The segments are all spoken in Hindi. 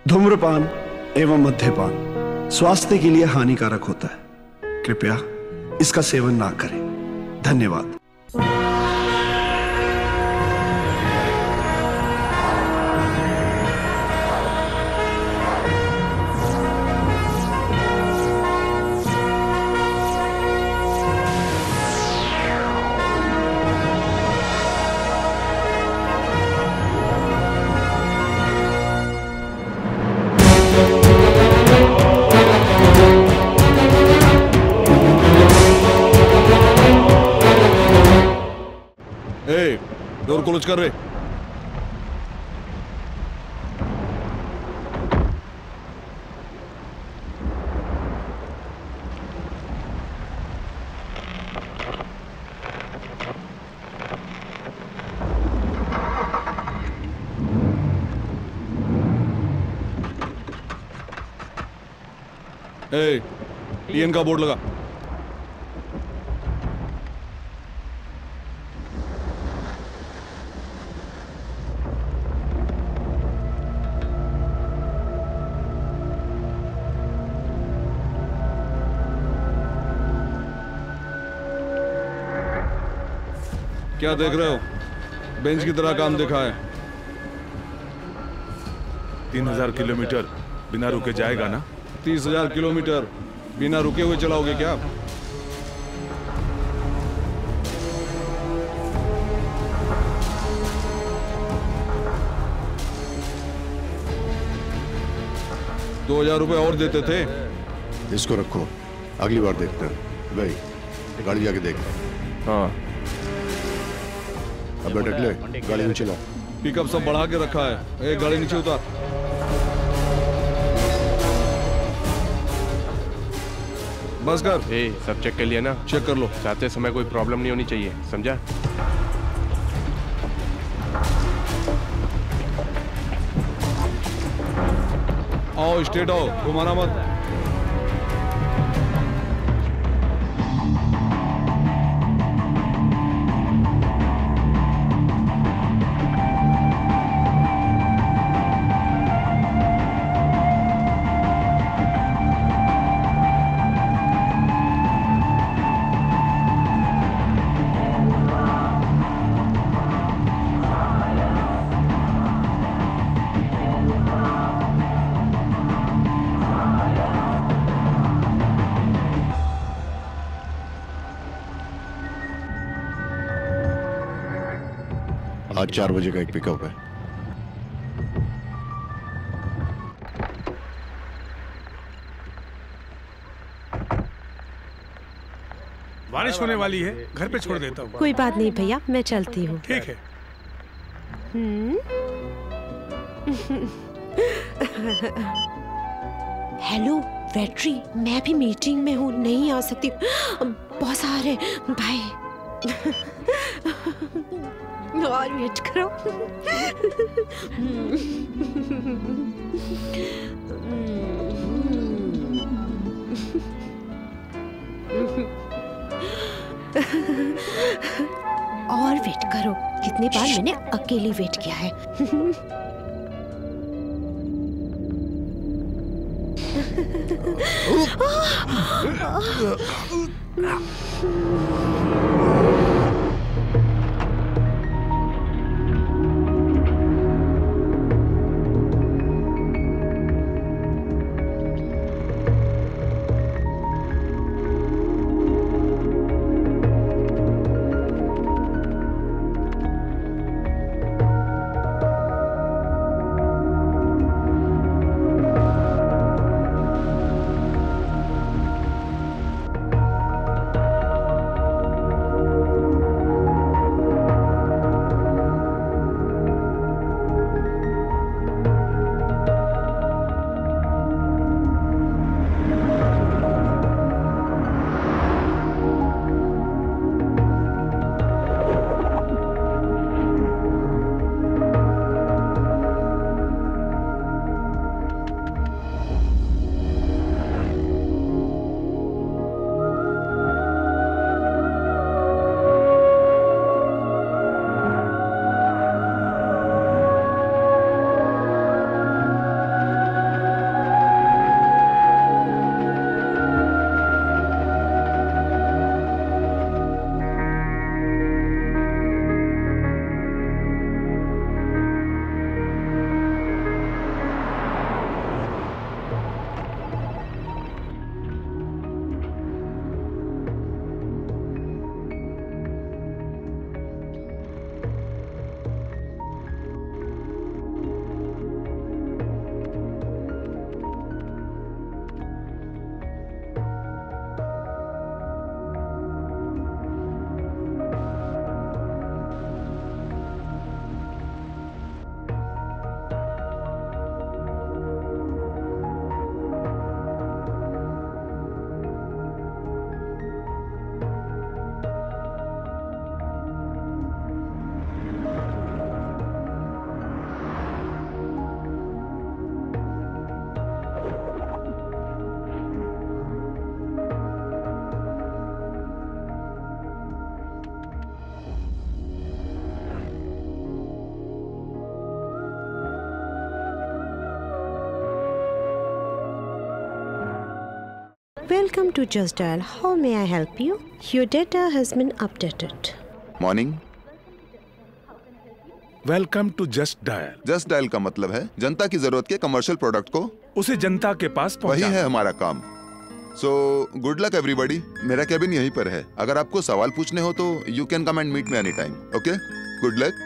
धूम्रपान एवं मद्यपान स्वास्थ्य के लिए हानिकारक होता है। कृपया इसका सेवन ना करें। धन्यवाद। डोर क्लोज कर रहे। टीएन का बोर्ड लगा। क्या देख रहे हो? बेंच की तरह काम दिखा है। 3000 किलोमीटर बिना रुके जाएगा ना? 30,000 किलोमीटर बिना रुके हुए चलाओगे क्या? ₹2,000 और देते थे। इसको रखो, अगली बार देखते हैं। भाई गाड़ी जाके देख। हाँ अब बैठक ले, गाड़ी में चला। पिकअप सब बढ़ा के रखा है। एक गाड़ी नीचे उतार। बस कर। सब चेक कर लिया ना? चेक कर लो। जाते समय कोई प्रॉब्लम नहीं होनी चाहिए, समझा? आओ स्ट्रेट आओ, घुमाना मत। आज 4 बजे का एक पिकअप है। बारिश होने वाली है, घर पे छोड़ देता हूँ। कोई बात नहीं भैया, मैं चलती हूँ। ठीक है। हेलो वेट्री, मैं भी मीटिंग में हूँ, नहीं आ सकती। बहुत आ रहे भाई। और वेट करो। और वेट करो। कितनी बार मैंने अकेली वेट किया है। Welcome to Just Dial. How may I help you? Your data has been updated. Morning. Welcome to Just Dial. Just Dial का मतलब है जनता की जरूरत के कमर्शियल प्रोडक्ट को उसे जनता के पास वही पहुंचाना। है हमारा काम। So good luck everybody. मेरा केबिन यहीं पर है। अगर आपको सवाल पूछने हो तो you can come and meet me any time. Okay, good luck.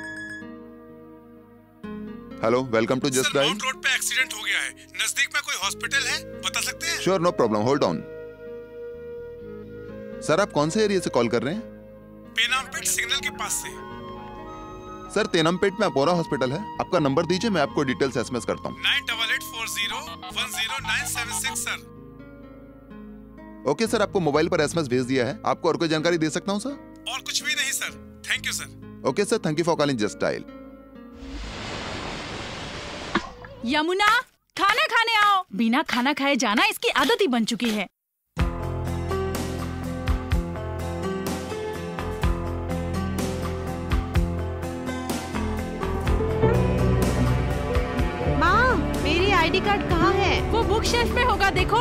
Hello, welcome to Just Dial. Mount Road पे एक्सीडेंट हो गया है। नजदीक में कोई हॉस्पिटल है, बता सकते हैं? Sure, no problem, hold on. Sir, आप कौन से एरिया से कॉल कर रहे हैं? पेनामपेट सिग्नल के पास से। सर, तेनमपेट में अपोरा हॉस्पिटल है। आपका नंबर दीजिए, मैं आपको डिटेल्स एसएमएस करता हूँ। 9884010976 सर। ओके सर, आपको मोबाइल पर एसएमएस भेज दिया है। आपको और कोई जानकारी दे सकता हूँ सर? और कुछ भी नहीं sir, thank you sir. Okay sir, thank you for calling Just Dial. Yamuna, खाना खाने आओ। बिना खाना खाए जाना इसकी आदत ही बन चुकी है। माँ, मेरी आईडी कार्ड कहाँ है? वो बुक शेल्फ में होगा, देखो।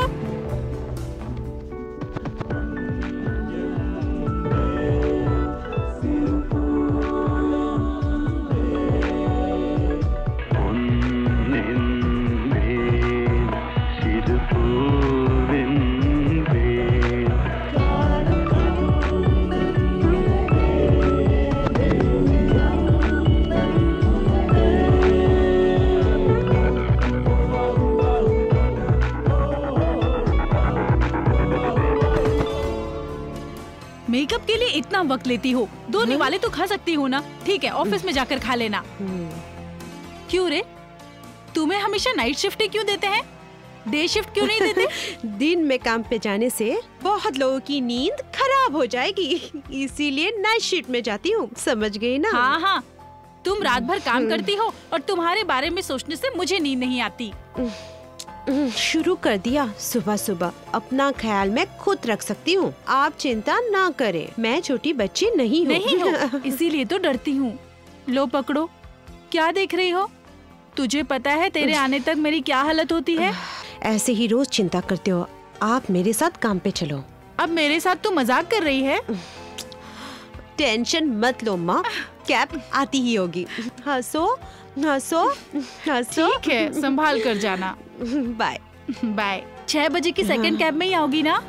मेकअप के लिए इतना वक्त लेती हो? 2 निवाले तो खा सकती हो ना? ठीक है, ऑफिस में जाकर खा लेना। क्यों रे, तुम्हें हमेशा नाइट शिफ्ट क्यों देते हैं? डे शिफ्ट क्यों नहीं देते? दिन में काम पे जाने से बहुत लोगों की नींद खराब हो जाएगी, इसीलिए नाइट शिफ्ट में जाती हूँ, समझ गई ना? हाँ हाँ, तुम रात भर काम करती हो और तुम्हारे बारे में सोचने से मुझे नींद नहीं आती। शुरू कर दिया सुबह सुबह। अपना ख्याल मैं खुद रख सकती हूँ, आप चिंता ना करें। मैं छोटी बच्ची नहीं हूँ। नहीं हो, इसीलिए तो डरती हूँ। लो पकड़ो। क्या देख रही हो? तुझे पता है तेरे आने तक मेरी क्या हालत होती है? ऐसे ही रोज चिंता करते हो। आप मेरे साथ काम पे चलो। अब मेरे साथ तू मजाक कर रही है? टेंशन मत लो माँ, कैब आती ही होगी। हंसो हंसो हंसो। ठीक है, संभाल कर जाना। Bye bye. 6 बजे की सेकंड कैब में ही आओगी ना?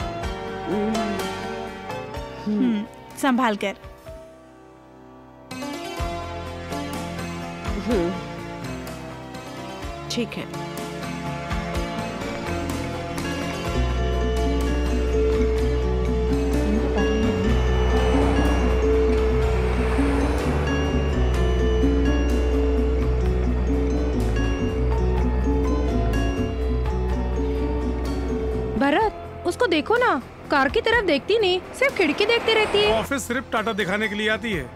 संभाल कर। ठीक है। भरत, उसको देखो ना, कार की तरफ देखती नहीं, सिर्फ खिड़की देखती रहती है। ऑफिस सिर्फ टाटा दिखाने के लिए आती है।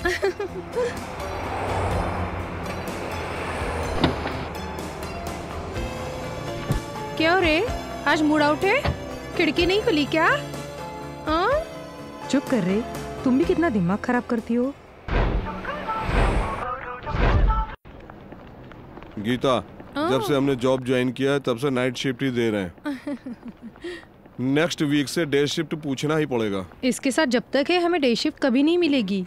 क्या रे, आज मूड आउट है? खिड़की नहीं खुली क्या? चुप कर रे, तुम भी कितना दिमाग खराब करती हो। गीता, जब से हमने जॉब ज्वाइन किया है तब से नाइट शिफ्ट ही दे रहे हैं। नेक्स्ट वीक से डे शिफ्ट पूछना ही पड़ेगा। इसके साथ जब तक है हमें डे शिफ्ट कभी नहीं मिलेगी।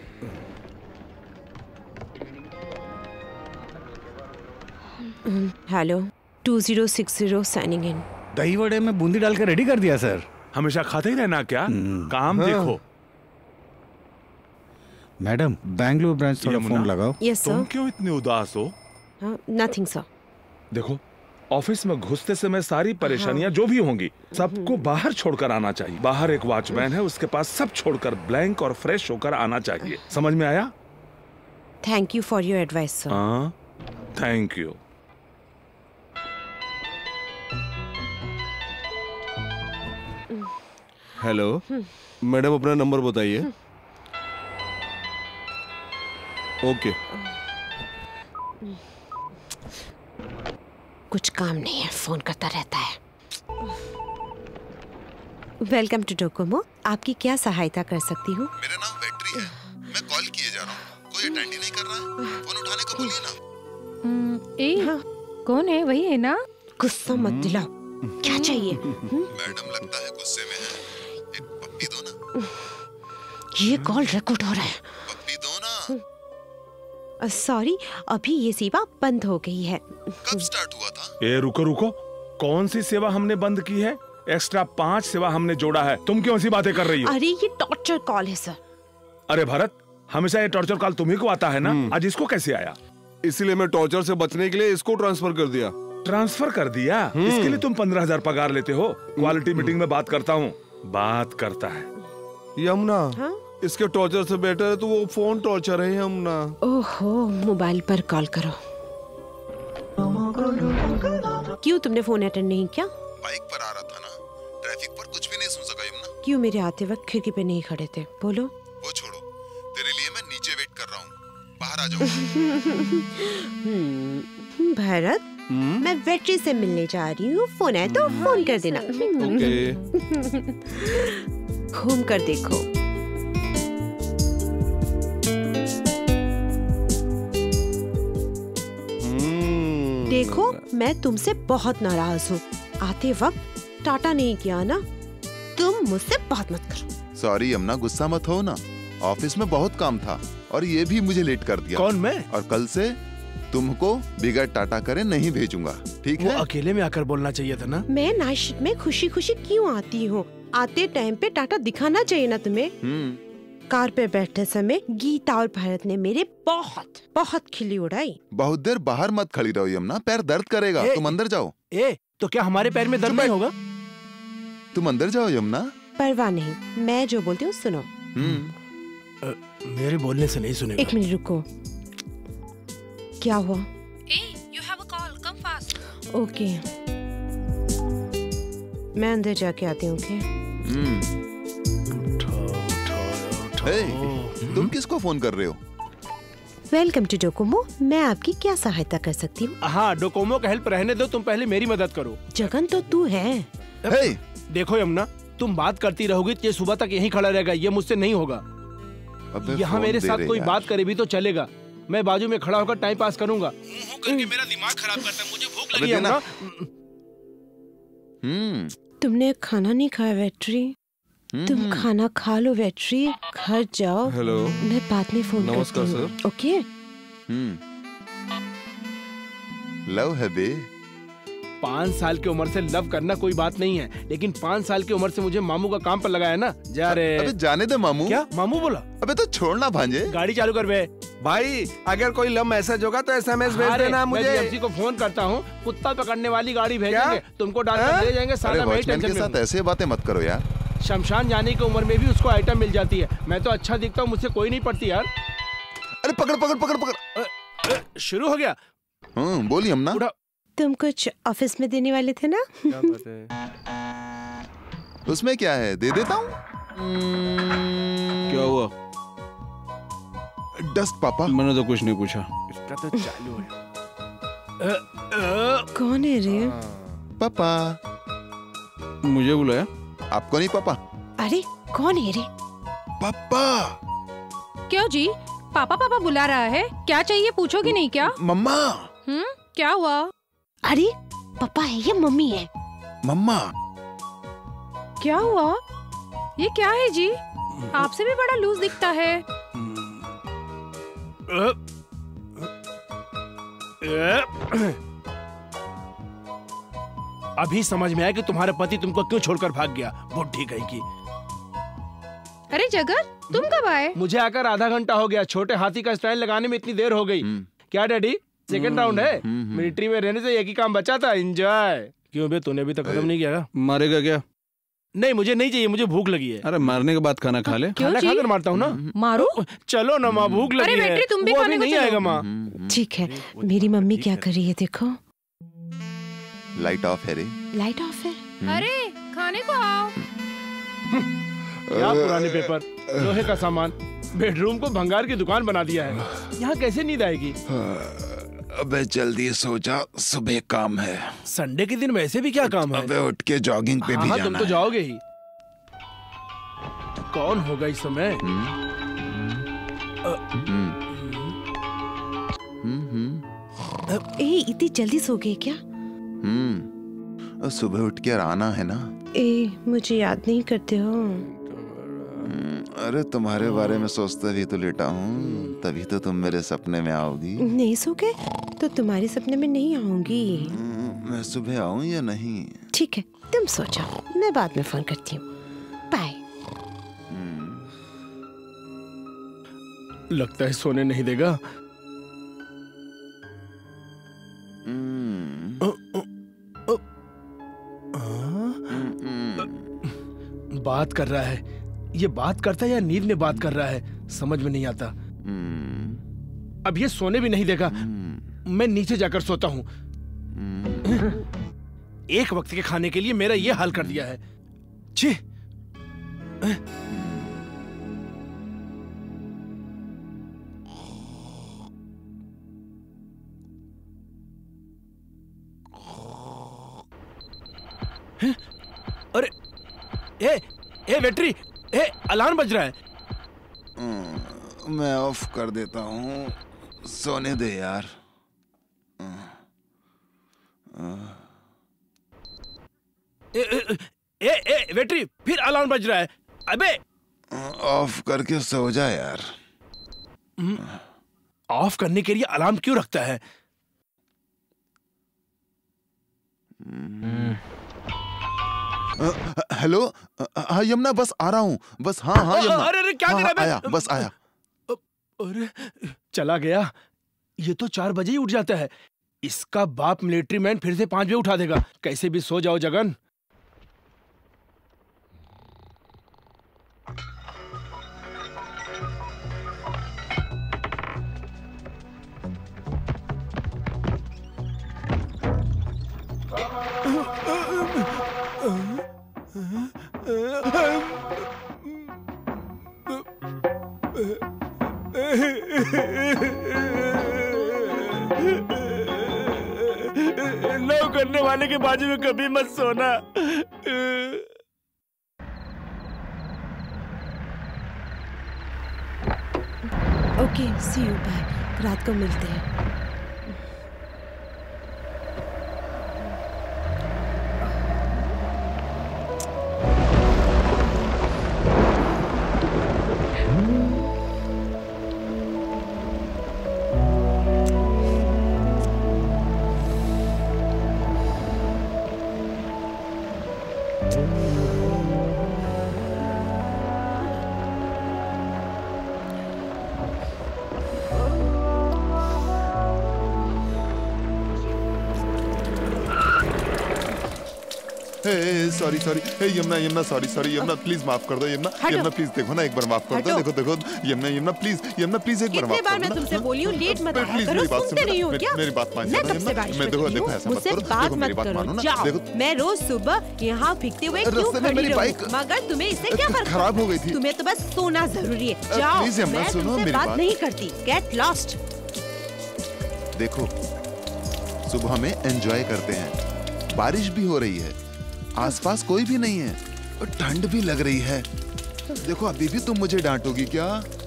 Hello, 2060 signing in. दही वड़े में बूंदी डालकर रेडी कर दिया सर। हमेशा खाते ही रहना क्या? काम देखो। मैडम, बैंगलोर ब्रांच थोड़ा फोन लगाओ। यस तुम सर। क्यों इतनी उदास हो? Nothing sir. देखो, ऑफिस में घुसते समय सारी परेशानियां जो भी होंगी सबको बाहर छोड़कर आना चाहिए। बाहर एक वॉचमैन है, उसके पास सब छोड़कर ब्लैंक और फ्रेश होकर आना चाहिए। समझ में आया? Thank you for your advice sir. हाँ, थैंक यू। हेलो मैडम, अपना नंबर बताइए। ओके। कुछ काम नहीं है, फोन करता रहता है। वेलकम टू डोकोमो, आपकी क्या सहायता कर सकती हूँ? मेरा नाम वेट्री है, मैं कॉल किए जा रहा हूँ। कोई अटेंड ही नहीं कर रहा है। फोन उठाने को बोलिए ना। कौन है? वही है ना? गुस्सा मत दिलाओ। क्या चाहिए? मैडम लगता है गुस्से में है, एक पप्पी दो ना। ये कॉल रिकॉर्ड हो रहा है। पप्पी दो ना। सॉरी, अभी ये सेवा बंद हो गई है। कब स्टार्ट हुआ था? ए रुको रुको, कौन सी सेवा हमने बंद की है? एक्स्ट्रा 5 सेवा हमने जोड़ा है। तुम क्यों ऐसी बातें कर रही हो? अरे ये टॉर्चर कॉल है सर। अरे भरत, हमेशा ये टॉर्चर कॉल तुम्ही को आता है ना, आज इसको कैसे आया? इसीलिए मैं टॉर्चर से बचने के लिए इसको ट्रांसफर कर दिया। ट्रांसफर कर दिया? इसके लिए तुम 15,000 पगार लेते हो? क्वालिटी मीटिंग में बात करता हूँ। बात करता है यमुना। हाँ? इसके टॉर्चर से बेटर है तो वो फोन टॉर्चर है यमुना। ओहो, मोबाइल पर कॉल करो। क्यों तुमने फोन अटेंड नहीं किया? बाइक पर आ रहा था ना, ट्रैफिक पर कुछ भी नहीं सुन सका यमुना। क्यों मेरे आते वक्त खिड़की पे नहीं खड़े थे? बोलो। वो छोड़ो, तेरे लिए मैं नीचे वेट कर रहा हूँ, बाहर आ जाओ। भरत, मैं वेटरी से मिलने जा रही हूँ, फोन आए तो फोन कर देना। ओके। घूम कर देखो। देखो, मैं तुमसे बहुत नाराज हूँ। आते वक्त टाटा नहीं किया ना, तुम मुझसे बात मत करो। सॉरी यमुना, गुस्सा मत हो ना, ऑफिस में बहुत काम था और ये भी मुझे लेट कर दिया। कौन, मैं? और कल से तुमको बिगड़ टाटा करे नहीं भेजूंगा, ठीक है? वो अकेले में आकर बोलना चाहिए था ना। मैं नाइट शिफ्ट में खुशी खुशी क्यों आती हूँ? आते टाइम पे टाटा दिखाना चाहिए ना तुम्हें। कार पे बैठते समय गीता और भारत ने मेरे बहुत बहुत खिल्ली उड़ाई। बहुत देर बाहर मत खड़ी रहो यमुना, पैर दर्द करेगा। तुम अंदर जाओ। तो क्या हमारे पैर में दर्द नहीं होगा? तुम अंदर जाओ यमुना। परवाह नहीं, मैं जो बोलती हूँ सुनो। मेरे बोलने से नहीं सुनेगा। 1 मिनट रुको। क्या हुआ? you have a call, come fast. Okay, मैं अंदर जाके आती हूँ। ओके। तुम किसको फोन कर रहे हो? वेलकम टू डोकोमो, मैं आपकी क्या सहायता कर सकती हूँ? हाँ, डोकोमो का हेल्प रहने दो, तुम पहले मेरी मदद करो। जगन तो तू है। देखो यमुना, तुम बात करती रहोगी तो ये सुबह तक यहीं खड़ा रहेगा, ये मुझसे नहीं होगा। यहाँ मेरे साथ कोई बात करे भी तो चलेगा, मैं बाजू में खड़ा होकर टाइम पास करूंगा। करके मेरा दिमाग खराब करता है, मुझे भूख लगी है ना। तुमने खाना नहीं खाया वेट्री? तुम खाना खा लो वेट्री, घर जाओ। हेलो, मैं बाद में फोन नमस्कार करती हूँ। सर। ओके। लव है बे। 5 साल की उम्र से लव करना कोई बात नहीं है, लेकिन 5 साल की उम्र से मुझे मामू का काम पर लगाया ना। जा रे। अबे जाने दे मामू। क्या मामू बोला? अबे तो छोड़ना भांजे। गाड़ी चालू कर बे। भाई, अगर कोई लव मैसेज होगा तो SMS भेज देना मुझे। मैं DFC को फोन करता हूँ, कुत्ता पकड़ने वाली गाड़ी भेजेंगे, तुमको डालकर ले जाएंगे। साला मैं वॉचमैन के साथ ऐसे बातें मत करो यार। शमशान जाने की उम्र में भी उसको आइटम मिल जाती है। मैं तो अच्छा दिखता हूँ, मुझसे कोई नहीं पड़ती यार। अरे पकड़ पकड़ पकड़ पकड़। शुरू हो गया। बोल यमुना। तुम कुछ ऑफिस में देने वाले थे ना? क्या बात है? उसमें क्या है, दे देता हूँ। क्या हुआ? डस्ट पापा। मैंने तो कुछ नहीं पूछा। इसका तो चालू है। कौन है रे? पापा। मुझे बुलाया? आपको नहीं पापा? अरे कौन है रे? पापा। क्यों जी, पापा पापा बुला रहा है? क्या चाहिए, पूछोगी नहीं क्या? मम्मा। क्या हुआ? अरे पापा है या मम्मी है? मम्मा। क्या हुआ? ये क्या है जी? आपसे भी बड़ा लूज दिखता है। अभी समझ में आया कि तुम्हारा पति तुमको क्यों छोड़कर भाग गया, बुढ़ी कहीं की। अरे जगन, तुम कब आए? मुझे आकर आधा घंटा हो गया। छोटे हाथी का स्टाइल लगाने में इतनी देर हो गई। क्या डैडी, सेकंड राउंड है? मिलिट्री में रहने से एक ही काम बचा था, एंजॉय। क्यों बे, तूने अभी तक खत्म नहीं किया? मारेगा क्या? नहीं, मुझे नहीं चाहिए, मुझे भूख लगी है। अरे मारने के बाद खाना खा ले। खाना खाकर मारता हूँ ना। मारो? चलो ना माँ, भूख लगी है। अरे बेटी, तुम भी वो खाने अभी को नहीं चलो। आएगा माँ। ठीक है, मेरी मम्मी क्या कर रही है देखो। लाइट ऑफ है रे। लाइट ऑफ है? अरे खाने को आओ। क्या पुराने पेपर, लोहे का सामान, बेडरूम को भंगार की दुकान बना दिया है। यहाँ कैसे नींद आएगी? अबे जल्दी सो जा, सुबह काम है। संडे के दिन वैसे भी क्या काम है? अबे उठ के जॉगिंग पे भी जाना तुम तो है। जाओगे ही। कौन होगा इस समय? ए, इतनी जल्दी सो गए क्या? सुबह उठ के आना है ना। मुझे याद नहीं करते हो? अरे तुम्हारे बारे में सोचते भी तो लेटा हूँ, तभी तो तुम मेरे सपने में आओगी। नहीं सो गए तो तुम्हारे सपने में नहीं आऊंगी। मैं सुबह आऊँ या नहीं? ठीक है, तुम सो जाओ, मैं बाद में फोन करती हूँ। बाय। लगता है सोने नहीं देगा। बात कर रहा है। ये बात करता है या नींद में बात कर रहा है, समझ में नहीं आता। अब ये सोने भी नहीं देगा। मैं नीचे जाकर सोता हूँ। एक वक्त के खाने के लिए मेरा ये हाल कर दिया है। छी। अरे ए बैटरी, अलार्म बज रहा है। मैं ऑफ कर देता हूँ, सोने दे यार। बैटरी, फिर अलार्म बज रहा है। अबे ऑफ करके सो जा यार। ऑफ करने के लिए अलार्म क्यों रखता है? हेलो, हाँ यमुना, बस आ रहा हूँ, बस। हाँ यमुना। अरे क्या कर रहा है? आया, बस आया। अरे चला गया। ये तो 4 बजे ही उठ जाता है। इसका बाप मिलिट्री मैन फिर से 5 बजे उठा देगा। कैसे भी सो जाओ जगन। लव करने वाले के बाजू में कभी मत सोना। Okay, see you, bye. रात को मिलते हैं। Sorry Yamuna, sorry Yamuna, please माफ कर दो यमुना, प्लीज देखो ना, एक बार माफ कर दो। देखो यमुना प्लीज एक बार माफ कर दो। मैं तुमसे बोली हूँ, लेट मत आया करो, सुनते नहीं हो क्या? मेरी बात मान मैं तुमसे बात करती हूँ, मुझसे बात मत करो। जाओ, मैं रोज सुबह यहाँ भीगते हुए क्यों खड़ी रहूं? मगर तुम्हें इससे क्या फर्क? खराब हो गई थी। तुम्हें तो बस सोना जरूरी है। जाओ, मैं तुमसे बात नहीं करती। Get lost. देखो, सुबह में एंजॉय करते हैं। बारिश भी हो रही है, आसपास कोई भी नहीं है, और ठंड भी लग रही है। देखो, अभी भी तुम मुझे डांटोगी क्या?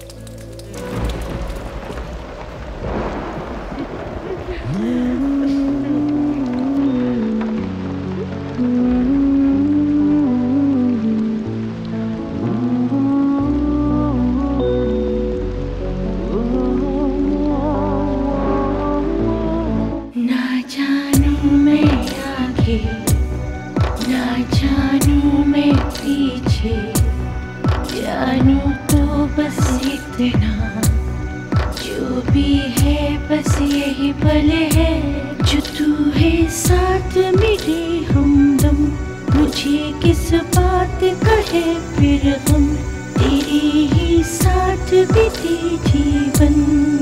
ना जानू मैं आगे, ना जानू मैं पीछे, जानू तो बस इतना, जो भी है बस यही पल है, जो तू है साथ मेरे हमदम। मुझे किस बात का है फिर गम, तेरे ही साथ बीते जीवन।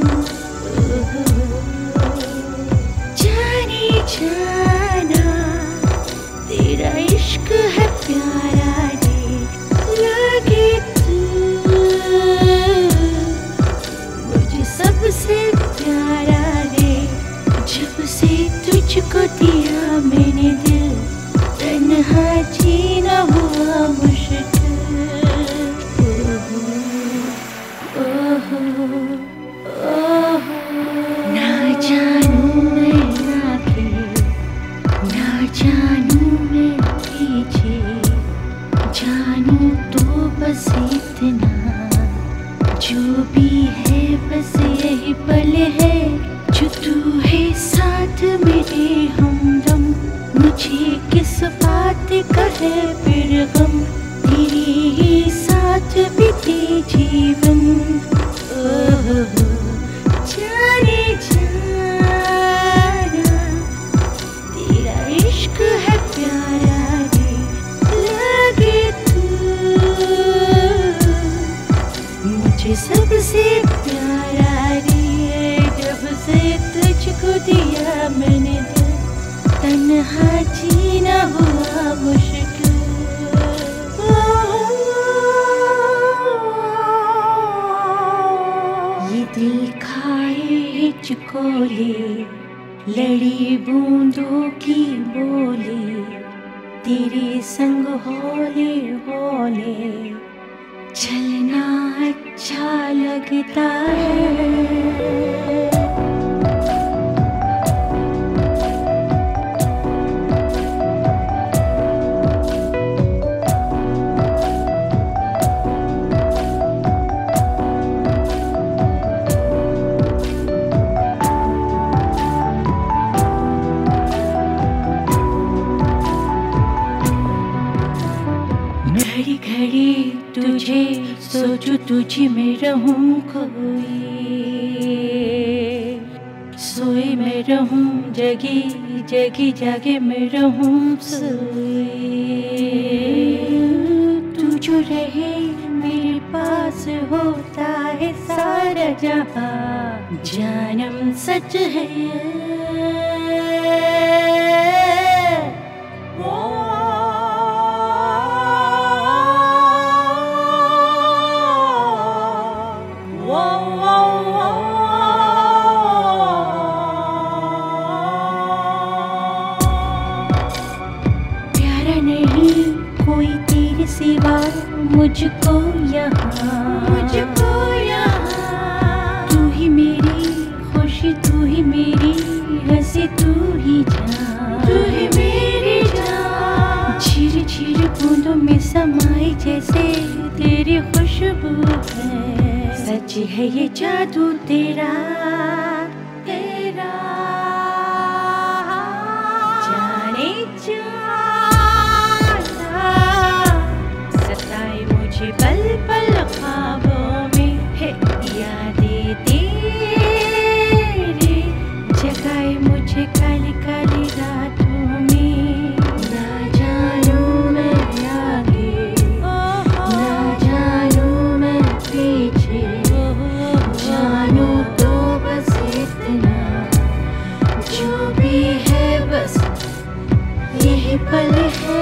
जाने जाना तेरा इश्क है प्यारा रे, लगे तू मुझे सबसे प्यारा रे। जब से तुझको दिया मैंने दिल, तन्हा जीना हुआ मुश्किल। ना जानू मैं आगे, ना जानू बस इतना, जो भी है बस यही पल है, जो तू है साथ मेरे हमदम। मुझे किस बात का है फिर गम, तेरे ही साथ बीते जीवन। जाने जाना तेरा इश्क है प्यारा रे, लगे तू मुझे सबसे प्यारा रे। जब से तुझको दिया मैंने दिल, तन्हा जीना हुआ मुश्किल। ये दिल खाए हिचकोले, लड़ी बूंदों की बोले, तेरे संग हौले हौले चलना अच्छा लगता है। घड़ी घड़ी तुझे सोचूं, तुझे में रहूं खोई, सोए में रहूं जगी जगी जागे में रहूं सोई। तू जो रहे मेरे पास होता है सारा जहां, जानम सच है। प्यारा नहीं कोई तेरे सिवा मुझको यहाँ, मुझको यहाँ। तू ही मेरी खुशी, तू ही मेरी हंसी, तू ही जान, तू ही मेरी जान। झीर झीर बूंदों में समाई जैसे तेरी खुशबू है, सच है ये जादू तेरा तेरा। जाने जाना सताए मुझे पल पल ख्वाबों में है, यादें तेरी जगाए मुझे काली काली रातों में। ना जानूं मैं आगे, ना जानूं मैं पीछे, जानू तो बस इतना, जो भी है बस यही पल है।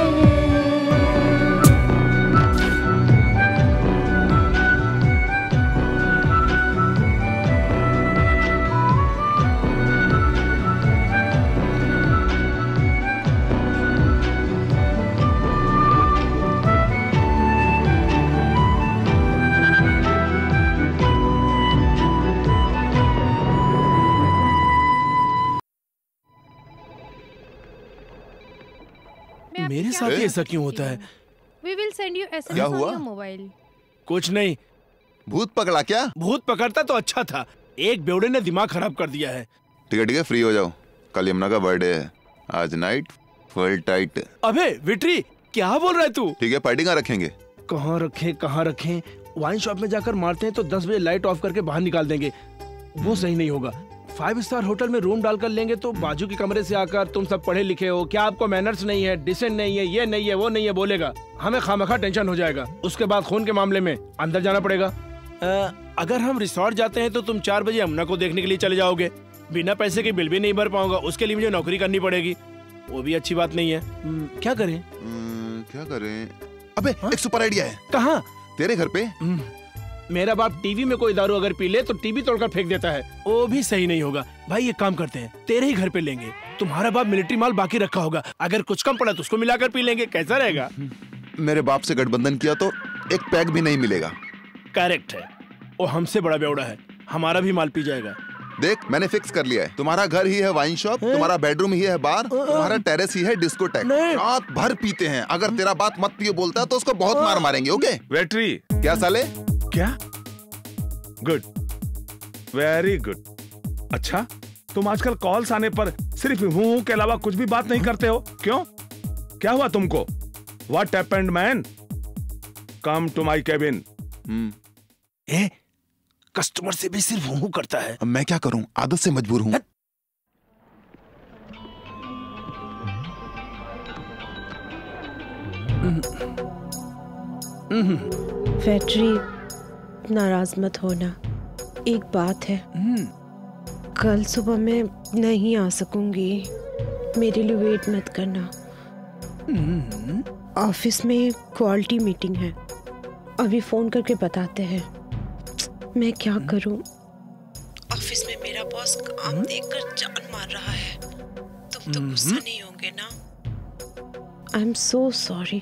मेरे साथ ही ऐसा क्यों होता है? We will send you SMS क्या on हुआ? your mobile. कुछ नहीं। भूत पकड़ा क्या? भूत पकड़ता तो अच्छा था, एक बेवड़े ने दिमाग खराब कर दिया है। ठीक है फ्री हो जाओ, कल यमुना का बर्थडे है, आज नाइट फुल टाइट। अबे विट्री, क्या बोल रहा है तू? ठीक है पार्टी कहाँ रखेंगे? कहाँ रखें? वाइन शॉप में जाकर मारते हैं तो 10 बजे लाइट ऑफ करके बाहर निकाल देंगे, वो सही नहीं होगा। 5 स्टार होटल में रूम डालकर लेंगे तो बाजू के कमरे से आकर तुम सब पढ़े लिखे हो, क्या आपको मैनर्स नहीं है, डिसेंट नहीं है, ये नहीं है, वो नहीं है बोलेगा, हमें खामखा टेंशन हो जाएगा। उसके बाद खून के मामले में अंदर जाना पड़ेगा। अगर हम रिसोर्ट जाते हैं तो तुम 4 बजे यमुना को देखने के लिए चले जाओगे, बिना पैसे के बिल भी नहीं भर पाऊंगा, उसके लिए मुझे नौकरी करनी पड़ेगी, वो भी अच्छी बात नहीं है। क्या करें? क्या करें? अबे एक सुपर आइडिया है। कहाँ? तेरे घर पे। मेरा बाप टीवी में कोई दारू अगर पी ले तो टीवी तोड़कर फेंक देता है, वो भी सही नहीं होगा। भाई एक काम करते हैं, तेरे ही घर पे लेंगे, तुम्हारा बाप मिलिट्री माल बाकी रखा होगा, अगर कुछ कम पड़ा तो उसको मिलाकर पी लेंगे, कैसा रहेगा? मेरे बाप से गठबंधन किया तो एक पैक भी नहीं मिलेगा। करेक्ट है, वो हमसे बड़ा बेवड़ा है, हमारा भी माल पी जाएगा। देख मैंने फिक्स कर लिया है, तुम्हारा घर ही है वाइन शॉप, तुम्हारा बेडरूम ही है बार, तुम्हारा टेरेस ही है डिस्कोटेक। रात भर पीते हैं, अगर तेरा बात मत पियो बोलता है तो उसको बहुत मार मारेंगे। ओके वेटरी। क्या साले? क्या? Good, very good. अच्छा, तुम आजकल कॉल्स आने पर सिर्फ हूं के अलावा कुछ भी बात नहीं करते हो, क्यों? क्या हुआ तुमको? What happened, man? Come to my cabin. Customer से भी सिर्फ हूं करता है। अब मैं क्या करूं, आदत से मजबूर हूं। फैक्ट्री नाराज मत होना, एक बात है, कल सुबह मैं नहीं आ सकूंगी, मेरे लिए वेट मत करना। ऑफिस में क्वालिटी मीटिंग है, अभी फोन करके बताते हैं। मैं क्या करूं? ऑफिस में मेरा बॉस काम देखकर जान मार रहा है। तुम तो गुस्सा नहीं होंगे ना? I am so sorry,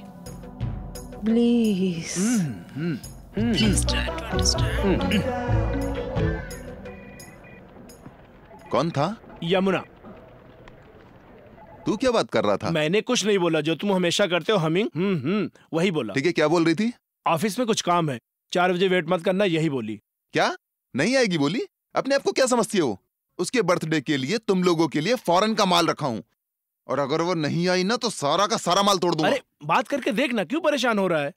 please please try to understand. कौन था? यमुना। तू क्या बात कर रहा था? मैंने कुछ नहीं बोला, जो तुम हमेशा करते हो हमिंग, वही बोला। ठीक है, क्या बोल रही थी? ऑफिस में कुछ काम है, 4 बजे वेट मत करना, यही बोली। क्या नहीं आएगी बोली? अपने आप को क्या समझती हो? उसके बर्थडे के लिए तुम लोगों के लिए फॉरेन का माल रखा हूं, और अगर वो नहीं आई ना तो सारा का सारा माल तोड़ दूंगा। अरे बात करके देखना, क्यों परेशान हो रहा है?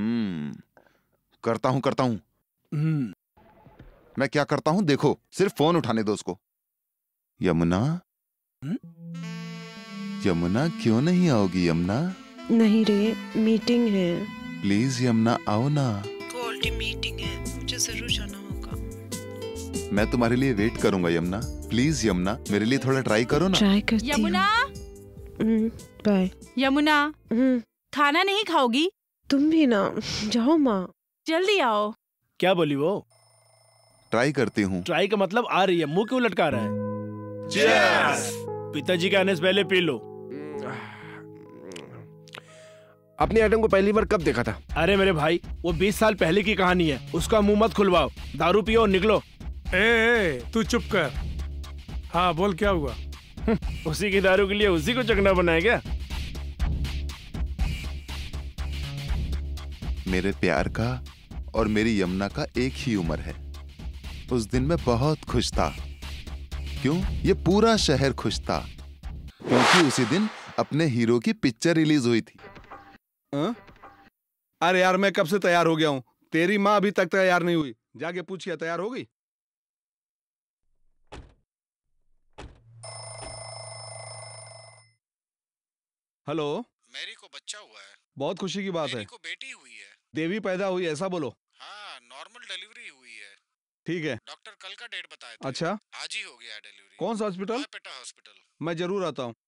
करता हूं। मैं क्या करता हूं देखो, सिर्फ फोन उठाने दो उसको। यमुना, यमुना क्यों नहीं आओगी यमुना? नहीं रे, मीटिंग है। प्लीज यमुना आओ ना। क्वालिटी मीटिंग है, मुझे जरूर जाना होगा। मैं तुम्हारे लिए वेट करूंगा यमुना। प्लीज यमुना, मेरे लिए थोड़ा ट्राई करो ना। ट्राई करती हूँ। यमुना, बाय। यमुना, खाना नहीं खाओगी? तुम भी ना, जाओ माँ। जल्दी आओ। क्या बोली वो? ट्राई करती हूँ। ट्राई का मतलब आ रही है, मुंह क्यों लटका रहा है? Cheers! पिताजी के आने से पहले पी लो। अपने आइटम को पहली बार कब देखा था? अरे मेरे भाई, वो 20 साल पहले की कहानी है, उसका मुंह मत खुलवाओ। दारू पियो और निकलो। तू चुप कर। हाँ बोल, क्या हुआ? उसी की दारू के लिए उसी को चकना बनाया क्या? मेरे प्यार का और मेरी यमुना का एक ही उम्र है। उस दिन मैं बहुत खुश था। क्यों? ये पूरा शहर खुश था, क्योंकि उसी दिन अपने हीरो की पिक्चर रिलीज हुई थी। अरे यार, मैं कब से तैयार हो गया हूं, तेरी माँ अभी तक तैयार नहीं हुई। जाके पूछिए तैयार हो गई? हेलो। मैरी को बच्चा हुआ है। बहुत खुशी की बात है। मैरी को बेटी हुई है। देवी पैदा हुई, ऐसा बोलो। हाँ, नॉर्मल डिलीवरी हुई है। ठीक है। डॉक्टर कल का डेट बताया था। अच्छा, आज ही हो गया डिलीवरी। कौन सा हॉस्पिटल? हॉस्पिटल। मैं जरूर आता हूँ।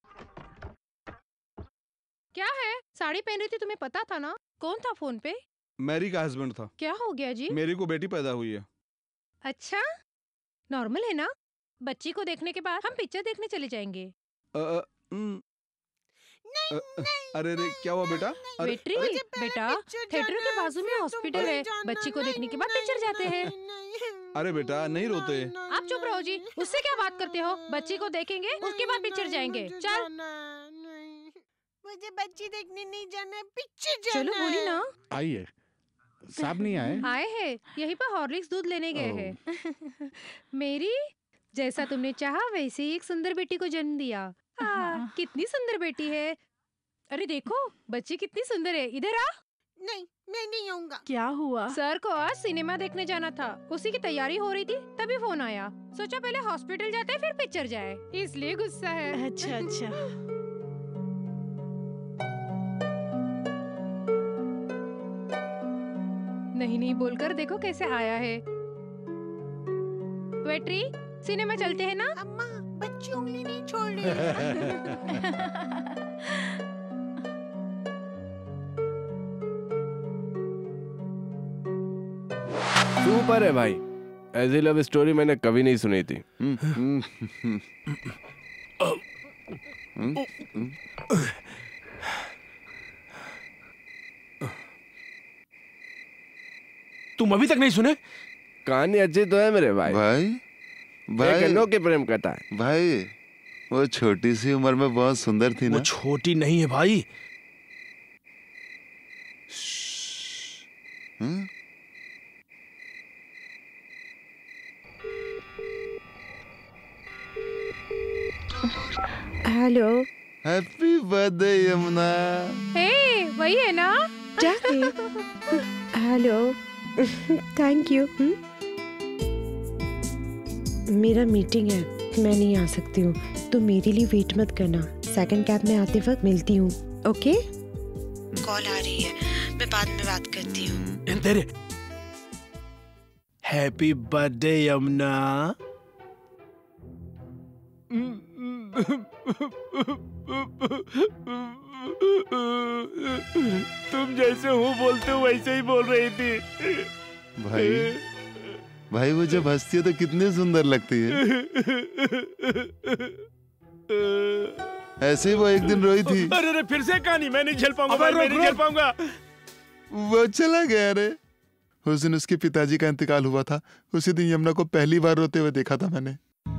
क्या है? साड़ी पहन रही थी, तुम्हें पता था ना? कौन था फोन पे? मैरी का हस्बैंड था। क्या हो गया जी? मेरी को बेटी पैदा हुई है। अच्छा, नॉर्मल है ना? बच्ची को देखने के बाद हम पिक्चर देखने चले जाएंगे। अरे रे, क्या हुआ बेटा? बेटी, बेटा, थिएटर के बाजू में हॉस्पिटल है, बच्ची को देखने के बाद पिक्चर जाते हैं। अरे बेटा, नहीं रोते। आप चुप रहो जी, उससे क्या बात करते हो? बच्ची को देखेंगे, उसके बाद पिक्चर जाएंगे। चल, मुझे बच्ची देखने नहीं जाना, पिक्चर जाना। चलो बोली ना। आइए, साहब नहीं आए? आए हैं, यहीं पर हॉर्लिक्स दूध लेने गए हैं। मेरी, जैसा तुमने चाहा वैसे ही एक सुंदर बेटी को जन्म दिया। कितनी सुंदर बेटी है। अरे देखो, बच्ची कितनी सुंदर है। इधर आ। नहीं, मैं नहीं आऊंगा। क्या हुआ? सर को आज सिनेमा देखने जाना था, उसी की तैयारी हो रही थी, तभी फोन आया। सोचा पहले हॉस्पिटल जाते फिर पिक्चर जाए, इसलिए गुस्सा है। अच्छा अच्छा। नहीं नहीं बोलकर देखो कैसे आया है। वेट्री, सिनेमा चलते हैं ना? अम्मा, बच्ची उंगली नहीं छोड़ रही है। सुपर है भाई, ऐसी लव स्टोरी मैंने कभी नहीं सुनी थी। तुम अभी तक नहीं सुने? कहानी अच्छी तो है मेरे भाई। भाई, एक के प्रेम कथा है। भाई वो छोटी सी उम्र में बहुत सुंदर थी ना। वो छोटी नहीं है भाई। Hello. Happy birthday Yamuna. Hey वही है ना? हेलो। Thank you. मेरा मीटिंग है, मैं नहीं आ सकती हूँ, तो मेरे लिए वेट मत करना। सेकंड कैब में आते वक्त मिलती हूँ। ओके? कॉल आ रही है, मैं बाद में बात करती हूँ। Happy birthday Yamuna. तुम जैसे हो बोलते हो वैसे ही बोल रही थी। भाई वो जब हंसती है तो कितनी सुंदर लगती है। ऐसे ही वो एक दिन रोई थी। अरे फिर से कहानी। मैं नहीं झेल पाऊंगा भाई, मैं नहीं झेल पाऊंगा। वो चला गया रे। उस दिन उसके पिताजी का इंतकाल हुआ था। उसी दिन यमुना को पहली बार रोते हुए देखा था मैंने।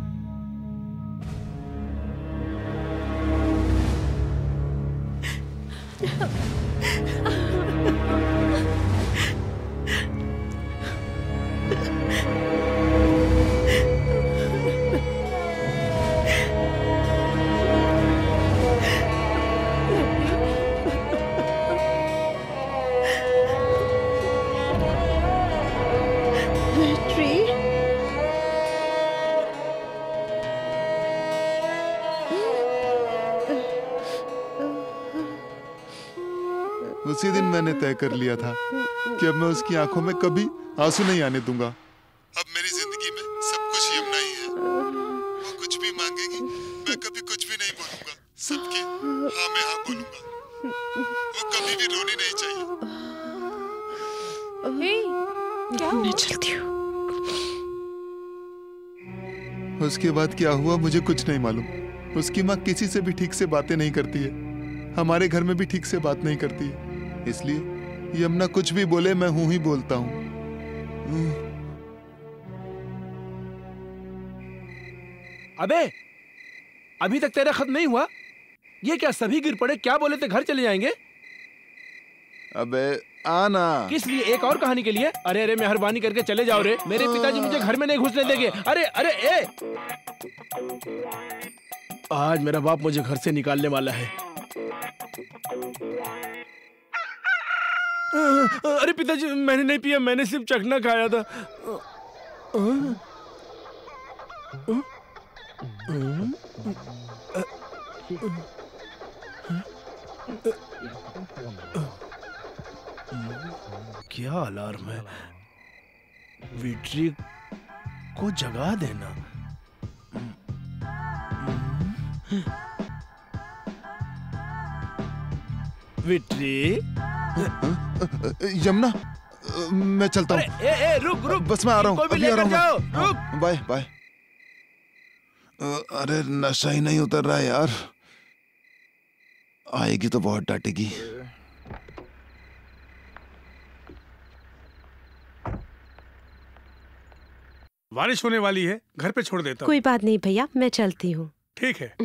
उसी दिन मैंने तय कर लिया था कि अब मैं उसकी आंखों में कभी आंसू नहीं आने दूंगा। अब मेरी जिंदगी में सब कुछ यमुना ही है। वो कुछ भी मांगेगी, मैं कभी कुछ भी नहीं बोलूंगा। सबके हाँ में हाँ बोलूंगा। वो कभी भी रोनी नहीं चाहिए। क्या मैं चलती हूँ। उसके बाद क्या हुआ मुझे कुछ नहीं मालूम। उसकी माँ किसी से भी ठीक से बातें नहीं करती है। हमारे घर में भी ठीक से बात नहीं करती है। इसलिए यमुना कुछ भी बोले मैं हूं ही बोलता हूं। अबे अभी तक तेरा खत्म नहीं हुआ? ये क्या सभी गिर पड़े? क्या बोले थे घर चले जाएंगे? अबे आना। किस लिए? एक और कहानी के लिए? अरे अरे मेहरबानी करके चले जाओ रे। मेरे पिताजी मुझे घर में नहीं घुसने देंगे। अरे अरे ए! आज मेरा बाप मुझे घर से निकालने वाला है। अरे पिताजी मैंने नहीं पिया, मैंने सिर्फ चखना खाया था। क्या अलार्म है? विट्री को जगा देना। विट्री। यमुना मैं चलता हूँ। ए रुक रुक, बस मैं आ रहा हूँ। अभी आ रहा हूँ। Bye bye. अरे नशा ही नहीं उतर रहा है यार। आएगी तो बहुत डांटेगी। बारिश होने वाली है, घर पे छोड़ देता हूँ। कोई बात नहीं भैया, मैं चलती हूँ। ठीक है।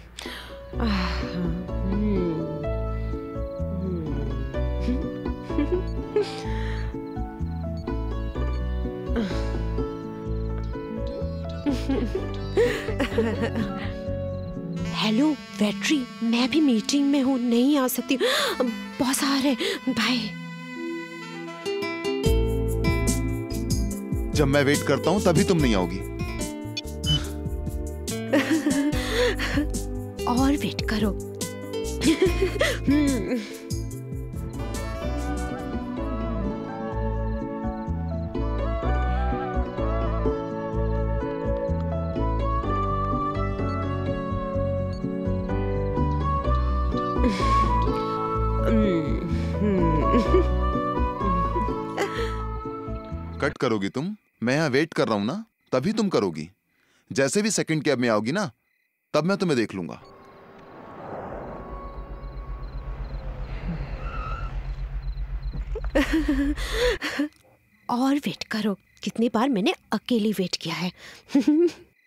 हेलो वेट्री, मैं भी मीटिंग में हूँ, नहीं आ सकती। बॉस आ रहे। बाय। जब मैं वेट करता हूँ तभी तुम नहीं आओगी। और वेट करो। कट करोगी तुम? मैं यहाँ वेट कर रहा हूँ ना, तभी तुम करोगी। जैसे भी सेकंड कैब में आओगी ना, तब मैं तुम्हें देख लूंगा। और वेट करो। कितनी बार मैंने अकेली वेट किया है।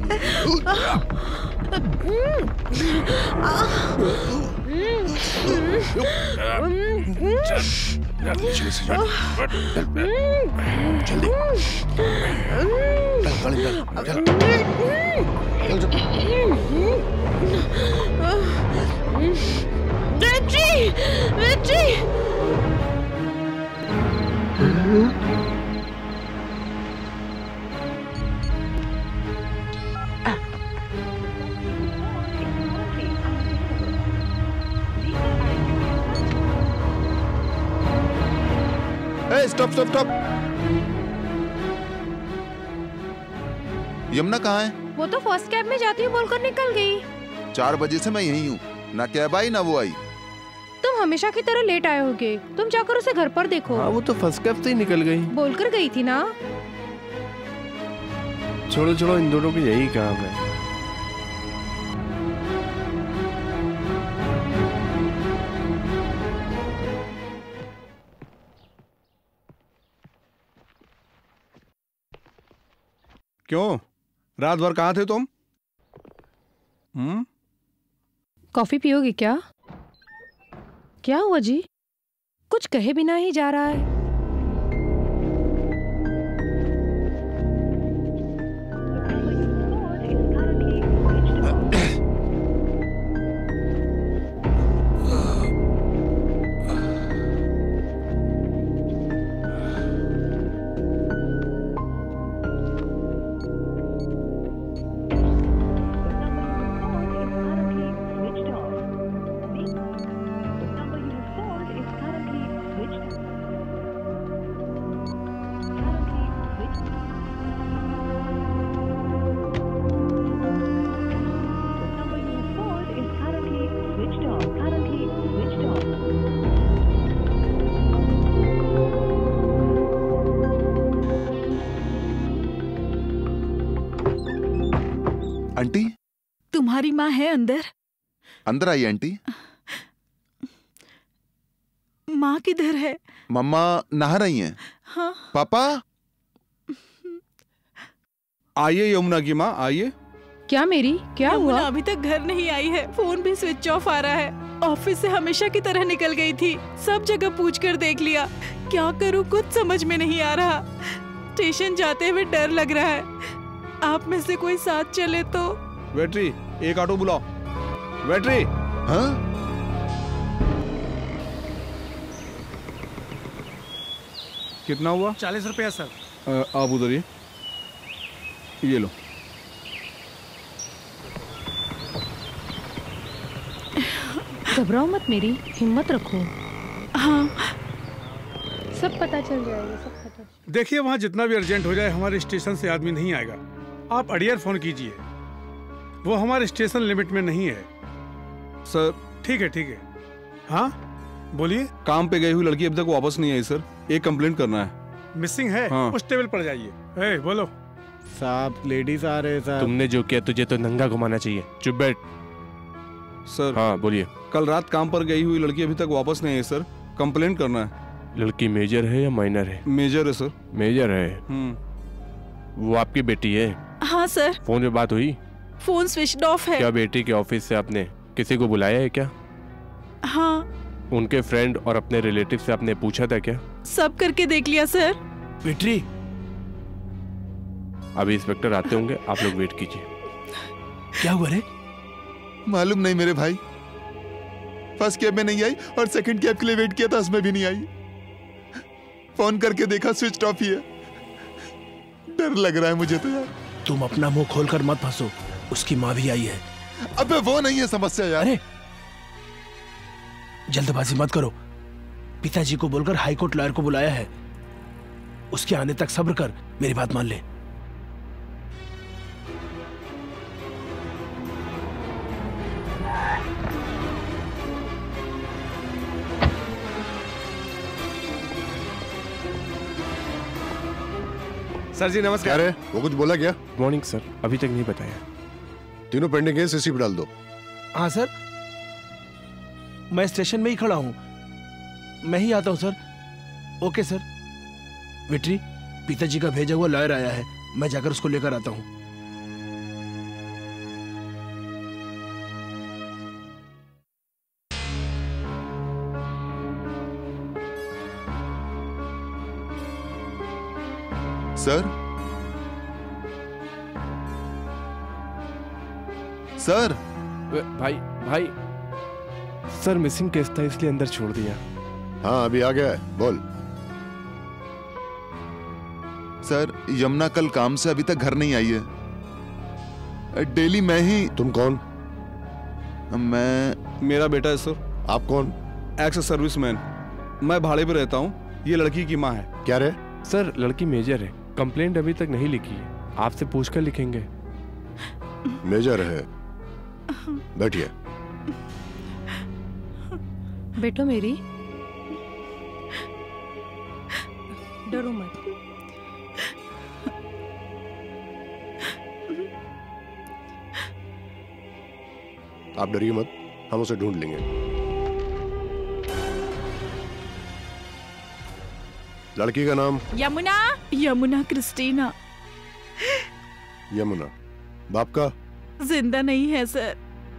Stop stop stop. यमुना कहाँ है? वो तो फर्स्ट कैब में जाती हूँ बोलकर निकल गई। 4 बजे से मैं यहीं हूँ, ना कैब आई ना वो आई। तुम हमेशा की तरह लेट आए होगे, तुम जाकर उसे घर पर देखो। हाँ, वो तो फर्स्ट कैब से ही निकल गई। बोलकर गई थी ना। छोड़ो छोड़ो, इन दोनों की यही काम है। क्यों, रात भर कहाँ थे तुम? कॉफी पियोगे क्या? क्या हुआ जी? कुछ कहे बिना ही जा रहा है। आंटी, तुम्हारी माँ है अंदर? अंदर आई आंटी। माँ किधर है? मम्मा नहा रही हैं। हाँ। पापा आइए यमुना की माँ, आइए। क्या मेरी, क्या हुआ? अभी तक घर नहीं आई है, फोन भी स्विच ऑफ आ रहा है। ऑफिस से हमेशा की तरह निकल गई थी, सब जगह पूछकर देख लिया, क्या करूँ कुछ समझ में नहीं आ रहा। स्टेशन जाते हुए डर लग रहा है, आप में से कोई साथ चले तो। वेटरी, एक ऑटो बुलाओ। वेटरी। हाँ? कितना हुआ? 40 रुपया सर। आप उधर ये लो। घबराओ मत मेरी, हिम्मत रखो। हाँ, सब पता चल जाएगा, सब पता। देखिए, वहाँ जितना भी अर्जेंट हो जाए, हमारे स्टेशन से आदमी नहीं आएगा। आप अड़ियर फोन कीजिए, वो हमारे स्टेशन लिमिट में नहीं है। सर। ठीक है। हाँ बोलिए। काम पे गई हुई लड़की अभी तक वापस नहीं आई सर, एक कंप्लेंट करना है। मिसिंग है? हाँ। उस टेबल पर जाइए। बोलो साहब, लेडीज आ रहे साहब। तुमने जो किया तुझे तो नंगा घुमाना चाहिए। चुप बैठ। सर। हाँ बोलिए। कल रात काम पर गई हुई लड़की अभी तक वापस नहीं आई सर, कंप्लेंट करना है। लड़की मेजर है या माइनर है? मेजर है सर। मेजर है। वो आपकी बेटी है? हाँ सर। फोन पे बात हुई? फोन स्विच ऑफ है। क्या बेटी के ऑफिस से आपने किसी को बुलाया है क्या? हाँ। उनके फ्रेंड और अपने रिलेटिव से आपने पूछा था क्या? सब करके देख लिया सर। बेटी, अभी इंस्पेक्टर आते होंगे, आप लोग वेट कीजिए। क्या हुआ रे? मालूम नहीं मेरे भाई, फर्स्ट कैब में नहीं आई और सेकंड कैब के लिए वेट किया था, उसमें भी नहीं आई। फोन करके देखा स्विच ऑफ ही है। डर लग रहा है मुझे तो यार। तुम अपना मुंह खोलकर मत फंसो, उसकी माँ भी आई है। अबे वो नहीं है समस्या यार। अरे जल्दबाजी मत करो, पिताजी को बोलकर हाईकोर्ट लॉयर को बुलाया है, उसके आने तक सब्र कर, मेरी बात मान ले। सर जी नमस्कार। अरे वो कुछ बोला क्या? मॉर्निंग सर, अभी तक नहीं बताया। तीनों पेंडिंग है, सीसी पे डाल दो। हाँ सर, मैं स्टेशन में ही खड़ा हूँ, मैं ही आता हूँ सर। Okay sir. विट्री, पिताजी का भेजा हुआ लॉयर आया है, मैं जाकर उसको लेकर आता हूँ। सर सर भाई सर मिसिंग केस था इसलिए अंदर छोड़ दिया। हाँ अभी आ गया है, बोल। सर यमुना कल काम से अभी तक घर नहीं आई है। डेली मैं ही। तुम कौन? मैं मेरा बेटा है सर। आप कौन? Ex serviceman. मैं भाड़े पे रहता हूँ। ये लड़की की माँ है। क्या रे? सर लड़की मेजर है, कंप्लेंट अभी तक नहीं लिखी है, आपसे पूछकर लिखेंगे। मेजर है, बैठिए। बेटो मेरी, डरो मत। आप डरिए मत, हम उसे ढूंढ लेंगे। लड़की का नाम? यमुना। यमुना क्रिस्टीना। यमुना। बाप का? जिंदा नहीं है सर।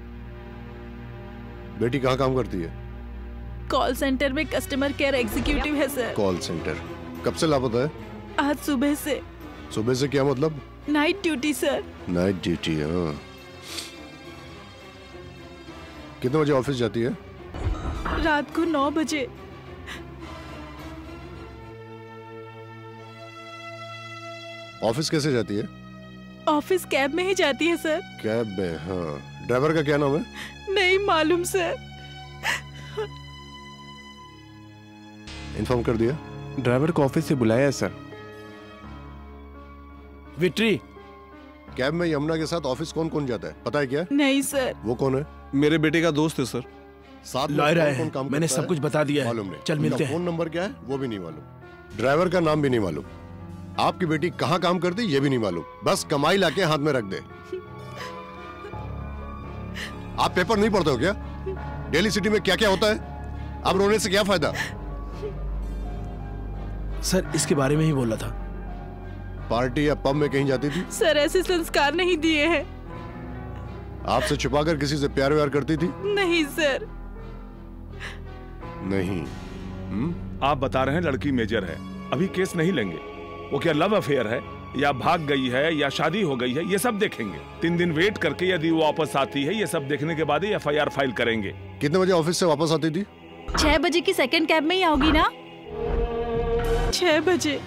बेटी कहाँ काम करती है? कॉल सेंटर में कस्टमर केयर एग्जीक्यूटिव है सर। Call centre. कब से लापता है? आज सुबह से। सुबह से क्या मतलब? Night duty sir. Night duty, हाँ। कितने बजे ऑफिस जाती है? रात को 9 बजे। ऑफिस कैसे जाती है? ऑफिस कैब में ही जाती है सर। कैब में, हाँ। ड्राइवर का क्या नाम है? नहीं मालूम सर। इन्फॉर्म कर दिया? ड्राइवर को ऑफिस से बुलाया है सर। विट्री, कैब में यमुना के साथ ऑफिस कौन कौन जाता है पता है क्या? नहीं सर। वो कौन है? मेरे बेटे का दोस्त है सर। साथ में लॉयर कौन है, कौन काम मैंने करता सब कुछ बता दिया है। मालूम नहीं। चल मिलते हैं। फोन नंबर क्या है वो भी नहीं मालूम। ड्राइवर का नाम भी नहीं मालूम। आपकी बेटी कहाँ काम करती ये भी नहीं मालूम। बस कमाई लाके हाथ में रख दे। आप पेपर नहीं पढ़ते हो क्या? दिल्ली सिटी में क्या क्या होता है? अब रोने से क्या फायदा? सर इसके बारे में ही बोला था। पार्टी या पब में कहीं जाती थी? सर ऐसे संस्कार नहीं दिए हैं। आपसे छुपाकर किसी से प्यार व्यार करती थी? नहीं सर। नहीं। आप बता रहे हैं लड़की मेजर है, अभी केस नहीं लेंगे। वो क्या लव अफेयर है या भाग गई है या शादी हो गई है, ये सब देखेंगे। 3 दिन वेट करके यदि वो वापस आती है, ये सब देखने के बाद ही FIR फाइल करेंगे। कितने बजे ऑफिस से वापस आती थी? 6 बजे की सेकंड कैब में ही आओगी ना? 6 बजे।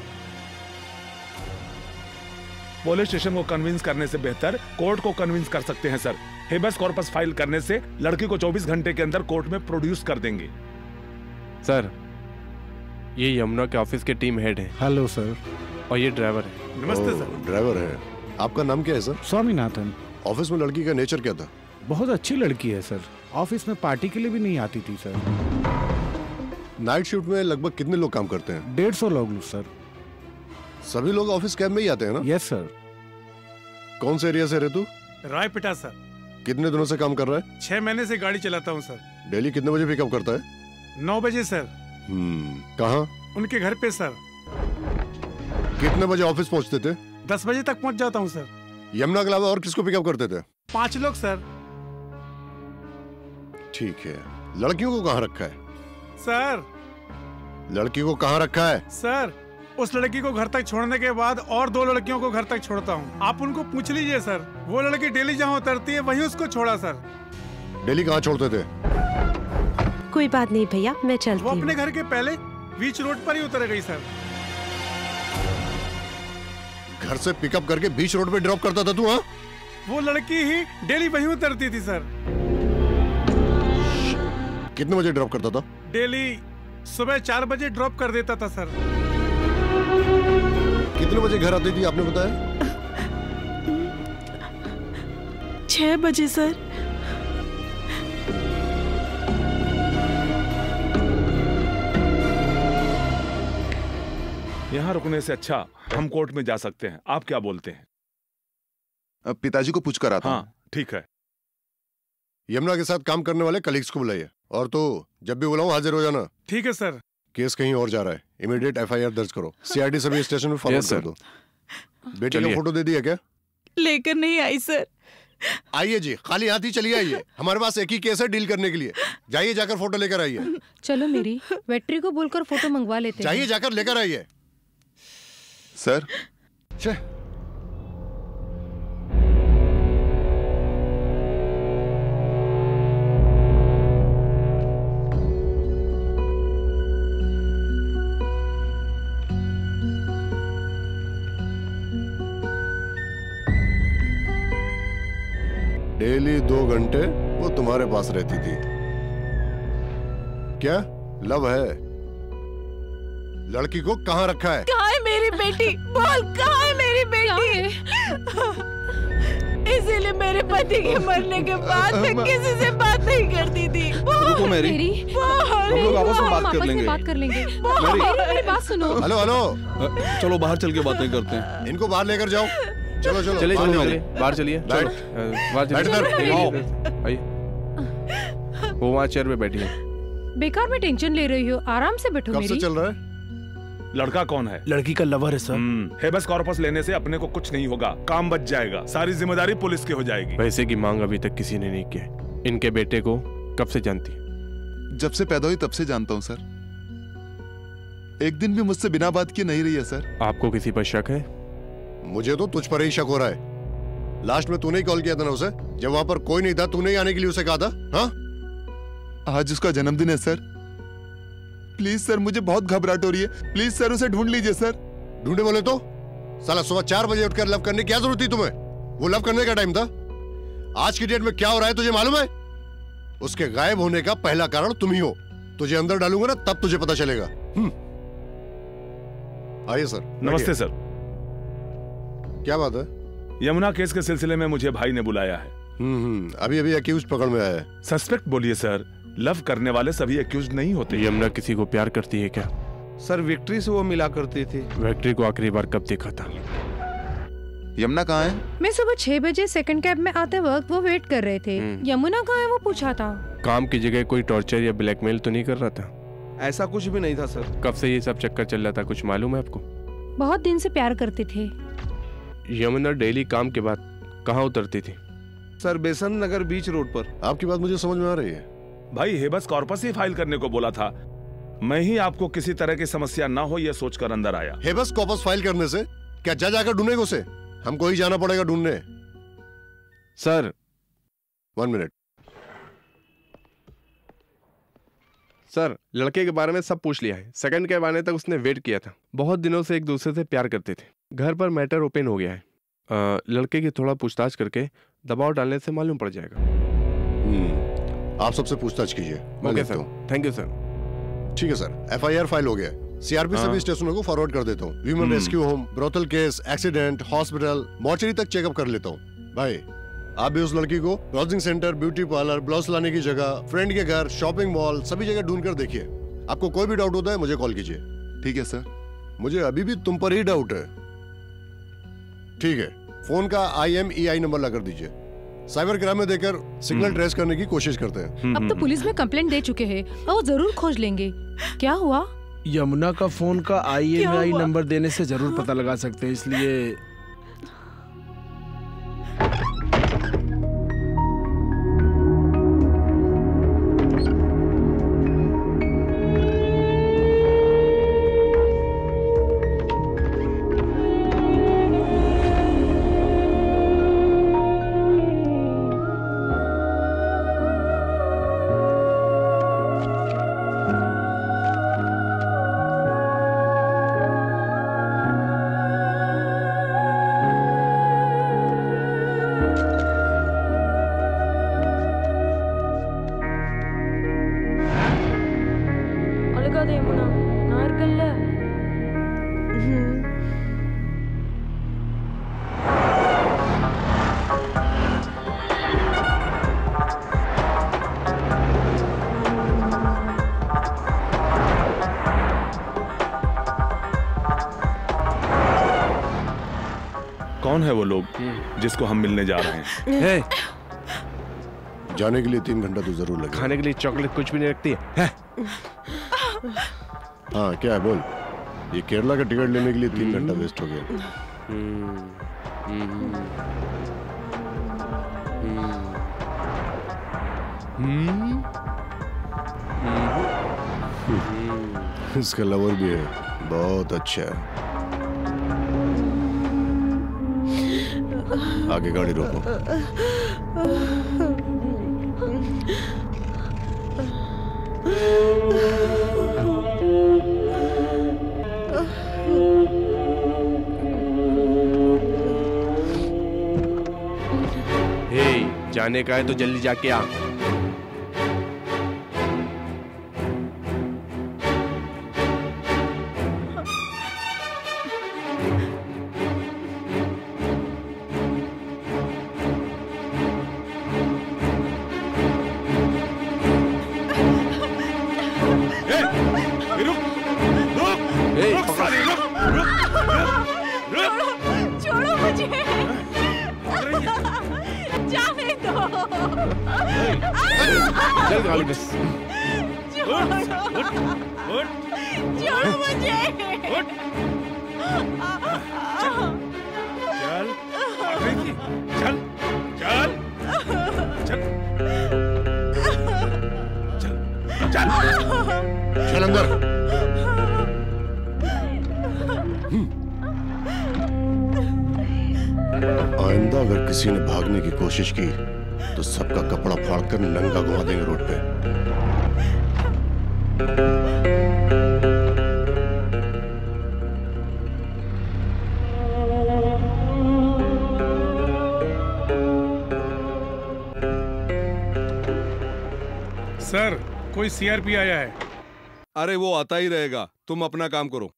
पुलिस स्टेशन को कन्विंस करने से बेहतर कोर्ट को कन्विंस कर सकते हैं सर। हेबस कॉर्पस फाइल करने से लड़की को 24 घंटे के अंदर कोर्ट में प्रोड्यूस कर देंगे। सर ये यमुना के ऑफिस के टीम हेड है। Hello sir. और ये ड्राइवर है। नमस्ते सर। ड्राइवर है। आपका नाम क्या है सर? स्वामीनाथन। ऑफिस में लड़की का नेचर क्या था? बहुत अच्छी लड़की है सर। ऑफिस में पार्टी के लिए भी नहीं आती थी सर। नाइट शिफ्ट में लगभग कितने लोग काम करते हैं? 150 लोग सर। सभी लोग ऑफिस कैब में ही आते हैं ना? Yes sir. कौन से एरिया से रहे तू? रायपिटा सर। कितने दिनों से काम कर रहा है? 6 महीने से गाड़ी चलाता हूँ सर। डेली कितने बजे पिकअप करता है? 9 बजे सर। कहाँ? उनके घर पे सर। कितने बजे ऑफिस पहुँचते थे? 10 बजे तक पहुँच जाता हूँ सर। यमुना के अलावा और किसको पिकअप करते थे? 5 लोग सर। ठीक है। लड़कियों को कहाँ रखा है? सर लड़की को कहाँ रखा है? सर उस लड़की को घर तक छोड़ने के बाद और 2 लड़कियों को घर तक छोड़ता हूँ। आप उनको पूछ लीजिए सर। वो लड़की डेली जहाँ उतरती है वहीं उसको छोड़ा सर। डेली कहाँ छोड़ते थे? कोई बात नहीं भैया, मैं चलती हूँ। वो अपने घर के पहले बीच रोड पर ही उतर गई सर। घर से पिकअप करके बीच रोड पे ड्रॉप करता था तू? हाँ, वो लड़की ही डेली वहीं उतरती थी सर। कितने बजे ड्रॉप करता था? डेली सुबह 4 बजे ड्रॉप कर देता था सर। कितने बजे घर आती थी आपने बताया? 6 बजे सर। यहाँ रुकने से अच्छा हम कोर्ट में जा सकते हैं। आप क्या बोलते हैं? अब पिताजी को पूछ कर आता हूँ। हाँ ठीक है। यमुना के साथ काम करने वाले कलीग्स को बुलाइए और तो जब भी बुलाऊं हाजिर हो जाना। ठीक है सर। केस कहीं और जा रहा है, इमीडिएट FIR दर्ज करो। CID सभी स्टेशन में फॉरवर्ड कर दो। बेटी का फोटो दे दिया क्या? लेकर नहीं आई सर। आइए जी, खाली हाथ ही चलिए आइए। हमारे पास एक ही केस है डील करने के लिए। जाइए जाकर फोटो लेकर आइए। चलो मेरी, वेट्री को बोलकर फोटो मंगवा लेते हैं। जाइए जाकर लेकर आइए। सर छे। डेली 2 घंटे वो तुम्हारे पास रहती थी। क्या लव है? लड़की को कहाँ रखा है? कहाँ है मेरी बेटी? बोल, कहाँ है मेरी बेटी? इसीलिए मेरे पति के मरने के बाद मैं किसी से बात नहीं करती थी। रुको मैरी, हम लोग आपस में बात कर लेंगे। मेरी बात सुनो। हेलो हेलो, चलो बाहर चल के बातें करते हैं। इनको बाहर लेकर जाओ। चलो चलो चलिए बाहर चलिए निकलो। बाहर चलिए। बैठ। बाहर बैठ चलिए। इधर। आइए। वो वहाँ चेयर पे बैठी है। बेकार में टेंशन ले रही हो, आराम से बैठो। कब से चल रहा है? लड़का कौन है? लड़की का लवर है सर। हेबस कॉर्पस लेने से अपने को कुछ नहीं होगा, काम बच जाएगा, सारी जिम्मेदारी पुलिस की हो जाएगी। पैसे की मांग अभी तक किसी ने नहीं की है। इनके बेटे को कब से जानती है? जब से पैदा हुई तब से जानता हूँ सर। एक दिन भी मुझसे बिना बात किए नहीं रही है सर। आपको किसी पर शक है? मुझे तो तुझ पर ही शक हो रहा है। लास्ट में तूने ही कॉल किया था ना उसे, जब वहां पर कोई नहीं था, तूने ही आने के लिए उसे कहा था। हाँ, आज उसका जन्मदिन है सर। प्लीज सर, मुझे बहुत घबराहट हो रही है। प्लीज सर, उसे ढूंढ लीजिए सर। ढूंढे बोले तो साला सुबह 4 बजे उठकर लव करने की क्या जरूरत थी तुम्हें? वो लव करने का टाइम था। आज की डेट में क्या हो रहा है तुझे मालूम है? उसके गायब होने का पहला कारण तुम ही हो। तुझे अंदर डालूंगा ना, तब तुझे पता चलेगा। आइए सर। नमस्ते सर। क्या बात है? यमुना केस के सिलसिले में मुझे भाई ने बुलाया है। अभी अभी एक्यूज पकड़ में आया है। सस्पेक्ट बोलिए सर। लव करने वाले सभी एक्यूज नहीं होते। यमुना किसी को प्यार करती है क्या? सर विक्ट्री से वो मिला करती थी। विक्ट्री को आखिरी बार कब देखा था? यमुना कहाँ है? मैं सुबह 6 बजे सेकंड कैब में आते वक्त वो वेट कर रहे थे। यमुना कहाँ है वो पूछा था। काम की जगह कोई टॉर्चर या ब्लैकमेल तो नहीं कर रहा था? ऐसा कुछ भी नहीं था सर। कब से ये सब चक्कर चल रहा था, कुछ मालूम है आपको? बहुत दिन से प्यार करते थे। यमुना डेली काम के बाद कहाँ उतरती थी? सर बेसन नगर बीच रोड पर। आपकी बात मुझे समझ में आ रही है। भाई हेबस कॉर्पस ही फाइल करने को बोला था। मैं ही आपको किसी तरह की समस्या ना हो यह सोचकर अंदर आया। हेबस कॉर्पस फाइल करने से क्या जज आकर ढूंढेगा उसे? हमको ही जाना पड़ेगा ढूंढने। Sir 1 minute. सर, लड़के के बारे में सब पूछ लिया है। सेकंड के आने तक उसने वेट किया था। बहुत दिनों से एक दूसरे से प्यार करते थे। घर पर मैटर ओपन हो गया है। लड़के की थोड़ा पूछताछ करके दबाव डालने से मालूम पड़ जाएगा। आप सबसे पूछताछ कीजिए। Okay sir, thank you sir. ठीक है सर, FIR फाइल हो गया। CRP सभी स्टेशनों को फॉरवर्ड कर देता हूँ। Human rescue home, brothel case, accident, hospital, mortuary तक चेकअप कर लेता हूँ। भाई आप भी उस लड़की को browsing centre, beauty parlour, blouse लाने की जगह, फ्रेंड के घर, शॉपिंग मॉल, सभी जगह ढूंढ कर देखिए। आपको कोई भी डाउट होता है मुझे कॉल कीजिए। ठीक है सर। मुझे अभी भी तुम पर ही डाउट है। ठीक है, फोन का IMEI नंबर लगा दीजिए। साइबर क्राइम में देकर सिग्नल ट्रेस करने की कोशिश करते हैं। अब तो पुलिस में कंप्लेंट दे चुके हैं और वो जरूर खोज लेंगे। क्या हुआ? यमुना का फोन का IMEI नंबर देने से जरूर पता लगा सकते हैं, इसलिए कौन है वो लोग जिसको हम मिलने जा रहे हैं? जाने के लिए 3 घंटा तो जरूर लगेगा। खाने के लिए चॉकलेट कुछ भी नहीं रखती है? हाँ क्या है बोल। ये केरला का टिकट लेने के लिए 3 घंटा वेस्ट हो गया। इसका लवर भी है, बहुत अच्छा है। आगे गाड़ी रोको। जाने का है तो जल्दी जाके आ। छोड़ो मुझे, जाने दो। चल गाड़ी बस। छोड़ो मुझे। चल चल चल चल चल अंदर। आइंदा अगर किसी ने भागने की कोशिश की तो सबका कपड़ा फाड़कर नंगा घुमा देंगे रोड पे। सर, कोई सीआरपी आया है। अरे वो आता ही रहेगा, तुम अपना काम करो।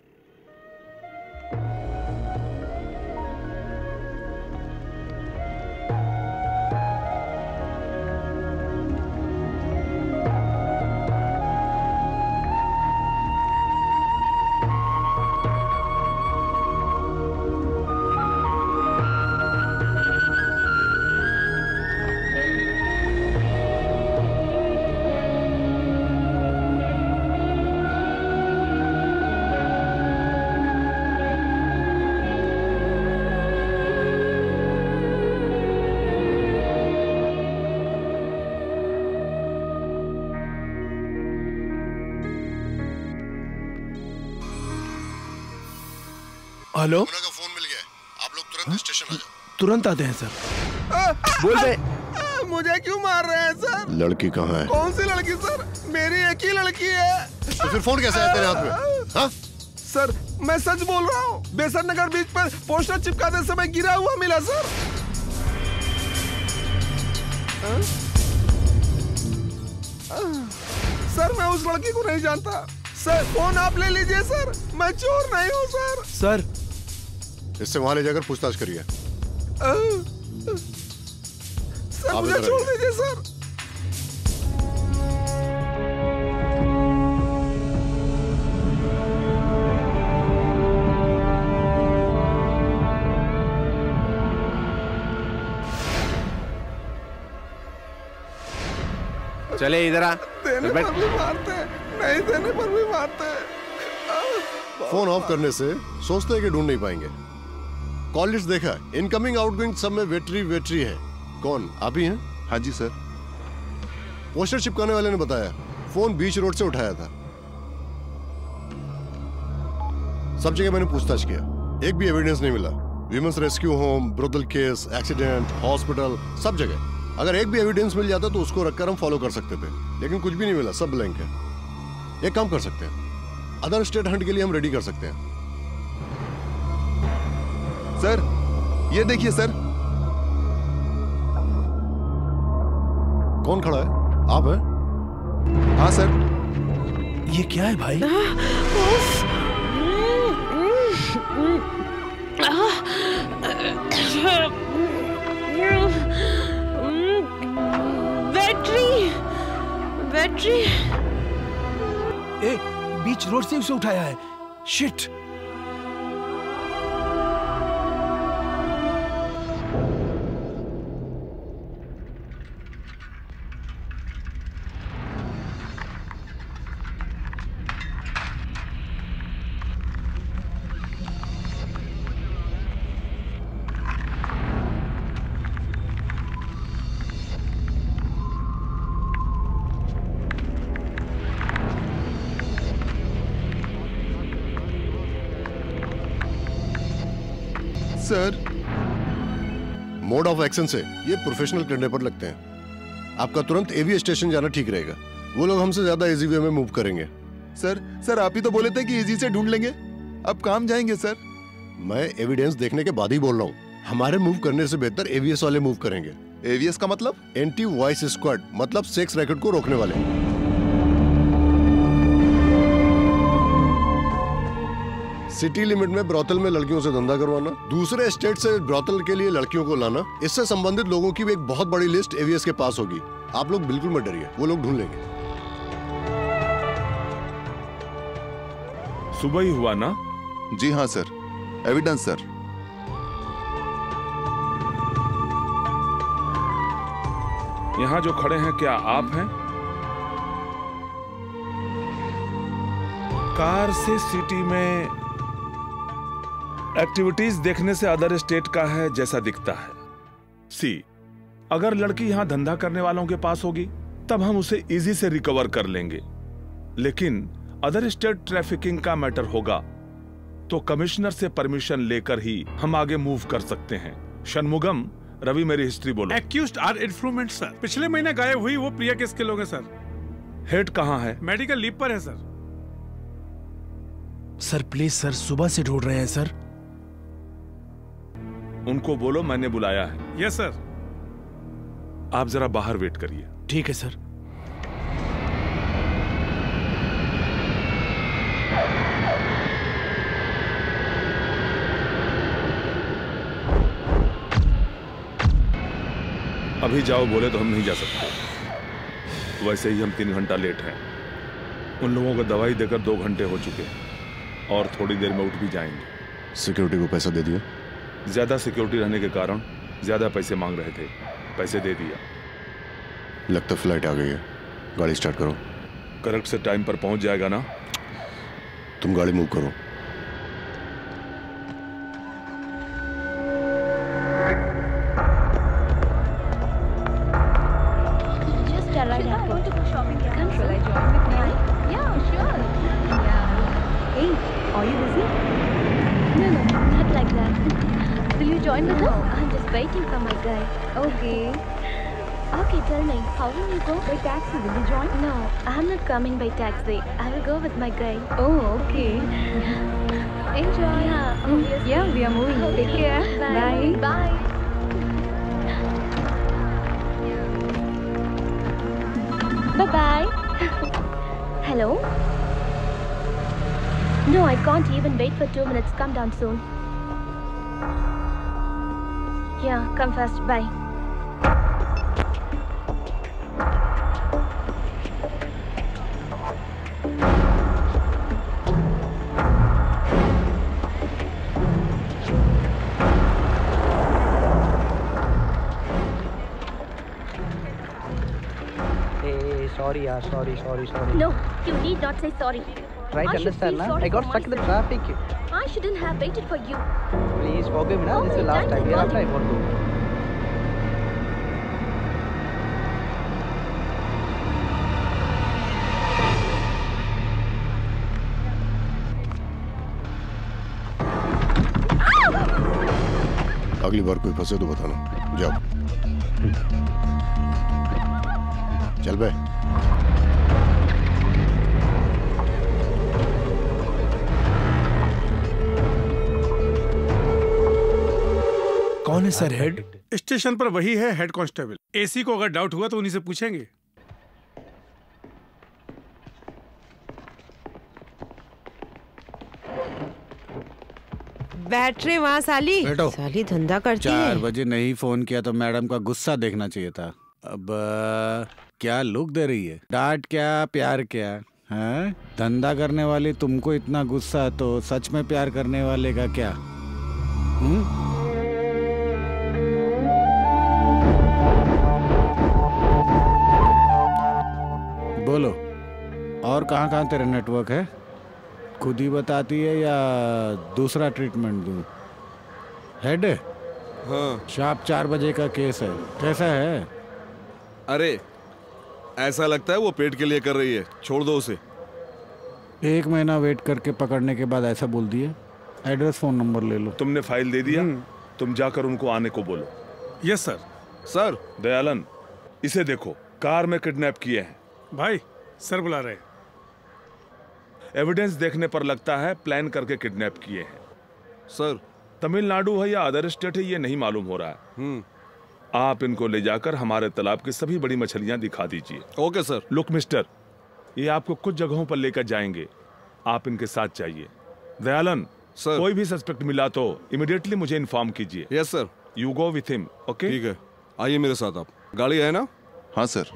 हेलो, का फोन मिल गया है। आप लोग तुरंत स्टेशन आ जाओ। तुरंत आते हैं सर। बोल दे। मुझे क्यों मार रहे हैं सर? लड़की कहाँ है? कौन सी लड़की सर? मेरी एक ही लड़की है। तो फिर फोन कैसे आया तेरे हाथ में? हाँ? सर मैं सच बोल रहा हूँ, बेसन नगर बीच पर पोस्टर चिपकाते समय गिरा हुआ मिला सर। सर मैं उस लड़की को नहीं जानता सर। फोन आप ले लीजिए सर, मैं चोर नहीं हूँ सर। सर इससे वहां ले जाकर पूछताछ करिए। सर मुझे छोड़ दीजिए सर। चले इधर आ। देने पर भी मारते हैं, नहीं देने पर भी मारते हैं। फोन ऑफ करने से सोचते हैं कि ढूंढ नहीं पाएंगे। कॉल लिस्ट देखा, इनकमिंग आउटगोइंग सब में वेटरी है। कौन? आप ही हैं? हाँ जी सर। पोस्टर चिपकाने वाले ने बताया फोन बीच रोड से उठाया था। सब जगह मैंने पूछताछ किया, एक भी एविडेंस नहीं मिला। Women's rescue home, brothel case, accident, hospital, सब जगह। अगर एक भी एविडेंस मिल जाता तो उसको रखकर हम फॉलो कर सकते थे, लेकिन कुछ भी नहीं मिला, सब ब्लैंक है। एक काम कर सकते हैं, अदर स्टेट हंट के लिए हम रेडी कर सकते हैं। सर ये देखिए सर। कौन खड़ा है? आप हैं? हाँ सर। ये क्या है भाई? बैटरी बीच रोड से उसे उठाया है। Shit. Sir mode of action से ये प्रोफेशनल किडनैपर लगते हैं। आपका तुरंत एवी स्टेशन जाना ठीक रहेगा। वो लोग हमसे ज्यादा इजी वे में मूव करेंगे। सर आप ही तो बोले थे कि इजी से ढूंढ लेंगे। अब काम जाएंगे सर। मैं एविडेंस देखने के बाद ही बोल रहा हूँ। हमारे मूव करने से बेहतर एवीएस वाले मूव करेंगे। एवीएस का मतलब? एंटी वॉइस स्क्वाड, मतलब सेक्स रैकेट को रोकने वाले। सिटी लिमिट में ब्रोथल में लड़कियों से धंधा करवाना, दूसरे स्टेट से ब्रोथल के लिए लड़कियों को लाना, इससे संबंधित लोगों की भी एक बहुत बड़ी लिस्ट एवीएस के पास होगी। आप लोग बिल्कुल मत डरिए, वो लोग ढूंढ लेंगे। सुबह ही हुआ ना? जी हाँ सर, एविडेंस सर। यहाँ जो खड़े हैं क्या आप हैं? कार से सिटी में एक्टिविटीज देखने से अदर स्टेट का है जैसा दिखता है। सी, अगर लड़की यहां धंधा करने वालों के पास होगी तब हम उसे इजी से रिकवर कर लेंगे, लेकिन अदर स्टेट ट्रैफिकिंग का मैटर होगा तो कमिश्नर से परमिशन लेकर ही हम आगे मूव कर सकते हैं। शनमुगम, रवि मेरी हिस्ट्री बोलो। Accused or involvement sir. पिछले महीने गायब हुई वो प्रिया किसके लोग हैं सर? हेड कहाँ है? मेडिकल लीव पर है सर। सर प्लीज सर, सुबह से ढूंढ रहे हैं सर। उनको बोलो मैंने बुलाया है। Yes sir. आप जरा बाहर वेट करिए। ठीक है सर। अभी जाओ बोले तो हम नहीं जा सकते। वैसे ही हम 3 घंटा लेट हैं। उन लोगों को दवाई देकर 2 घंटे हो चुके हैं और थोड़ी देर में उठ भी जाएंगे। सिक्योरिटी को पैसा दे दिया? ज्यादा सिक्योरिटी रहने के कारण ज्यादा पैसे मांग रहे थे, पैसे दे दिया। लगता फ्लाइट आ गई है, गाड़ी स्टार्ट करो। करेक्ट से टाइम पर पहुंच जाएगा ना? तुम गाड़ी मूव करो। Waiting for my guy. Okay. Okay, tell me, how will you go? By taxi, will you join? No, I'm not coming by taxi. I will go with my guy. Oh, okay. Enjoy. Yeah, obviously. Yeah, we are moving. Okay. Take care. Bye. Bye. Bye-bye. Hello? No, I can't even wait for 2 minutes. Come down soon. Yeah, come fast. Bye. Hey, sorry, yaar. Sorry. No, you need not say sorry. Try to understand, na? I got stuck in the traffic. I shouldn't have waited for you. Please forgive me, na? This is the last time. Yeah, after I won't do. अगली बार कोई फंसे तो बताना। जाओ। चल बे। कौन है सर हेड? स्टेशन पर वही है, हेड कांस्टेबल। एसी को अगर डाउट हुआ तो उन्हीं से पूछेंगे। बैठ रहे वहाँ साली। बैठो। साली धंधा करती है। 4 बजे नहीं फोन किया तो मैडम का गुस्सा देखना चाहिए था। अब क्या लुक दे रही है? डांट क्या प्यार क्या है? धंधा करने वाली तुमको इतना गुस्सा तो सच में प्यार करने वाले का क्या? बोलो, और कहाँ कहाँ तेरा नेटवर्क है? खुद ही बताती है या दूसरा ट्रीटमेंट दूं? हेड? हाँ। शार्प 4 बजे का केस है, कैसा है? अरे ऐसा लगता है वो पेट के लिए कर रही है, छोड़ दो उसे। 1 महीना वेट करके पकड़ने के बाद ऐसा बोल दिया। एड्रेस फोन नंबर ले लो। तुमने फाइल दे दिया? तुम जाकर उनको आने को बोलो। Yes sir. सर दयालन, इसे देखो, कार में किडनैप किए हैं। भाई सर बुला रहे हैं। एविडेंस देखने पर लगता है प्लान करके किडनैप किए हैं। सर तमिलनाडु है या अदर स्टेट है ये नहीं मालूम हो रहा है। आप इनको ले जाकर हमारे तालाब की सभी बड़ी मछलियां दिखा दीजिए। Okay sir. लुक मिस्टर, ये आपको कुछ जगहों पर लेकर जाएंगे, आप इनके साथ चाहिए। दयालन सर, कोई भी सस्पेक्ट मिला तो इमीडिएटली मुझे इन्फॉर्म कीजिए। Yes sir. You go with him. Okay ठीक है, आइए मेरे साथ। आप गाड़ी है ना? हाँ सर।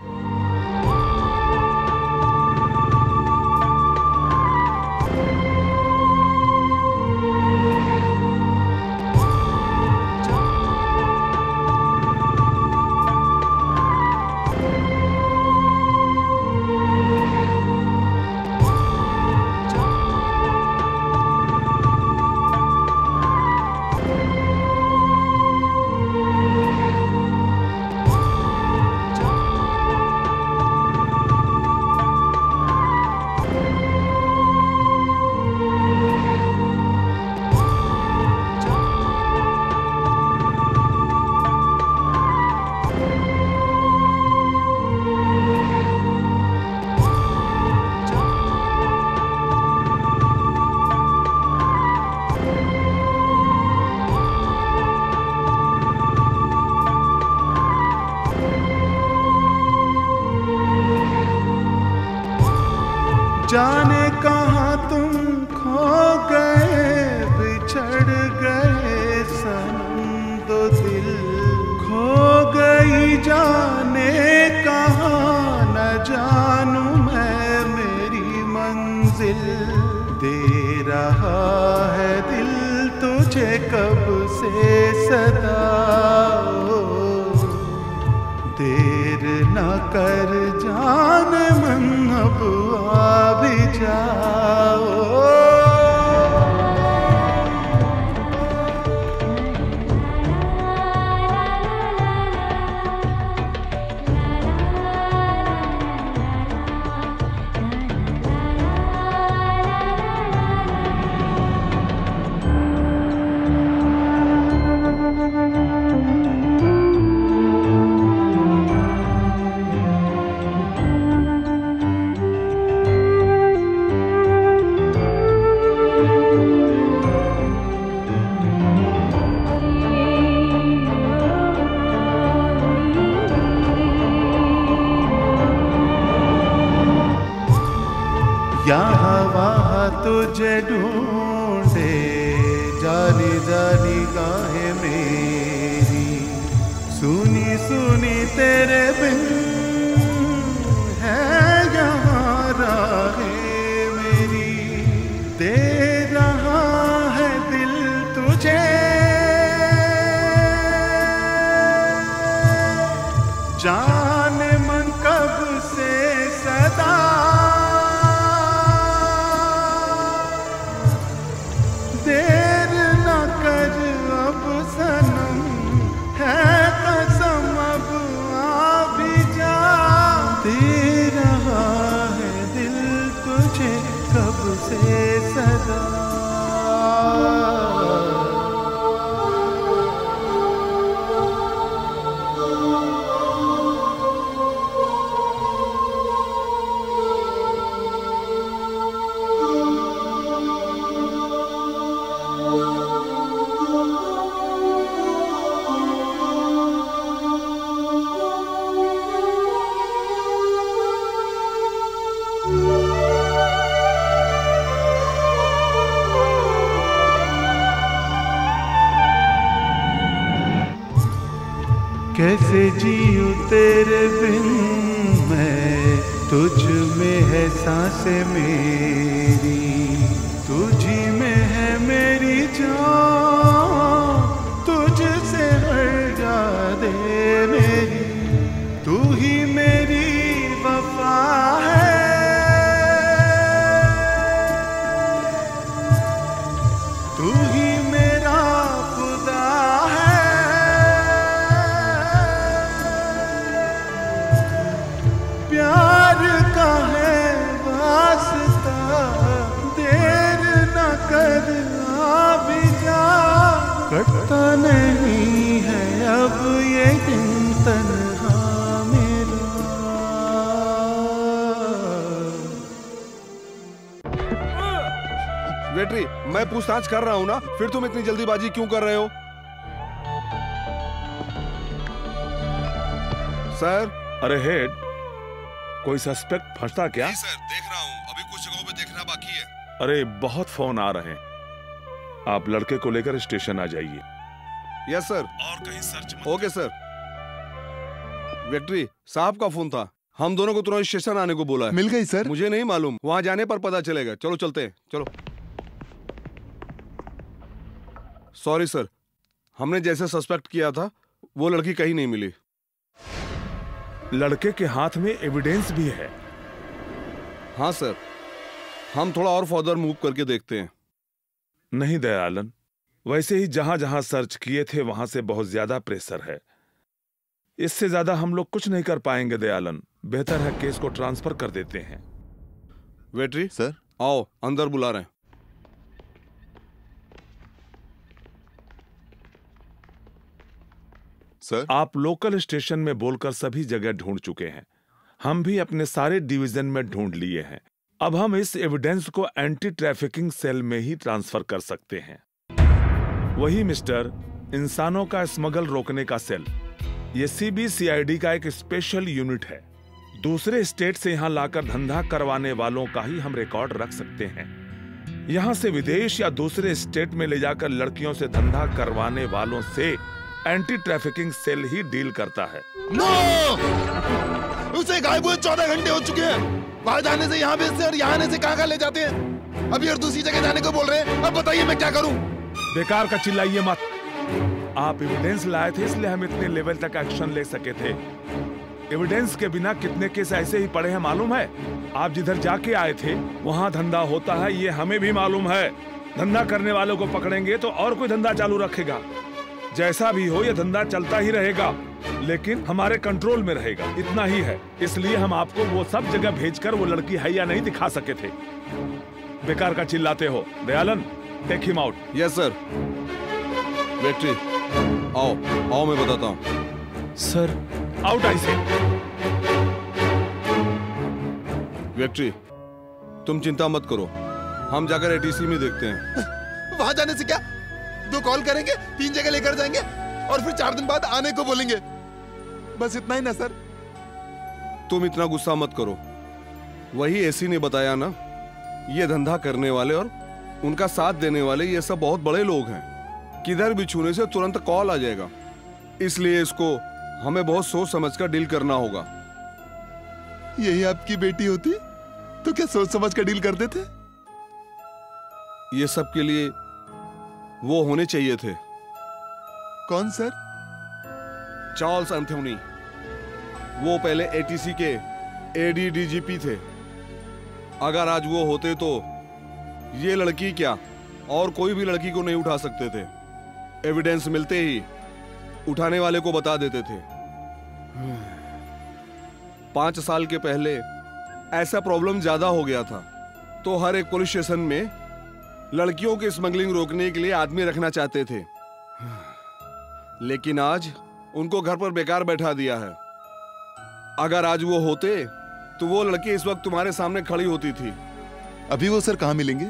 जाने कहाँ तुम खो गए, बिछड़ गए सनम दो दिल, खो गई जाने कहाँ न जानू मैं मेरी मंजिल, दे रहा है दिल तुझे कब से सदा, देर न कर जान मन अब आ भी जाओ। यहाँ वहाँ तुझे ढूंढे जानी जानी गाहें मेरी, सुनी सुनी तेरे बिन है यहाँ राहें मेरी, दे रहा है दिल तुझे जाने मन कब से सदा, देर न कर अब सनम है कसम अब आ भी जा, दे रहा है दिल तुझे कब से सदा। कैसे जीऊं तेरे बिन मैं, तुझ में है सांसें मेरी, तुझी में है मेरी जान, तुझसे हट जा दे मेरी, तू ही मेरी वफा है, तू ही मेरा खुदा है, प्यार का है वास्ता, देर न कर आ भी जा, कटता नहीं है अब ये दिन तन्हा मेरा। वेटरी, मैं पूछताछ कर रहा हूँ ना, फिर तुम इतनी जल्दीबाजी क्यों कर रहे हो? सर। अरे हेड, कोई सस्पेक्ट फंसता क्या? नहीं सर, देख रहा हूँ, अभी कुछ जगहों पे देखना बाकी है। अरे बहुत फोन आ रहे हैं, आप लड़के को लेकर स्टेशन आ जाइए। Yes sir. और कहीं सर्च मत। Okay sir. वेक्ट्री, साहब का फोन था, हम दोनों को तुरंत स्टेशन आने को बोला है। मिल गई सर? मुझे नहीं मालूम, वहां जाने पर पता चलेगा। चलो चलते हैं, चलो। सॉरी सर, हमने जैसे सस्पेक्ट किया था वो लड़की कहीं नहीं मिली। लड़के के हाथ में एविडेंस भी है। हाँ सर, हम थोड़ा और फर्दर मूव करके देखते हैं। नहीं दयालन, वैसे ही जहां जहां सर्च किए थे वहां से बहुत ज्यादा प्रेशर है। इससे ज्यादा हम लोग कुछ नहीं कर पाएंगे दयालन। बेहतर है केस को ट्रांसफर कर देते हैं। वेटरी सर, आओ, अंदर बुला रहे हैं। सर, आप लोकल स्टेशन में बोलकर सभी जगह ढूंढ चुके हैं, हम भी अपने सारे डिवीजन में ढूंढ लिए हैं। अब हम इस एविडेंस को एंटी ट्रैफिकिंग सेल में ही ट्रांसफर कर सकते हैं। वही मिस्टर, इंसानों का स्मगल रोकने का सेल। ये CBCID का एक स्पेशल यूनिट है। दूसरे स्टेट से यहाँ लाकर धंधा करवाने वालों का ही हम रिकॉर्ड रख सकते हैं। यहाँ से विदेश या दूसरे स्टेट में ले जाकर लड़कियों से धंधा करवाने वालों से एंटी ट्रैफिकिंग सेल ही डील करता है। नो! उसे गायब हुए 14 घंटे हो चुके हैं। वहां जाने से यहाँ भेजते और यहाँ आने से कहाँ ले जाते हैं। अभी और दूसरी जगह जाने को बोल रहे हैं। अब बताइए मैं क्या करूं? बेकार का चिल्लाइए मत। आप एविडेंस लाए थे इसलिए हम इतने लेवल तक एक्शन ले सके थे। एविडेंस के बिना कितने केस ऐसे ही पड़े हैं मालूम है? आप जिधर जाके आए थे वहाँ धंधा होता है, ये हमें भी मालूम है। धंधा करने वालों को पकड़ेंगे तो और कोई धंधा चालू रखेगा। जैसा भी हो ये धंधा चलता ही रहेगा, लेकिन हमारे कंट्रोल में रहेगा, इतना ही है। इसलिए हम आपको वो सब जगह भेजकर वो लड़की है या नहीं दिखा सके थे। बेकार का चिल्लाते हो। Dayalan, take him out. Yes sir. Vetri, आओ आओ, मैं बताता हूँ। सर, आउट आई से। वेट्री, तुम चिंता मत करो, हम जाकर ATC में देखते हैं। वहां जाने से क्या, 2 कॉल करेंगे, 3 जगह लेकर जाएंगे और फिर 4 दिन बाद आने को बोलेंगे। बस इतना ही ना सर? तुम इतना गुस्सा मत करो। वही AC ने बताया ना, ये धंधा करने वाले और उनका साथ देने वाले ये सब बहुत बड़े लोग हैं। किधर भी छूने से तुरंत कॉल आ जाएगा, इसलिए इसको हमें बहुत सोच समझकर डील करना होगा। यही आपकी बेटी होती तो क्या सोच समझ कर डील करते थे? ये सब के लिए वो होने चाहिए थे। कौन सर? Charles Anthony. वो पहले ATC के AD-DGP थे। अगर आज वो होते तो ये लड़की क्या और कोई भी लड़की को नहीं उठा सकते थे। एविडेंस मिलते ही उठाने वाले को बता देते थे। 5 साल के पहले ऐसा प्रॉब्लम ज्यादा हो गया था, तो हर एक पुलिस स्टेशन में लड़कियों की स्मगलिंग रोकने के लिए आदमी रखना चाहते थे, लेकिन आज उनको घर पर बेकार बैठा दिया है। अगर आज वो होते तो वो लड़की इस वक्त तुम्हारे सामने खड़ी होती थी। अभी वो सर कहाँ मिलेंगे?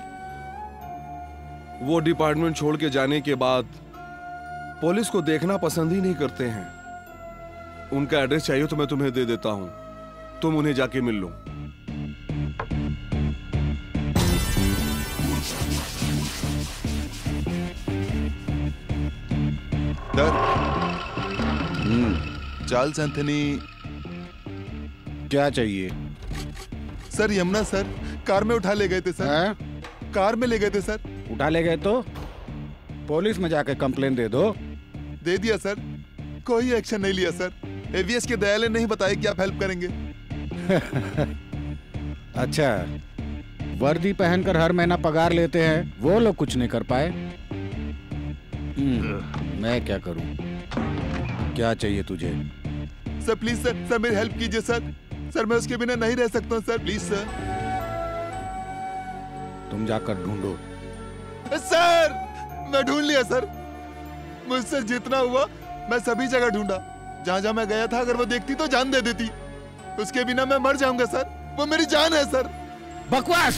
वो डिपार्टमेंट छोड़ के जाने के बाद पुलिस को देखना पसंद ही नहीं करते हैं। उनका एड्रेस चाहिए तो मैं तुम्हें दे देता हूं, तुम उन्हें जाके मिल लो। Charles Anthony. क्या चाहिए? सर यमुना सर कार में उठा ले गए थे सर। कार में ले गए थे सर। उठा ले गए तो पुलिस में जाके कंप्लेन दे दो। दे दिया सर, कोई एक्शन नहीं लिया सर। AVS के दयाले नहीं बताया कि आप हेल्प करेंगे। अच्छा, वर्दी पहनकर हर महीना पगार लेते हैं, वो लोग कुछ नहीं कर पाए। मैं क्या करूं? क्या चाहिए तुझे? सर प्लीज सर, सर मेरी हेल्प कीजिए सर। सर मैं उसके बिना नहीं रह सकता सर, प्लीज सर। तुम जाकर ढूंढो। सर मैं ढूंढ लिया सर। मुझसे जितना हुआ मैं सभी जगह ढूंढा, जहाँ जहाँ मैं गया था। अगर वो देखती तो जान दे देती, उसके बिना मैं मर जाऊंगा सर। वो मेरी जान है सर। बकवास।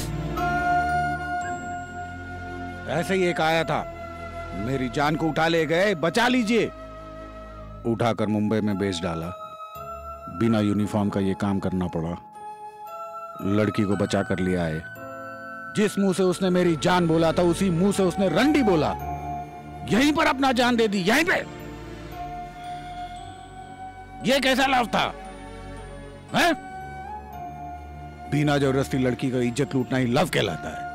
ऐसे ही एक आया था, मेरी जान को उठा ले गए, बचा लीजिए। उठाकर मुंबई में बेच डाला। बिना यूनिफॉर्म का ये काम करना पड़ा। लड़की को बचा कर ले आए। जिस मुंह से उसने मेरी जान बोला था, उसी मुंह से उसने रंडी बोला। यहीं पर अपना जान दे दी, यहीं पे। ये कैसा लव था, हैं? बिना जबरदस्ती लड़की का इज्जत लूटना ही लव कहलाता है।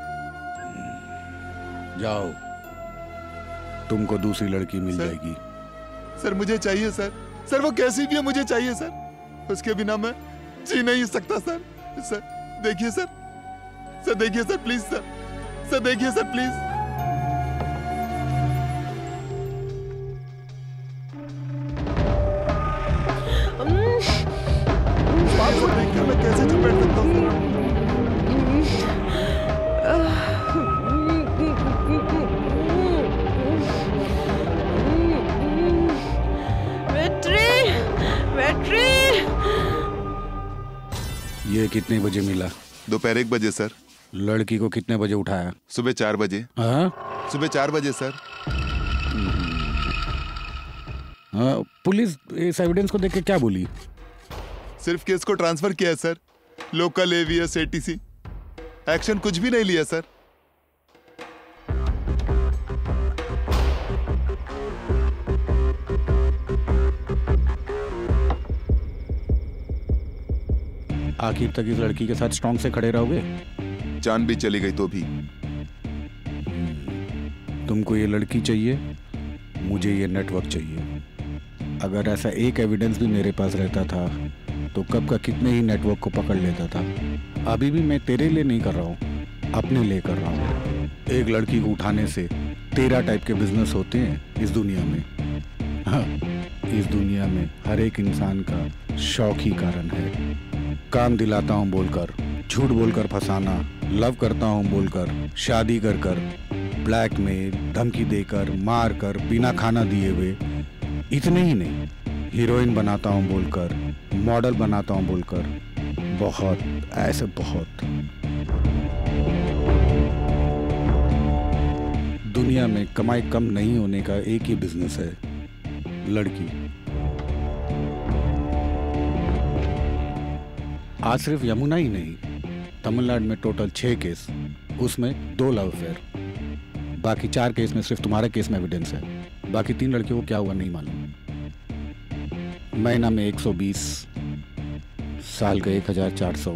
जाओ, तुमको दूसरी लड़की मिल जाएगी। सर मुझे चाहिए सर। सर वो कैसी भी है मुझे चाहिए सर। उसके बिना मैं जी नहीं सकता सर। सर देखिए सर। सर देखिए सर प्लीज सर। सर देखिए सर प्लीज। मैं कैसे चुप बैठ सकता हूँ? ये कितने बजे मिला? दोपहर 1 बजे सर। लड़की को कितने बजे उठाया? सुबह 4 बजे। हाँ? सुबह 4 बजे सर। हाँ, पुलिस इस एविडेंस को देख के क्या बोली? सिर्फ केस को ट्रांसफर किया है sir. Local AVS ATC. Action कुछ भी नहीं लिया सर। आखिर तक इस लड़की के साथ स्ट्रॉन्ग से खड़े रहोगे? जान भी चली गई तो भी। तुमको ये लड़की चाहिए, मुझे ये नेटवर्क चाहिए। अगर ऐसा एक एविडेंस भी मेरे पास रहता था तो कब का कितने ही नेटवर्क को पकड़ लेता था। अभी भी मैं तेरे लिए नहीं कर रहा हूँ, अपने लिए कर रहा हूँ। एक लड़की को उठाने से 13 टाइप के बिजनेस होते हैं इस दुनिया में। हाँ, इस दुनिया में हर एक इंसान का शौक ही कारण है। काम दिलाता हूँ बोलकर, झूठ बोलकर फंसाना, लव करता हूँ बोलकर, शादी कर कर, ब्लैकमेल, धमकी देकर, मार कर, बिना खाना दिए हुए। इतने ही नहीं, हीरोइन बनाता हूँ बोलकर, मॉडल बनाता हूँ बोलकर, बहुत ऐसे बहुत। दुनिया में कमाई कम नहीं होने का एक ही बिजनेस है, लड़की। आज सिर्फ यमुना ही नहीं, तमिलनाडु में टोटल 6 केस, उसमें 2 लव अफेयर। बाकी 4 केस में सिर्फ तुम्हारे केस में एविडेंस है। बाकी 3 लड़कियों को क्या हुआ नहीं मालूम। महीना में 120, साल का 1400।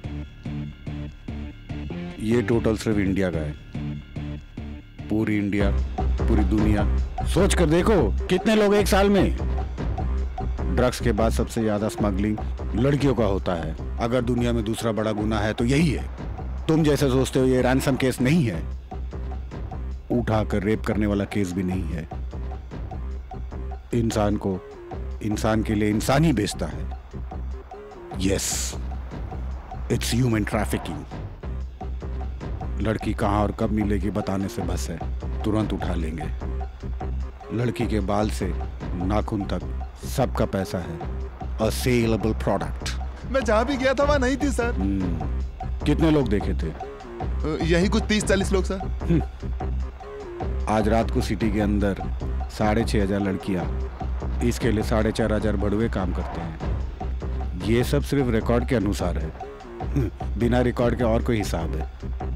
ये टोटल सिर्फ इंडिया का है। पूरी इंडिया, पूरी दुनिया, सोच कर देखो कितने लोग एक साल में। ड्रग्स के बाद सबसे ज्यादा स्मगलिंग लड़कियों का होता है। अगर दुनिया में दूसरा बड़ा गुनाह है तो यही है। तुम जैसे सोचते हो ये रैंसम केस नहीं है, उठाकर रेप करने वाला केस भी नहीं है। इंसान को इंसान के लिए इंसान ही बेचता है। Yes, it's human trafficking. लड़की कहां और कब मिलेगी बताने से बस है, तुरंत उठा लेंगे। लड़की के बाल से नाखून तक सबका पैसा है। A saleable product. मैं जहाँ भी गया था वहाँ नहीं थी सर। कितने लोग देखे थे? यही कुछ 30-40 लोग सर। आज रात को सिटी के अंदर 6500 लड़कियां, इसके लिए 4500 बड़ुए काम करते हैं। ये सब सिर्फ रिकॉर्ड के अनुसार है, बिना रिकॉर्ड के और कोई हिसाब है।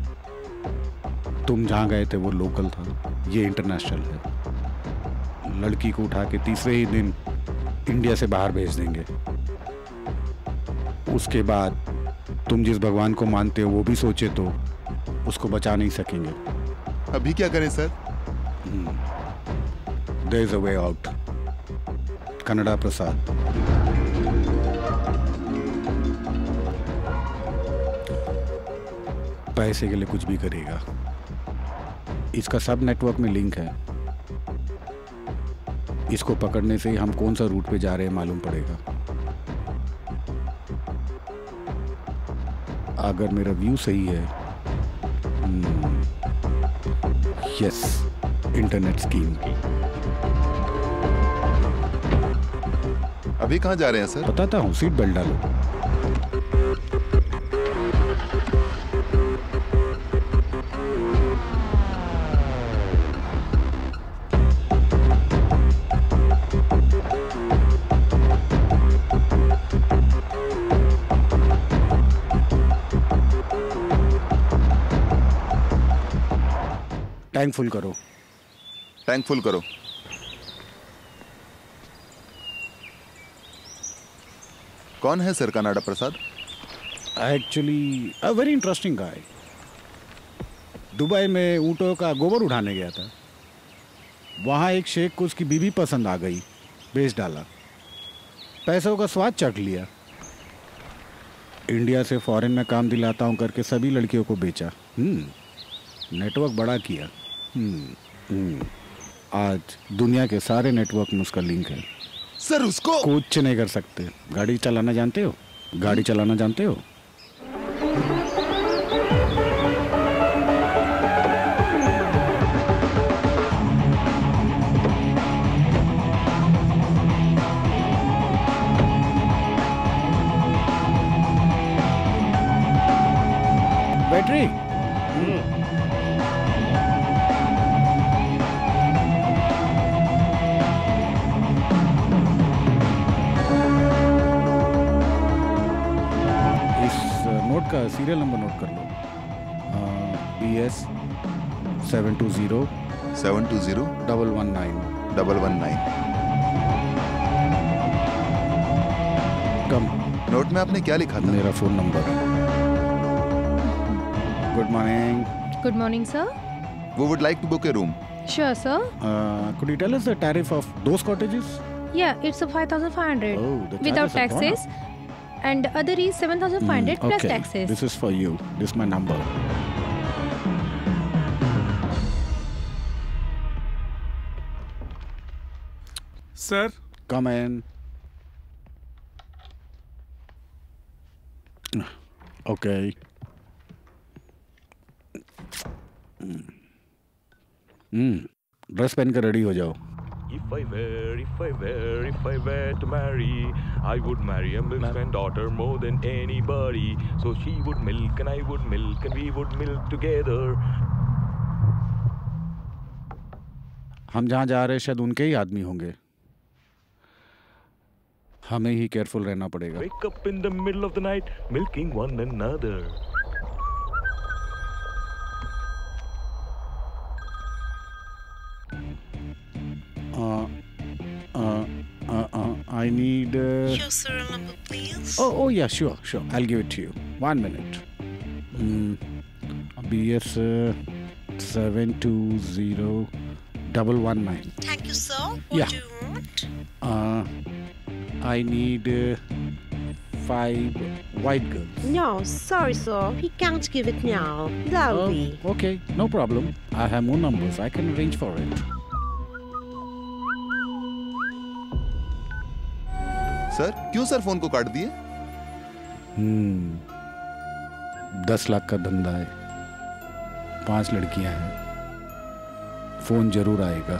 तुम जहाँ गए थे वो लोकल था, ये इंटरनेशनल है। लड़की को उठा के तीसरे ही दिन इंडिया से बाहर भेज देंगे। उसके बाद तुम जिस भगवान को मानते हो वो भी सोचे तो उसको बचा नहीं सकेंगे। अभी क्या करें sir? There is a way out. Kannada Prasad. पैसे के लिए कुछ भी करेगा। इसका सब नेटवर्क में लिंक है। इसको पकड़ने से ही हम कौन सा रूट पे जा रहे हैं मालूम पड़ेगा। अगर मेरा व्यू सही है, यस, इंटरनेट स्कीम की अभी कहाँ जा रहे हैं सर? बताता हूँ, सीट बेल्ट डालो। टैंक फुल करो। टैंक फुल करो। कौन है sir Kannada Prasad? Actually a very interesting guy. Dubai में ऊँटों का गोबर उठाने गया था। वहाँ एक शेख को उसकी बीवी पसंद आ गई, बेच डाला, पैसों का स्वाद चख लिया। इंडिया से फॉरेन में काम दिलाता हूँ करके सभी लड़कियों को बेचा। नेटवर्क बड़ा किया। आज दुनिया के सारे नेटवर्क में उसका लिंक है। सर उसको कुछ नहीं कर सकते। गाड़ी चलाना जानते हो? गाड़ी चलाना जानते हो? बैटरी का सीरियल नंबर नोट कर लो। BS 720 119 कम। नोट में आपने क्या लिखा था? मेरा phone number. Good morning. Good morning sir. We would like to book a room. Sure sir. Could you tell us the tariff of those cottages? Yeah, it's a 5,500 the without charges have gone taxes. And other is 7,500 plus okay. taxes. This is for you. This is my number. Sir. Come in. Okay. Dress पहन कर रेडी हो जाओ। If I were to marry, I would marry a milkman daughter more than anybody. So she would milk and I would milk and we would milk together. हम जहाँ जा रहे हैं शायद उनके ही आदमी होंगे। हमें ही केयरफुल रहना पड़ेगा। Wake up in the middle of the night, milking one another. I need. Your serial number, please. Oh yeah, sure. I'll give it to you. 1 minute. BS 720-119. Thank you, sir. Yeah. What do you want? I need 5 white girls. No, sorry, sir. We can't give it now. That'll be. Okay, no problem. I have more numbers. I can arrange for it. Sir क्यों सर फोन को काट दिए? 10 लाख का धंधा है, 5 लड़कियां हैं, फोन जरूर आएगा।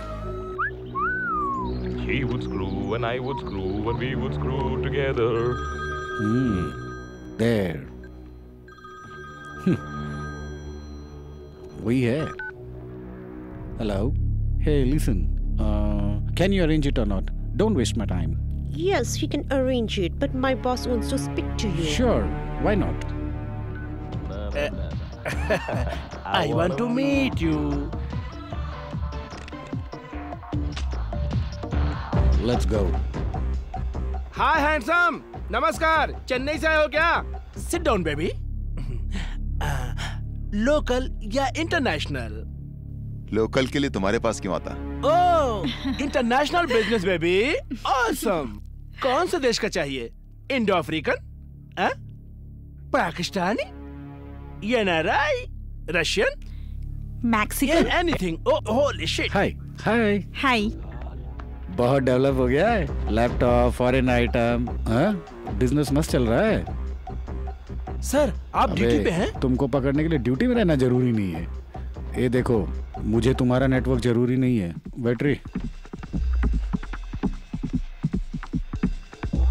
He would screw and I would screw and we would screw together. There. वही है। Hello. Hey, listen. Can you arrange it or not? Don't waste my time. Yes, we can arrange it, but my boss wants to speak to you. Sure, why not? I want to meet you. Let's go. Hi, handsome. नमस्कार, चेन्नई से आए हो क्या? Sit down, baby. लोकल या इंटरनेशनल? लोकल के लिए तुम्हारे पास क्यों आता? Oh, international business baby, awesome. कौन से देश का चाहिए? Indo African, Pakistani, NRI, Russian, Mexican, anything. Oh, holy shit. Hi. Hi. बहुत डेवलप हो गया है। लैपटॉप, फॉरेन आइटम, बिजनेस मस्त चल रहा है। सर, आप ड्यूटी पे हैं? तुमको पकड़ने के लिए ड्यूटी में रहना जरूरी नहीं है। ये देखो, मुझे तुम्हारा नेटवर्क जरूरी नहीं है। बैटरी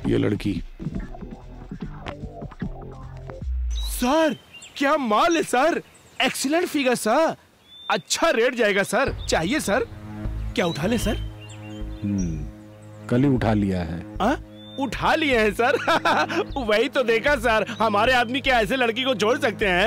ये लड़की। सर क्या माल है सर, एक्सीलेंट फिगर सर, अच्छा रेट जाएगा सर, चाहिए सर, क्या उठा ले सर? कल ही उठा लिया है। उठा लिए हैं सर। वही तो देखा सर, हमारे आदमी क्या ऐसे लड़की को छोड़ सकते हैं?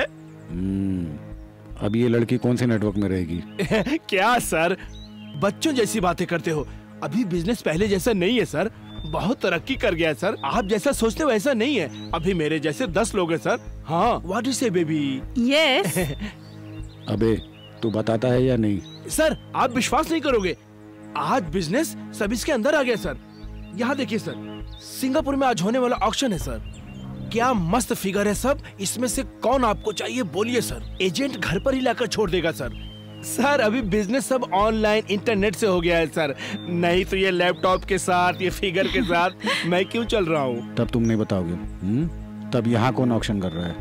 अब ये लड़की कौन से नेटवर्क में रहेगी? क्या सर बच्चों जैसी बातें करते हो, अभी बिजनेस पहले जैसा नहीं है सर, बहुत तरक्की कर गया है सर, आप जैसा सोचते हो वैसा नहीं है, अभी मेरे जैसे 10 लोग हैं सर। हाँ, what you say baby? Yes. अबे तू बताता है या नहीं? सर आप विश्वास नहीं करोगे, आज बिजनेस सब इसके अंदर आ गया सर। यहाँ देखिए सर, सिंगापुर में आज होने वाला ऑक्शन है सर, क्या मस्त फिगर है सब, इसमें से कौन आपको चाहिए बोलिए सर, एजेंट घर पर ही लाकर छोड़ देगा सर। सर अभी बिजनेस सब ऑनलाइन इंटरनेट से हो गया है सर, नहीं तो ये लैपटॉप के साथ ये फिगर के साथ मैं क्यों चल रहा हूँ? तब तुम नहीं बताओगे? तब यहाँ कौन ऑक्शन कर रहा है?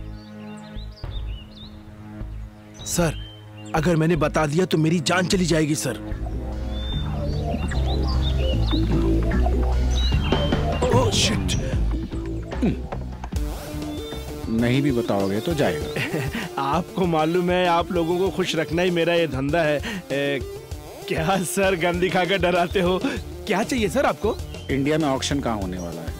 सर अगर मैंने बता दिया तो मेरी जान चली जाएगी सर। Oh shit. नहीं भी बताओगे तो जाएगा। आपको मालूम है आप लोगों को खुश रखना ही मेरा ये धंधा है। क्या सर गन दिखाकर डराते हो, क्या चाहिए सर आपको? इंडिया में ऑक्शन कहाँ होने वाला है?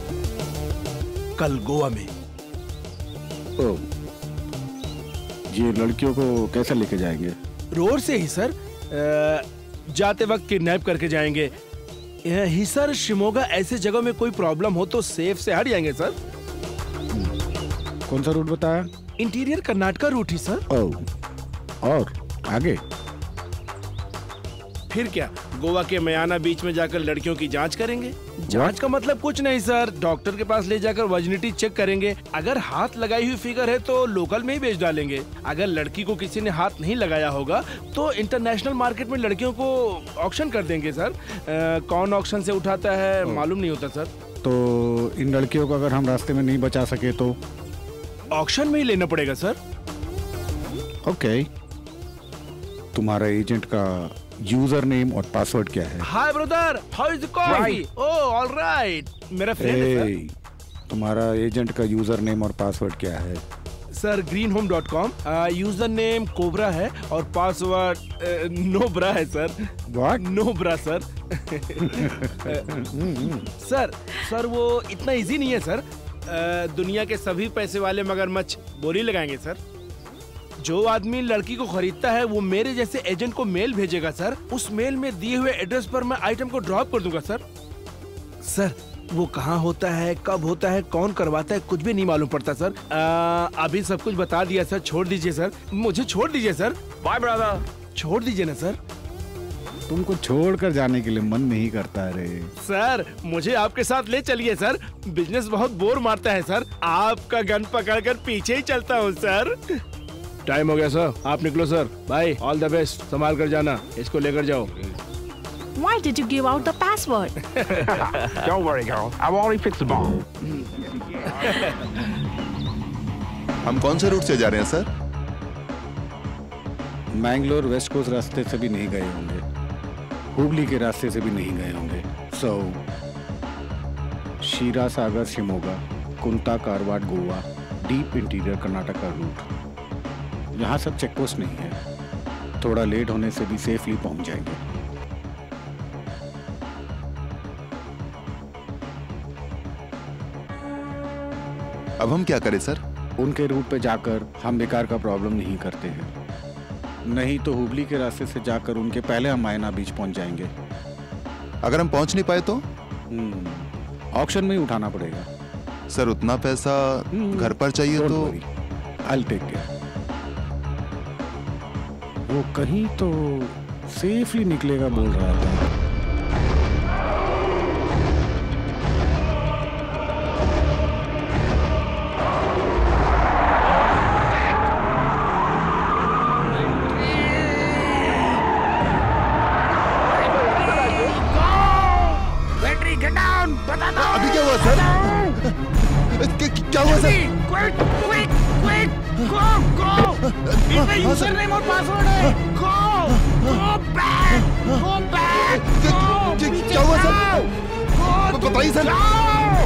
कल गोवा में। ओ, ये लड़कियों को कैसे लेके जाएंगे? रोड से ही सर, जाते वक्त किडनैप करके जाएंगे। हिसार शिमोगा ऐसे जगह में कोई प्रॉब्लम हो तो सेफ से हट जाएंगे सर। कौन सा रूट बताया? इंटीरियर कर्नाटका रूट ही सर। और आगे? फिर क्या, गोवा के मयाना बीच में जाकर लड़कियों की जांच करेंगे। जांच का मतलब कुछ नहीं सर, डॉक्टर के पास ले जाकर वर्जिनिटी चेक करेंगे, अगर हाथ लगाई हुई फिगर है तो लोकल में ही बेच डालेंगे, अगर लड़की को किसी ने हाथ नहीं लगाया होगा तो इंटरनेशनल मार्केट में लड़कियों को ऑक्शन कर देंगे सर। कौन ऑक्शन से उठाता है मालूम नहीं होता सर। तो इन लड़कियों को अगर हम रास्ते में नहीं बचा सके तो ऑक्शन में ही लेना पड़ेगा सर। ओके, तुम्हारा एजेंट का यूजर नेम और पासवर्ड क्या है? Hi brother, how is the coffee? Oh alright, मेरा फ्रेंड है सर। तुम्हारा एजेंट का यूजर नेम और पासवर्ड क्या है? Sir greenhome.com, user name cobra है और पासवर्ड नोब्रा है सर। व्हाट? नोब्रा सर। सर वो इतना इजी नहीं है सर, दुनिया के सभी पैसे वाले मगरमच्छ बोली लगाएंगे सर। जो आदमी लड़की को खरीदता है वो मेरे जैसे एजेंट को मेल भेजेगा सर, उस मेल में दिए हुए एड्रेस पर मैं आइटम को ड्रॉप कर दूंगा सर। सर वो कहाँ होता है, कब होता है, कौन करवाता है, कुछ भी नहीं मालूम पड़ता सर। अभी सब कुछ बता दिया सर, छोड़ दीजिए सर, मुझे छोड़ दीजिए सर। बाय ब्रदर, छोड़ दीजिए ना सर। तुमको छोड़कर जाने के लिए मन नहीं करता रे। सर मुझे आपके साथ ले चलिए सर, बिजनेस बहुत बोर मारता है सर, आपका गन पकड़कर पीछे ही चलता हूँ सर। टाइम हो गया सर, आप निकलो sir, bye, all the best, संभाल कर जाना, इसको लेकर जाओ। Why did you give out the password? Don't worry, girl. I've already fixed the bomb. हम कौन से रूट से जा रहे हैं सर? मैंगलोर वेस्ट कोस्ट रास्ते से भी नहीं गए होंगे, हुबली के रास्ते से भी नहीं गए होंगे, so Sira Sagar Shimoga, Kumta Karwar Goa, deep interior Karnataka route, यहाँ सब चेक पोस्ट नहीं है, थोड़ा लेट होने से भी सेफली पहुंच जाएंगे। अब हम क्या करें सर? उनके रूट पे जाकर हम बेकार का प्रॉब्लम नहीं करते हैं, नहीं तो हुबली के रास्ते से जाकर उनके पहले हम मायना बीच पहुंच जाएंगे। अगर हम पहुंच नहीं पाए तो? ऑक्शन में ही उठाना पड़ेगा सर। उतना पैसा घर पर चाहिए तो? I'll take care। वो कहीं तो सेफली निकलेगा बोल रहा था। अभी क्या हुआ सर? क्या हुआ sir? Quick, quick, quick, go, go! इसमें यूजर नेम और पासवर्ड है। Go, go back, go back, go! क्या हुआ सर? बताइए सर।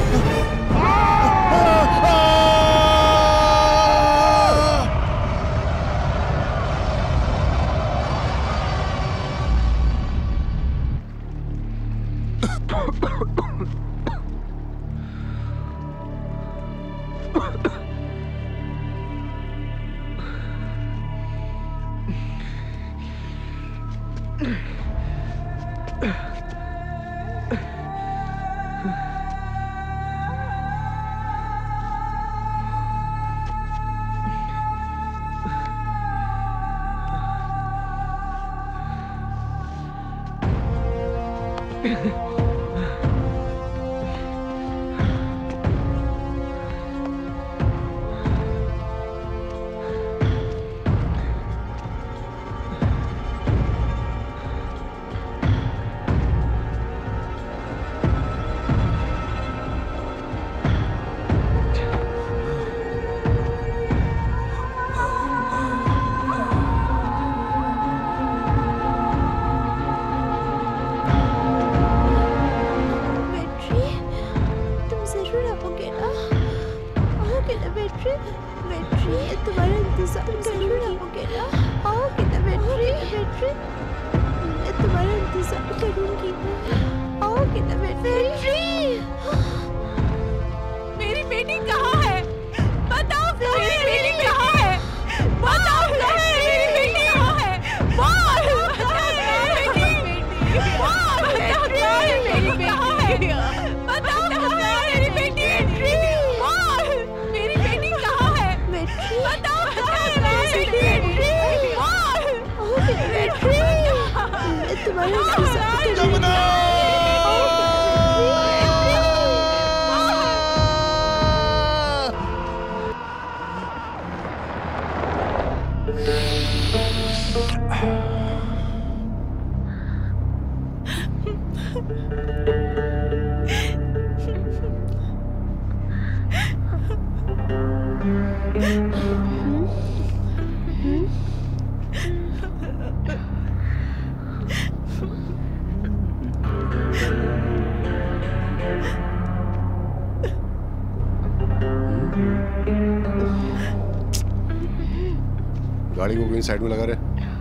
गाड़ी को कहीं साइड में लगा रहे,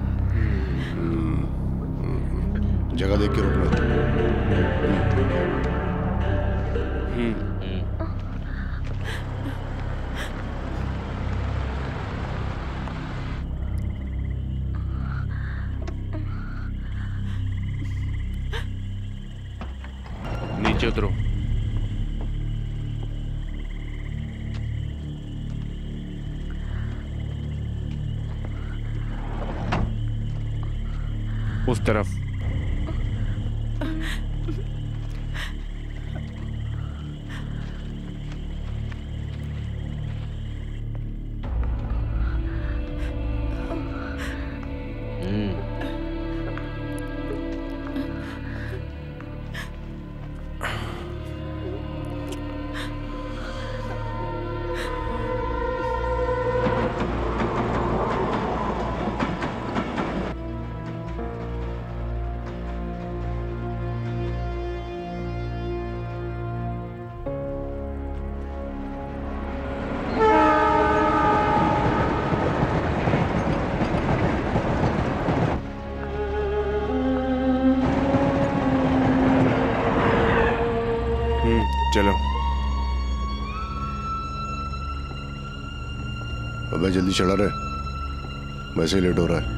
जगह देख के रोकना। नीचे उतरो। उस तरफ। चलो। अबे जल्दी चला रहे, वैसे ही लेट हो रहा है।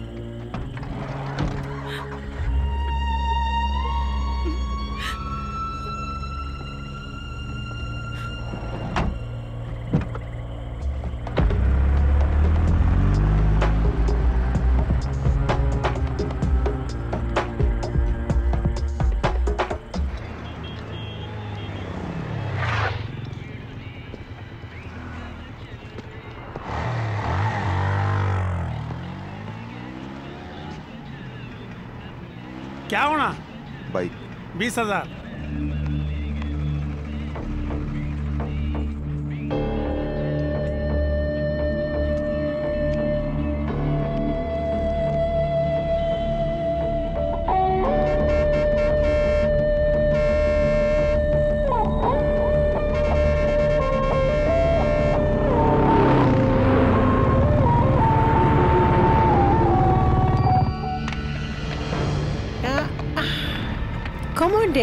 क्या होना? बाइक 20,000।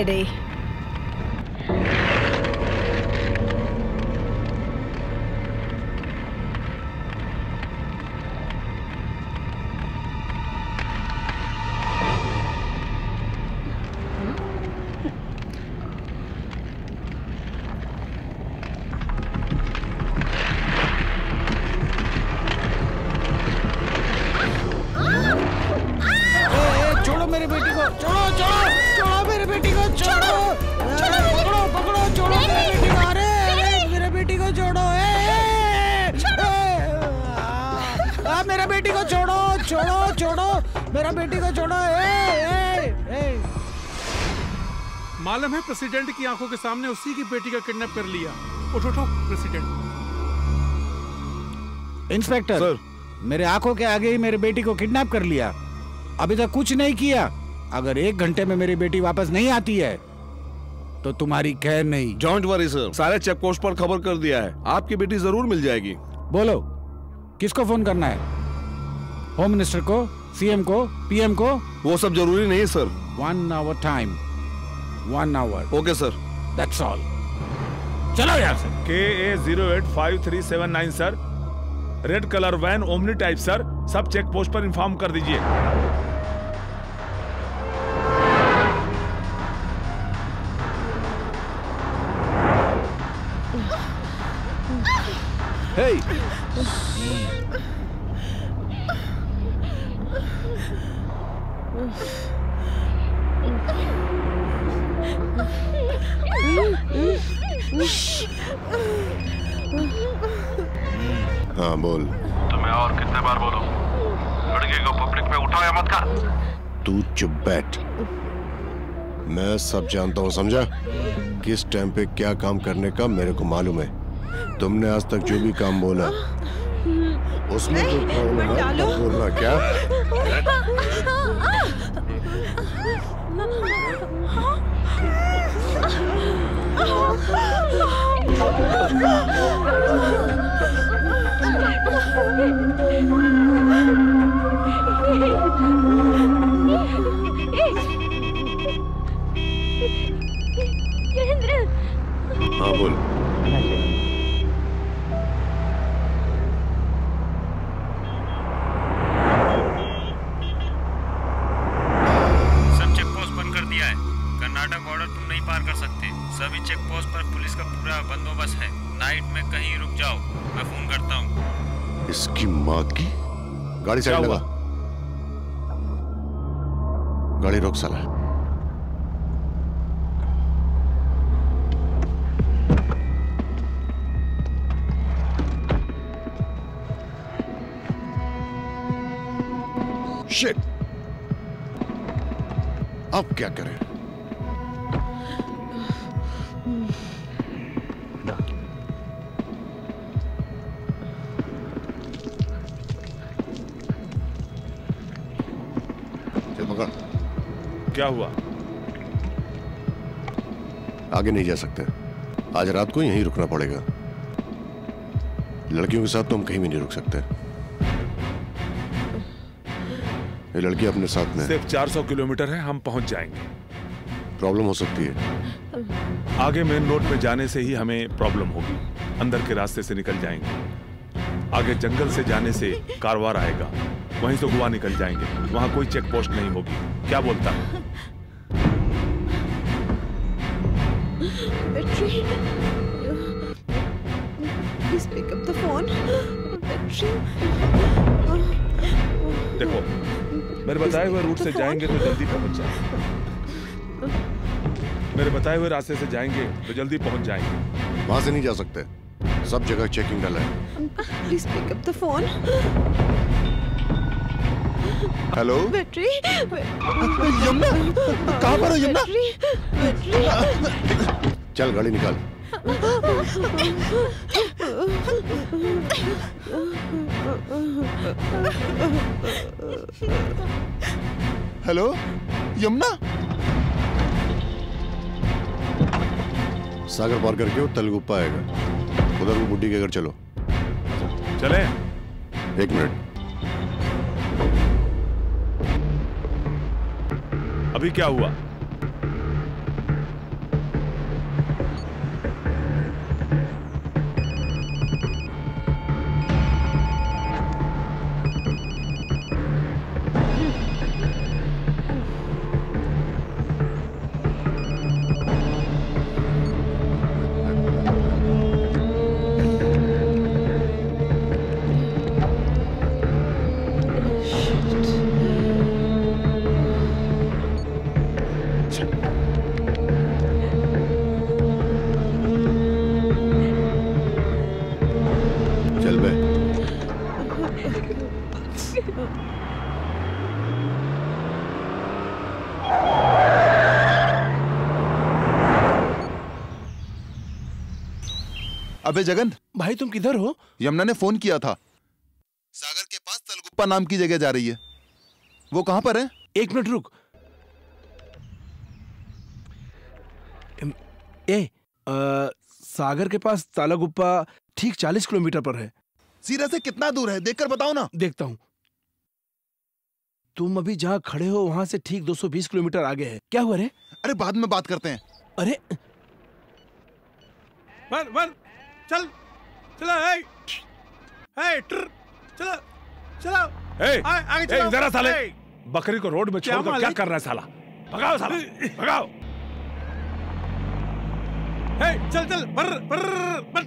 ready. छोड़ो मेरी बेटी को, छोड़ो छोड़ो छोड़ो मेरी बेटी को, छोड़ो पकड़ो पकड़ो, छोड़ो मेरी बेटी को, अरे मेरे बेटी को छोड़ो, मेरा बेटी को छोड़ो, छोड़ो छोड़ो मेरा बेटी को छोड़ो। मालूम है प्रेसिडेंट की आंखों के सामने उसी की बेटी का किडनैप कर लिया। उठो उठो प्रेसिडेंट। इंस्पेक्टर सर, मेरे आंखों के आगे ही मेरी बेटी को किडनैप कर लिया, अभी तक कुछ नहीं किया। अगर 1 घंटे में मेरी बेटी वापस नहीं आती है तो तुम्हारी खैर नहीं। डोंट वरी सर, सारे चेक पोस्ट पर खबर कर दिया है, आपकी बेटी जरूर मिल जाएगी। बोलो किसको फोन करना है? होम मिनिस्टर को, सीएम को, पीएम को? वो सब जरूरी नहीं sir. 1 hour time, 1 hour। Okay sir, that's all. चलो यहाँ से। KA085379 sir, red colour van Omni type sir, सब चेक पोस्ट पर इन्फॉर्म कर दीजिए। Hey! हाँ बोल। तुम्हें और कितने बार बोलूं, लड़के को पब्लिक में उठाओ या मत कर। तू चुप बैठ, मैं सब जानता हूँ, समझा? किस टाइम पे क्या काम करने का मेरे को मालूम है। तुमने आज तक जो भी काम बोला उसमें तो बोलना क्या? हाँ बोल। सब चेक पोस्ट बंद कर दिया है, कर्नाटक बॉर्डर तुम नहीं पार कर सकते। सभी चेक पोस्ट पर पुलिस का पूरा बंदोबस्त है। नाइट में कहीं रुक जाओ, मैं फोन करता हूँ। इसकी माँ की गाड़ी साइड लगा, गाड़ी रोक साला। शिट, अब क्या करें? चल पकड़। क्या हुआ? आगे नहीं जा सकते, आज रात को यहीं रुकना पड़ेगा। लड़कियों के साथ तो हम कहीं भी नहीं रुक सकते। ये लड़की अपने साथ में। सिर्फ 400 किलोमीटर है, हम पहुंच जाएंगे। प्रॉब्लम हो सकती है। आगे मेन रोड पे जाने से ही हमें प्रॉब्लम होगी, अंदर के रास्ते से निकल जाएंगे। आगे जंगल से जाने से कारवार आएगा, वहीं से गोवा निकल जाएंगे, वहां कोई चेक पोस्ट नहीं होगी। क्या बोलता है? Please pick up the phone. देखो, मेरे बताए हुए रूट से जाएंगे तो जल्दी पहुंच जाएंगे। मेरे बताए हुए रास्ते से जाएंगे तो जल्दी पहुंच जाएंगे। वहां से नहीं जा सकते, सब जगह चेकिंग डला है। Please pick up the phone. Hello battery. Yamuna, कहाँ पर हो यमुना? चल गाड़ी निकाल। हेलो यमुना। सागर पार करके वो तलगुप्पा आएगा, उधर वो बुड्ढी के घर चलो। चले? 1 मिनट। अभी क्या हुआ? अबे जगन भाई तुम किधर हो? यमुना ने फोन किया था, सागर के पास तलगुप्पा नाम की जगह जा रही है। वो कहां पर है? 1 मिनट रुक। सागर के पास तालागुप्पा ठीक 40 किलोमीटर पर है। सीरा से कितना दूर है देखकर बताओ ना। देखता हूँ। तुम अभी जहाँ खड़े हो वहां से ठीक 220 किलोमीटर आगे है। क्या हुआ रे? अरे बाद में बात करते हैं। अरे वन चल चला चला चला आगे चलो। जरा साले बकरी को रोड में छोड़कर क्या कर रहा है साला? भगाओ साला, भगाओ। चल चल बर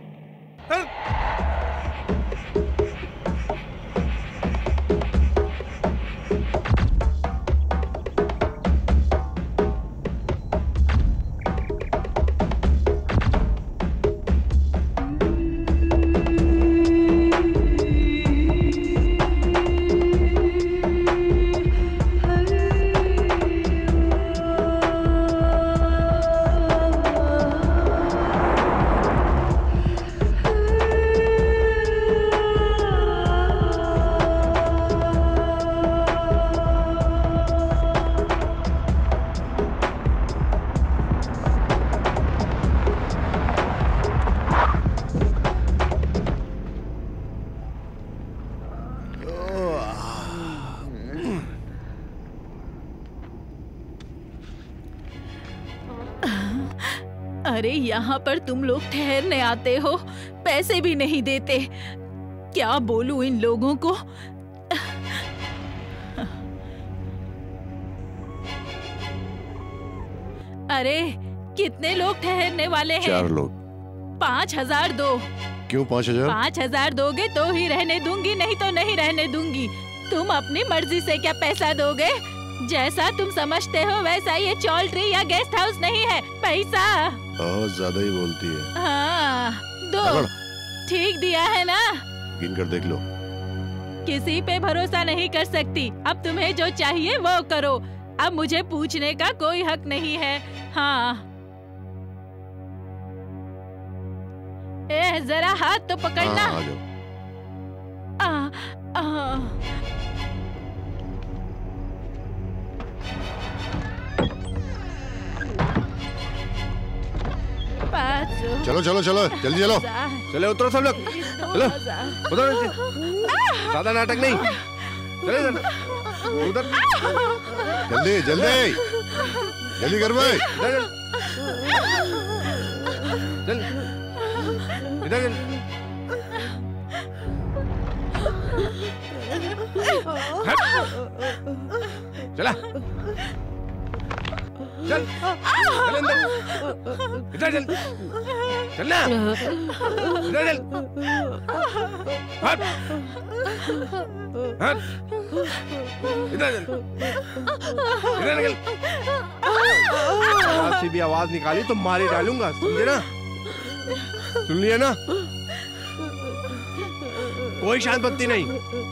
अरे यहाँ पर तुम लोग ठहरने आते हो, पैसे भी नहीं देते। क्या बोलूं इन लोगों को? अरे कितने लोग ठहरने वाले हैं? 4 लोग। 5000 दो। क्यों 5000? 5000 दोगे तो ही रहने दूंगी, नहीं तो नहीं रहने दूंगी। तुम अपनी मर्जी से क्या पैसा दोगे? जैसा तुम समझते हो वैसा ये चौल्ट्री या गेस्ट हाउस नहीं है। पैसा बहुत ज्यादा ही बोलती है। हाँ दो। ठीक दिया है ना? गिन कर देख लो। किसी पे भरोसा नहीं कर सकती। अब तुम्हें जो चाहिए वो करो। अब मुझे पूछने का कोई हक नहीं है। हाँ जरा हाथ तो पकड़ना। आ जाओ। चलो चलो चलो जल्दी चलो। चले उतरो सब लोग, चलो उतरो। ज्यादा नाटक नहीं, चले उधर। जल्दी जल्दी जल्दी कर भाई। चल इधर चल। चला चल चल अंदर, इधर चल, चल ना, इधर चल, हट हट, इधर चल, इधर निकल। ऐसी भी आवाज निकाली तो मारी डालूंगा, समझे ना? सुन लिया ना? कोई शांत बत्ती नहीं।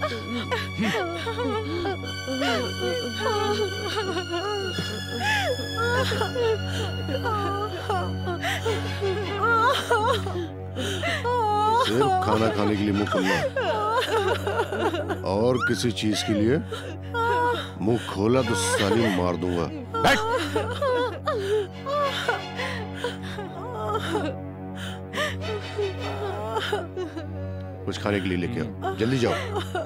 सिर्फ खाना खाने के लिए मुंह खुलना, और किसी चीज के लिए मुंह खोला तो साली मार दूंगा। बैठ। कुछ खाने के लिए लेके आओ, जल्दी जाओ।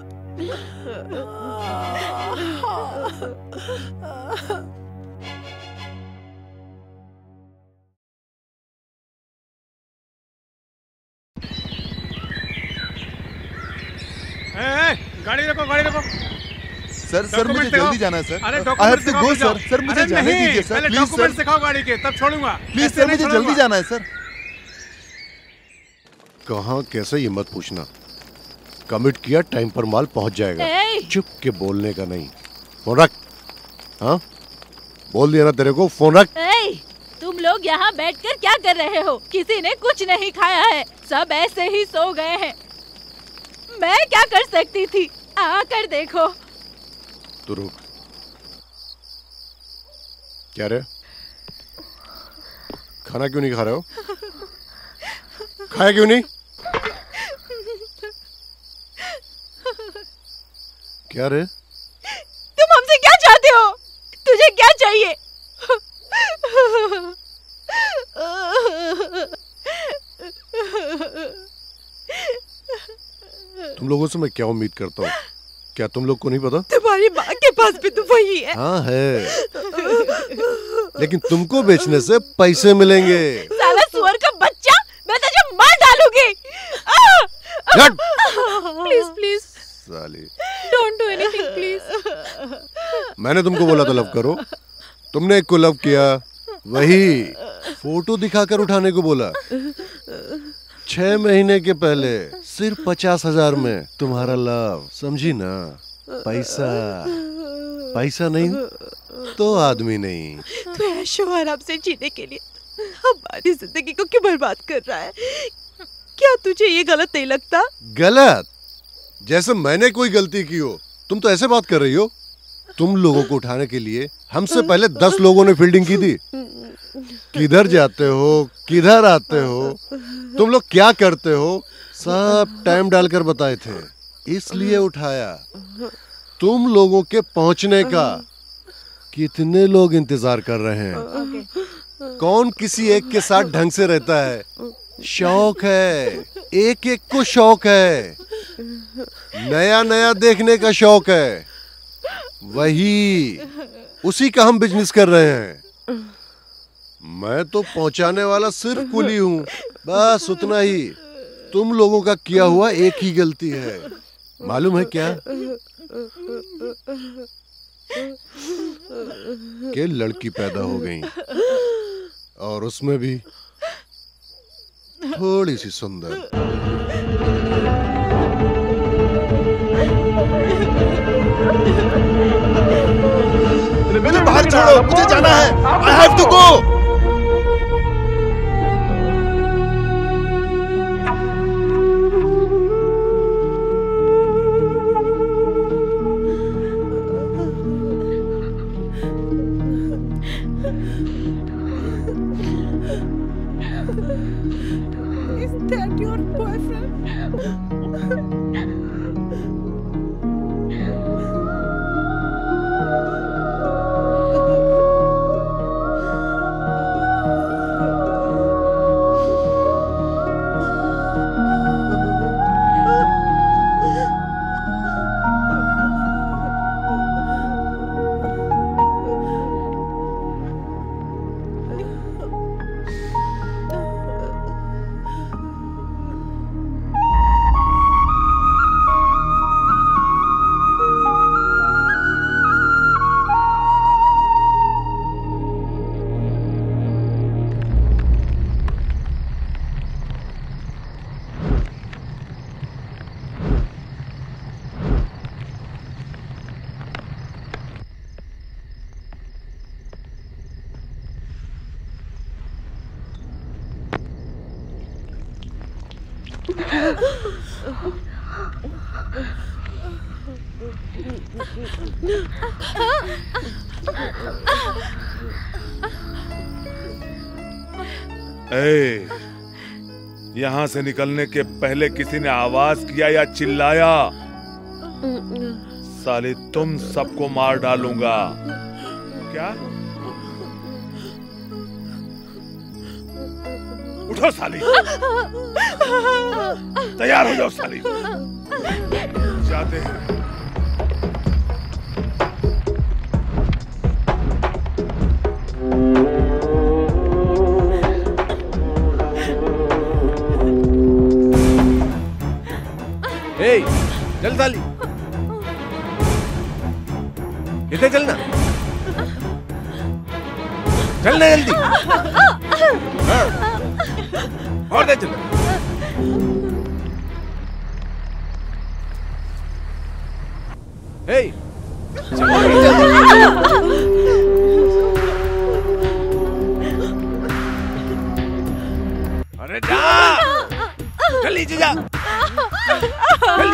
गाड़ी रखो, गाड़ी रखो। सर मुझे जल्दी जाना है सर। अरे डॉक्यूमेंट दिखाओ सर, मुझे जाने दीजिए सर, पहले डॉक्यूमेंट दिखाओ गाड़ी के, तब छोड़ूंगा। प्लीज सर, मुझे जल्दी जाना है सर। कहाँ कैसे ये मत पूछना। कमिट किया, टाइम पर माल पहुंच जाएगा। चुप के बोलने का नहीं। फोन रख। हाँ बोल दिया ना तेरे को, फोन रख। तुम लोग यहाँ बैठकर क्या कर रहे हो? किसी ने कुछ नहीं खाया है, सब ऐसे ही सो गए हैं। मैं क्या कर सकती थी? आकर देखो। तू रुक। क्या रे, खाना क्यों नहीं खा रहे हो? खाया क्यों नहीं? क्या रे? तुम हमसे क्या चाहते हो? तुझे क्या चाहिए? तुम लोगों से मैं क्या उम्मीद करता हूँ? क्या तुम लोग को नहीं पता? तुम्हारी माँ के पास भी तो वही है। हाँ है, लेकिन तुमको बेचने से पैसे मिलेंगे। साला सुअर का बच्चा, मैं तुझे मार डालूंगी। प्लीज प्लीज साली, डोंट डू एनीथिंग प्लीज। मैंने तुमको बोला था लव करो, तुमने एक को लव किया, वही फोटो दिखाकर उठाने को बोला। 6 महीने के पहले सिर्फ 50,000 में तुम्हारा लव, समझी ना? पैसा, पैसा नहीं तो आदमी नहीं। तू ऐशो आराम से जीने के लिए हमारी जिंदगी को क्यों बर्बाद कर रहा है? क्या तुझे ये गलत नहीं लगता? गलत? जैसे मैंने कोई गलती की हो। तुम तो ऐसे बात कर रही हो। तुम लोगों को उठाने के लिए हमसे पहले 10 लोगों ने फील्डिंग की थी। किधर जाते हो, किधर आते हो, तुम लोग क्या करते हो, सब टाइम डालकर बताए थे, इसलिए उठाया। तुम लोगों के पहुंचने का कितने लोग इंतजार कर रहे हैं। कौन किसी एक के साथ ढंग से रहता है? शौक है, एक एक को शौक है, नया नया देखने का शौक है। वही उसी का हम बिजनेस कर रहे हैं। मैं तो पहुंचाने वाला सिर्फ कुली हूं, बस उतना ही। तुम लोगों का किया हुआ एक ही गलती है, मालूम है क्या? कि लड़की पैदा हो गई, और उसमें भी थोड़ी सी सुंदर। मुझे बाहर छोड़ो, मुझे जाना है। I have to go. Is that your boyfriend? ए, यहाँ से निकलने के पहले किसी ने आवाज किया या चिल्लाया? साले तुम सबको मार डालूंगा। क्या? उठो साली, तैयार हो जाओ साली, जाते हैं। ए, चल साली, इधर चलना, चलना जल्दी। हाँ, और दे चल। ए, अरे जा, चल नीचे जा, चल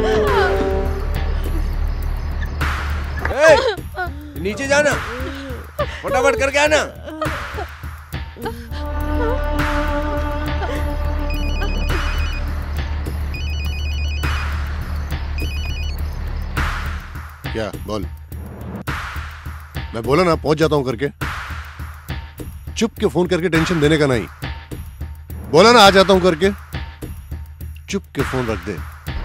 नीचे जाना, फटाफट करके आना। क्या बोल? मैं बोला ना पहुंच जाता हूं करके। चुप के फोन करके टेंशन देने का नहीं। बोला ना आ जाता हूं करके। चुप के फोन रख दे।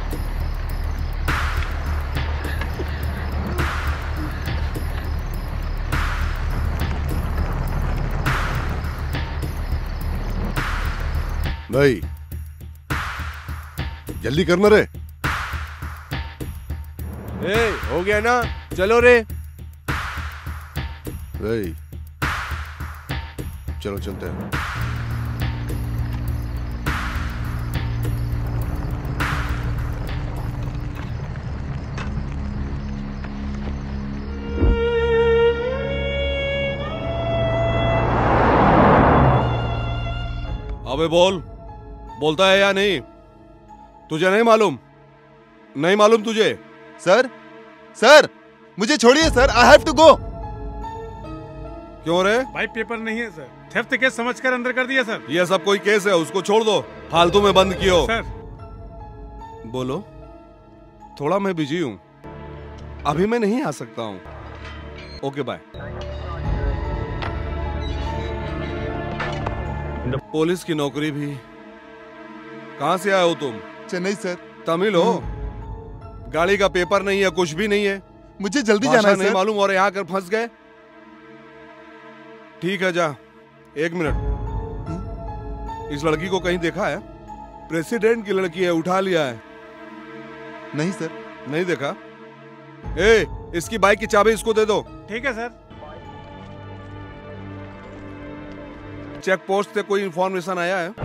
भाई जल्दी करना रे। हो गया ना, चलो रे। भाई चलो चलते हैं। अबे बोल, बोलता है या नहीं? तुझे नहीं मालूम? नहीं मालूम तुझे? सर, सर मुझे छोड़िए sir, I have to go. क्यों रे? भाई पेपर नहीं है सर, थेफ्ट केस समझकर अंदर कर दिया सर। ये सब कोई केस है, उसको छोड़ दो, फालतू में बंद कियो। सर बोलो। थोड़ा मैं बिजी हूँ, अभी मैं नहीं आ सकता हूँ। Okay bye. पुलिस की नौकरी भी। कहाँ से आए हो तुम? चेन्नई सर। तमिल हो? गाड़ी का पेपर नहीं है, कुछ भी नहीं है। मुझे जल्दी जाना है नहीं सर। मालूम और यहाँ कर फंस गए। ठीक है जा, 1 मिनट। इस लड़की को कहीं देखा है? प्रेसिडेंट की लड़की है, उठा लिया है। नहीं सर। नहीं देखा? ए, इसकी बाइक की चाबी इसको दे दो। ठीक है सर। चेक पोस्ट से कोई इंफॉर्मेशन आया है?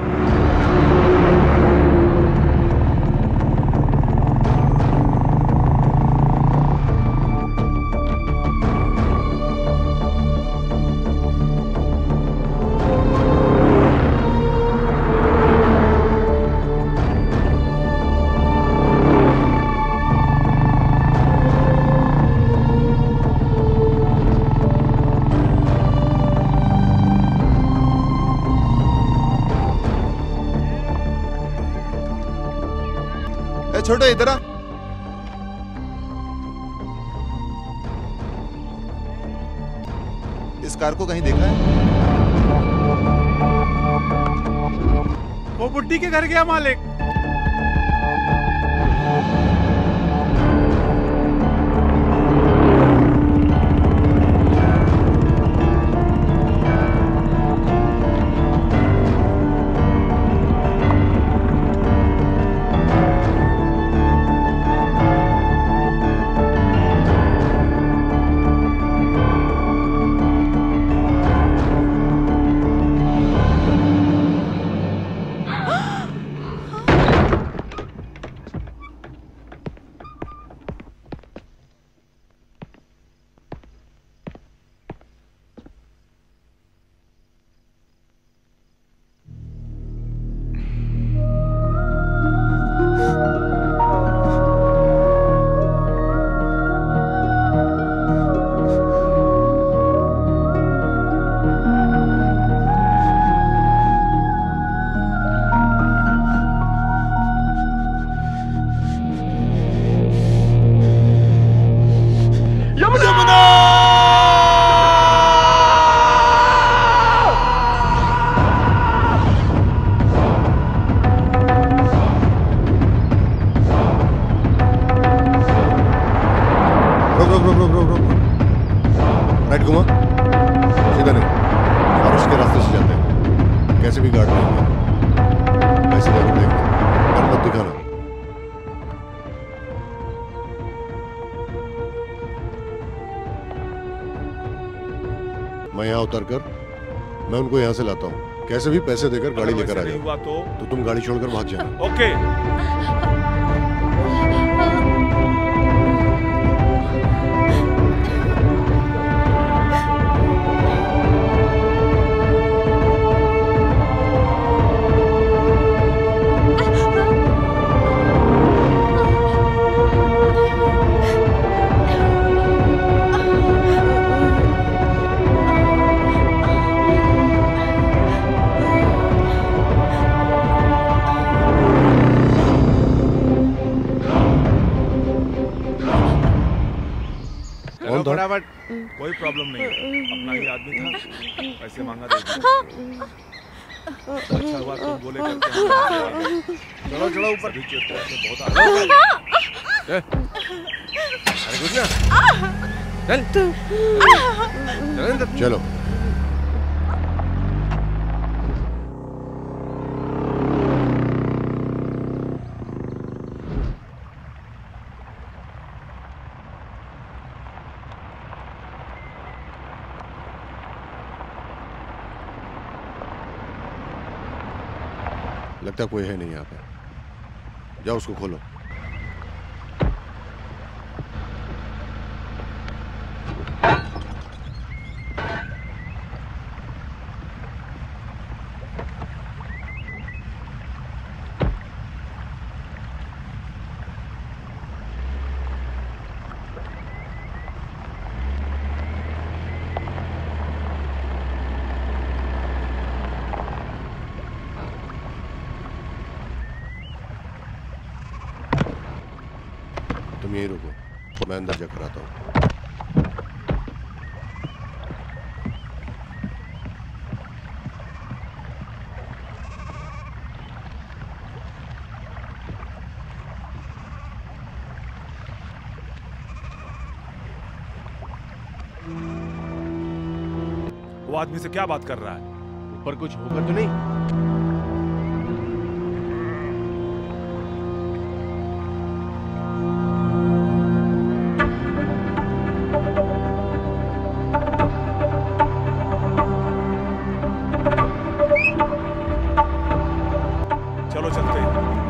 छोटो इधर आ। इस कार को कहीं देखा है? वो बुड्ढी के घर गया मालिक। राइट घुमा, सीधा नहीं, फॉरेस्ट के रास्ते से जाते हैं। कैसे भी गार्ड रहेंगे, ऐसे जाकर देंगे, डर मत दिखाना। मैं यहाँ उतर कर मैं उनको यहाँ से लाता हूँ। कैसे भी पैसे देकर गाड़ी लेकर आ जाओ। तो तुम गाड़ी छोड़कर भाग जाना। ओके। दौड़। फटाफट। कोई प्रॉब्लम नहीं है, अपना ही आदमी था, पैसे मांगा दे दिया। अच्छा हुआ तुम बोले करके हम यहाँ पे आ गए। चलो चलो ऊपर। सभी चेक पोस्ट में बहुत अरे कुछ ना चल चलो। लगता कोई है नहीं यहाँ पे। जाओ उसको खोलो। तुम यहीं रुको, मैं अंदर जाकर आता हूँ। वो आदमी से क्या बात कर रहा है? ऊपर कुछ होगा तो नहीं? चलो चलते हैं।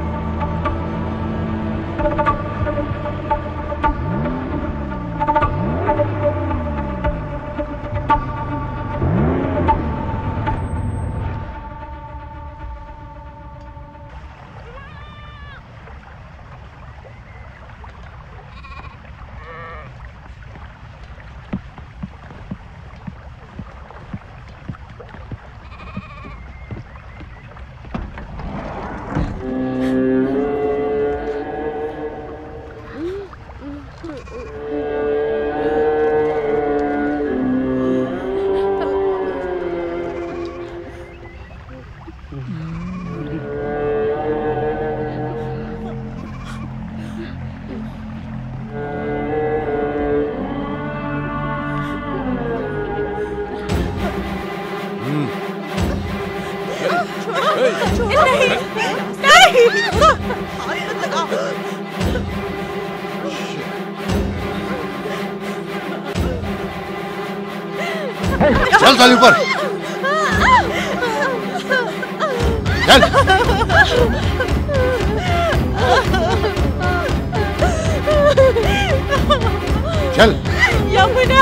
चल साली ऊपर चल। चल यमुना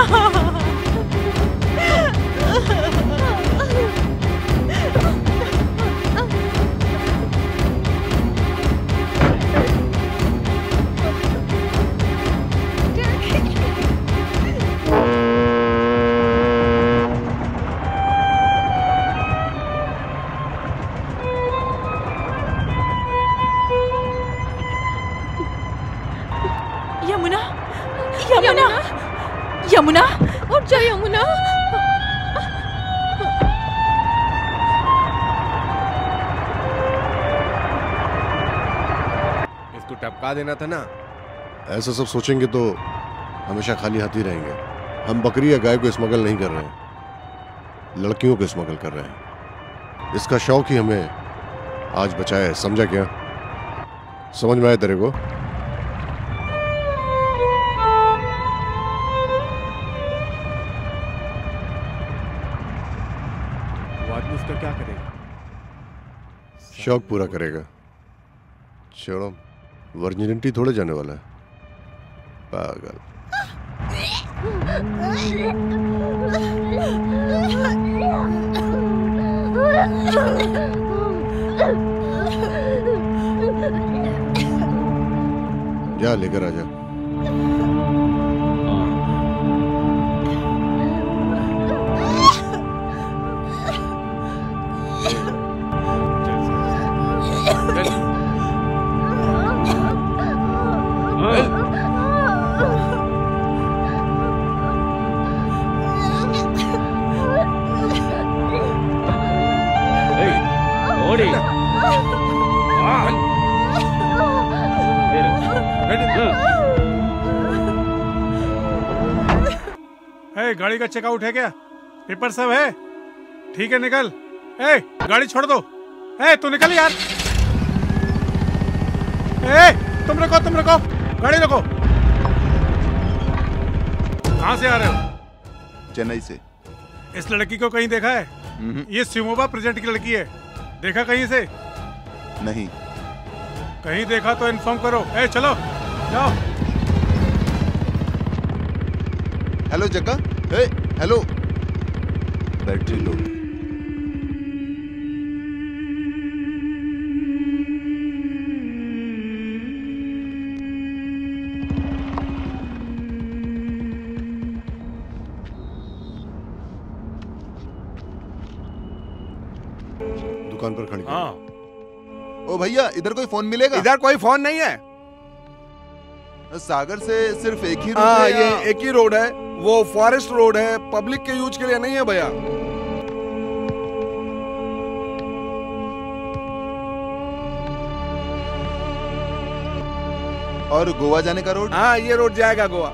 यमुना यमुना यमुना उठ जा यमुना। इसको टपका देना था ना। ऐसा सब सोचेंगे तो हमेशा खाली हाथ ही रहेंगे। हम बकरी या गाय को स्मगल नहीं कर रहे हैं, लड़कियों को स्मगल कर रहे हैं। इसका शौक ही हमें आज बचाया है, समझा क्या? समझ में आया तेरे को? उसका क्या करेगा? शौक पूरा करेगा। छोड़ो, वर्जिनिटी थोड़े जाने वाला है, पागल। जा लेकर आजा। गाड़ी का चेकआउट है क्या? पेपर सब है? ठीक है निकल। ए, गाड़ी छोड़ दो। ए, तू निकल यार। ए, तुम रुको गाड़ी रुको। कहाँ से आ रहे हो? चेन्नई से। इस लड़की को कहीं देखा है? ये सिमोबा प्रेजेंट की लड़की है। देखा कहीं से? नहीं। कहीं देखा तो इन्फॉर्म करो। ए, चलो जाओ। हेलो जग्गा। ए, हेलो। बैटरी लो। दुकान पर खड़ी। हाँ। ओ भैया, इधर कोई फोन मिलेगा? इधर कोई फोन नहीं है। सागर से सिर्फ एक ही रोड है। हाँ, ये एक ही रोड है, वो फॉरेस्ट रोड है, पब्लिक के यूज के लिए नहीं है भैया। और गोवा जाने का रोड? हाँ, ये रोड जाएगा गोवा।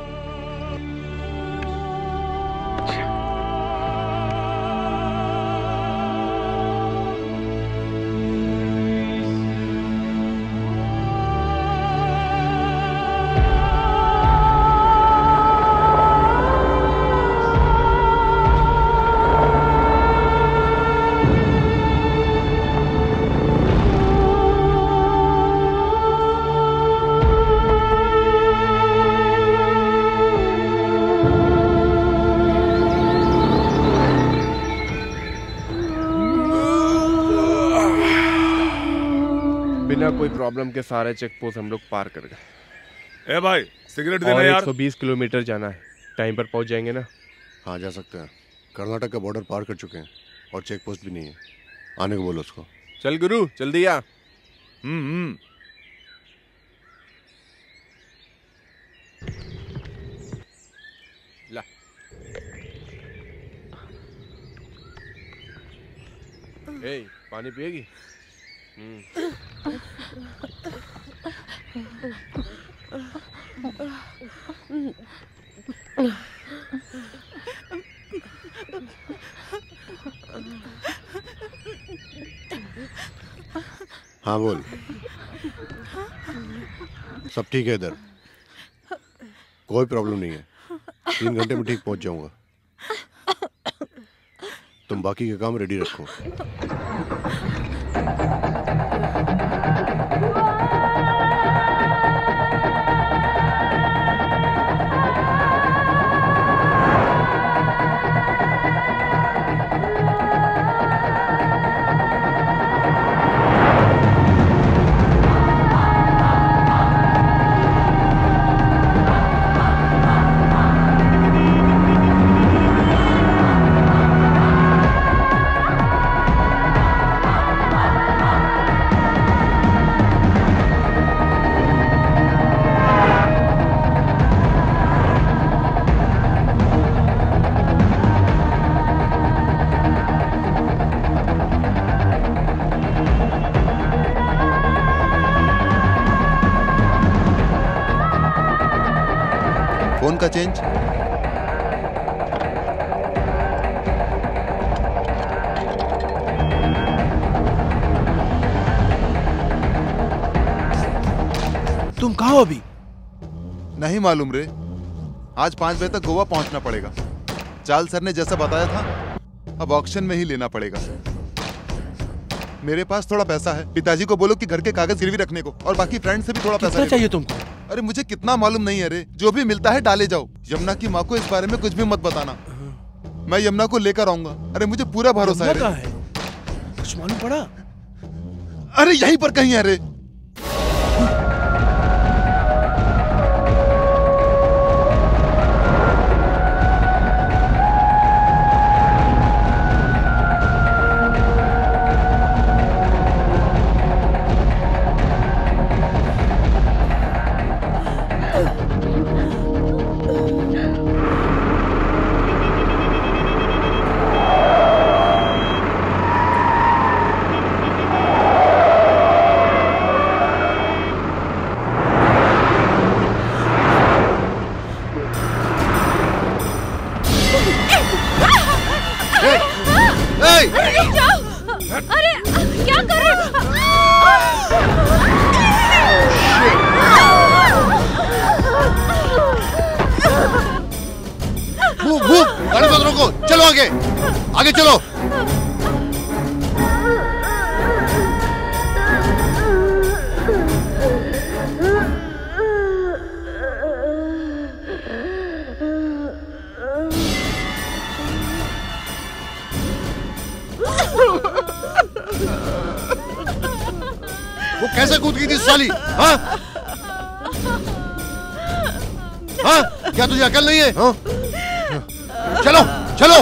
बिना कोई प्रॉब्लम के सारे चेक पोस्ट हम लोग पार कर गए। ए भाई, सिगरेट देना यार। 120 किलोमीटर जाना है। टाइम पर पहुंच जाएंगे ना? हाँ, जा सकते हैं। कर्नाटक का बॉर्डर पार कर चुके हैं और चेक पोस्ट भी नहीं है। आने को बोलो उसको। चल गुरु, जल्दी आ। ला। ए, पानी पिएगी? हाँ बोल। सब ठीक है इधर? कोई प्रॉब्लम नहीं है। 3 घंटे में ठीक पहुंच जाऊंगा। तुम बाकी के काम रेडी रखो। फोन का चेंज? तुम कहाँ हो अभी? नहीं मालूम रे। आज 5 बजे तक गोवा पहुंचना पड़ेगा। चाल सर ने जैसा बताया था, अब ऑक्शन में ही लेना पड़ेगा। मेरे पास थोड़ा पैसा है। पिताजी को बोलो कि घर के कागज गिरवी रखने को, और बाकी फ्रेंड से भी थोड़ा पैसा चाहिए तुमको? अरे मुझे कितना मालूम नहीं है रे। जो भी मिलता है डाले जाओ। यमुना की माँ को इस बारे में कुछ भी मत बताना। मैं यमुना को लेकर आऊंगा। अरे मुझे पूरा भरोसा है। कुछ मालूम पड़ा? अरे यहीं पर कहीं है रे। आगे चलो। वो कैसे कूद गई थी साली? हाँ? हाँ? क्या तुझे अकल नहीं है? हाँ? चलो चलो।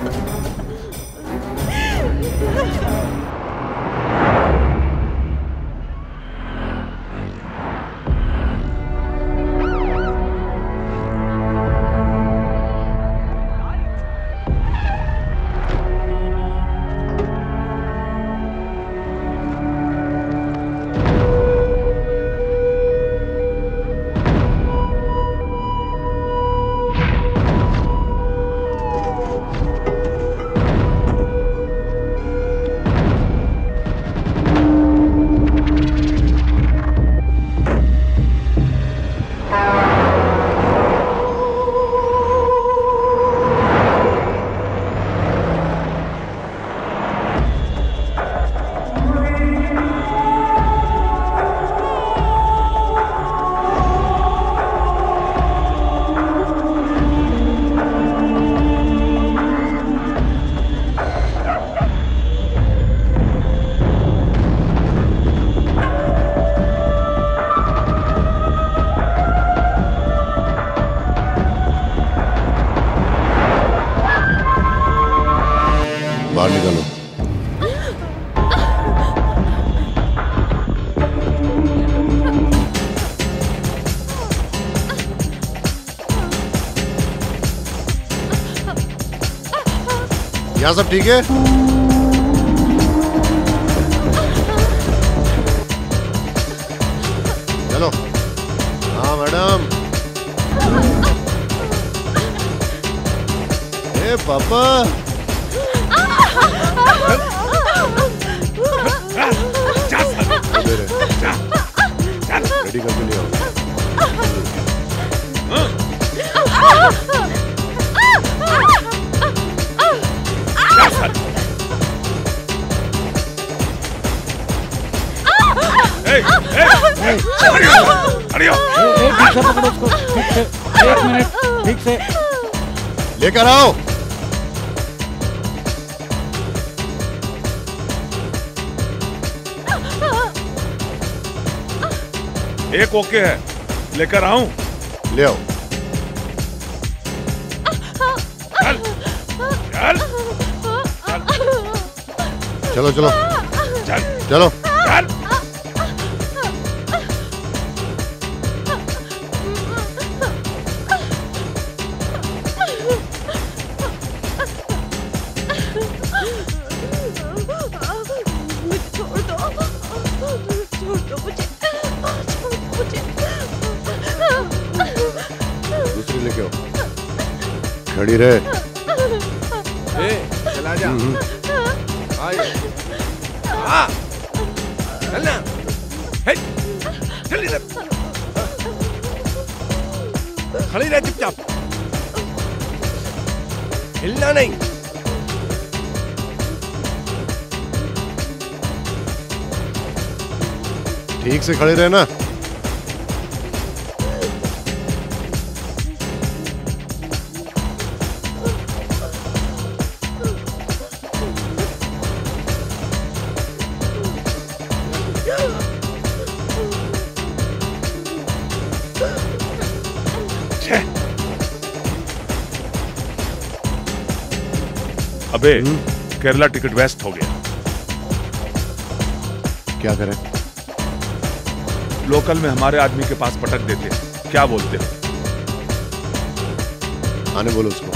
बाहर निकालो। यहाँ सब ठीक है? चलो। हाँ मैडम। ए पापा। रेडी करके ले आओ। एक मिनट, ठीक से लेकर आओ। एक ओके है, लेकर आऊं? ले आओ। चल, चल, चलो चलो चल, चलो चल। दूसरी लेके आओ। खड़ी रहे। चला जा। हाँ, चलना। चल इधर। खड़ी रह चुपचाप। हिलना नहीं। ठीक से खड़े रहना। अबे केरला टिकट वेस्ट हो गया। क्या करें? लोकल में हमारे आदमी के पास पटक देते, क्या बोलते हो? आने बोलो उसको।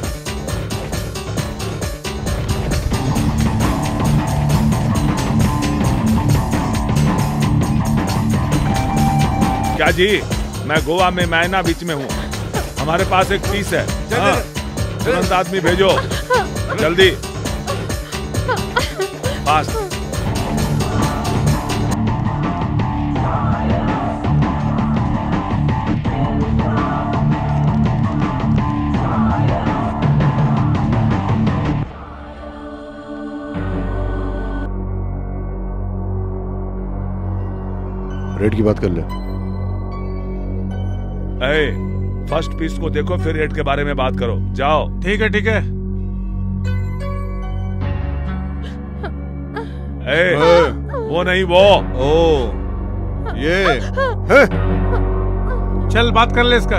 क्या जी, मैं गोवा में मैना बीच में हूँ, हमारे पास एक पीस है। हाँ, तुरंत आदमी भेजो, जल्दी, फास्ट। रेट की बात कर ले। फर्स्ट पीस को देखो, फिर रेट के बारे में बात करो। जाओ। ठीक है ठीक है। वो नहीं, वो। ओ ये चल बात कर ले इसका।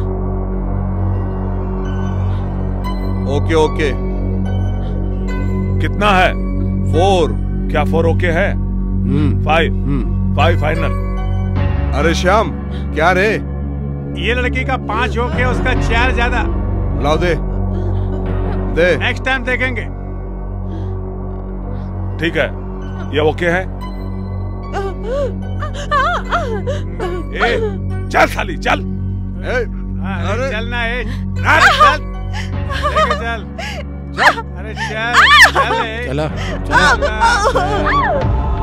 Okay okay. कितना है? 4। क्या 4 ओके है? 5 फाइनल। अरे श्याम, क्या रे? ये लड़की का 5 ओके, उसका 4 ज्यादा। लाओ दे दे। नेक्स्ट टाइम देखेंगे। ठीक है, ये ओके है। चल साली चल। अरे चलना है। चल लेके चल। अरे चल चल। चला चल।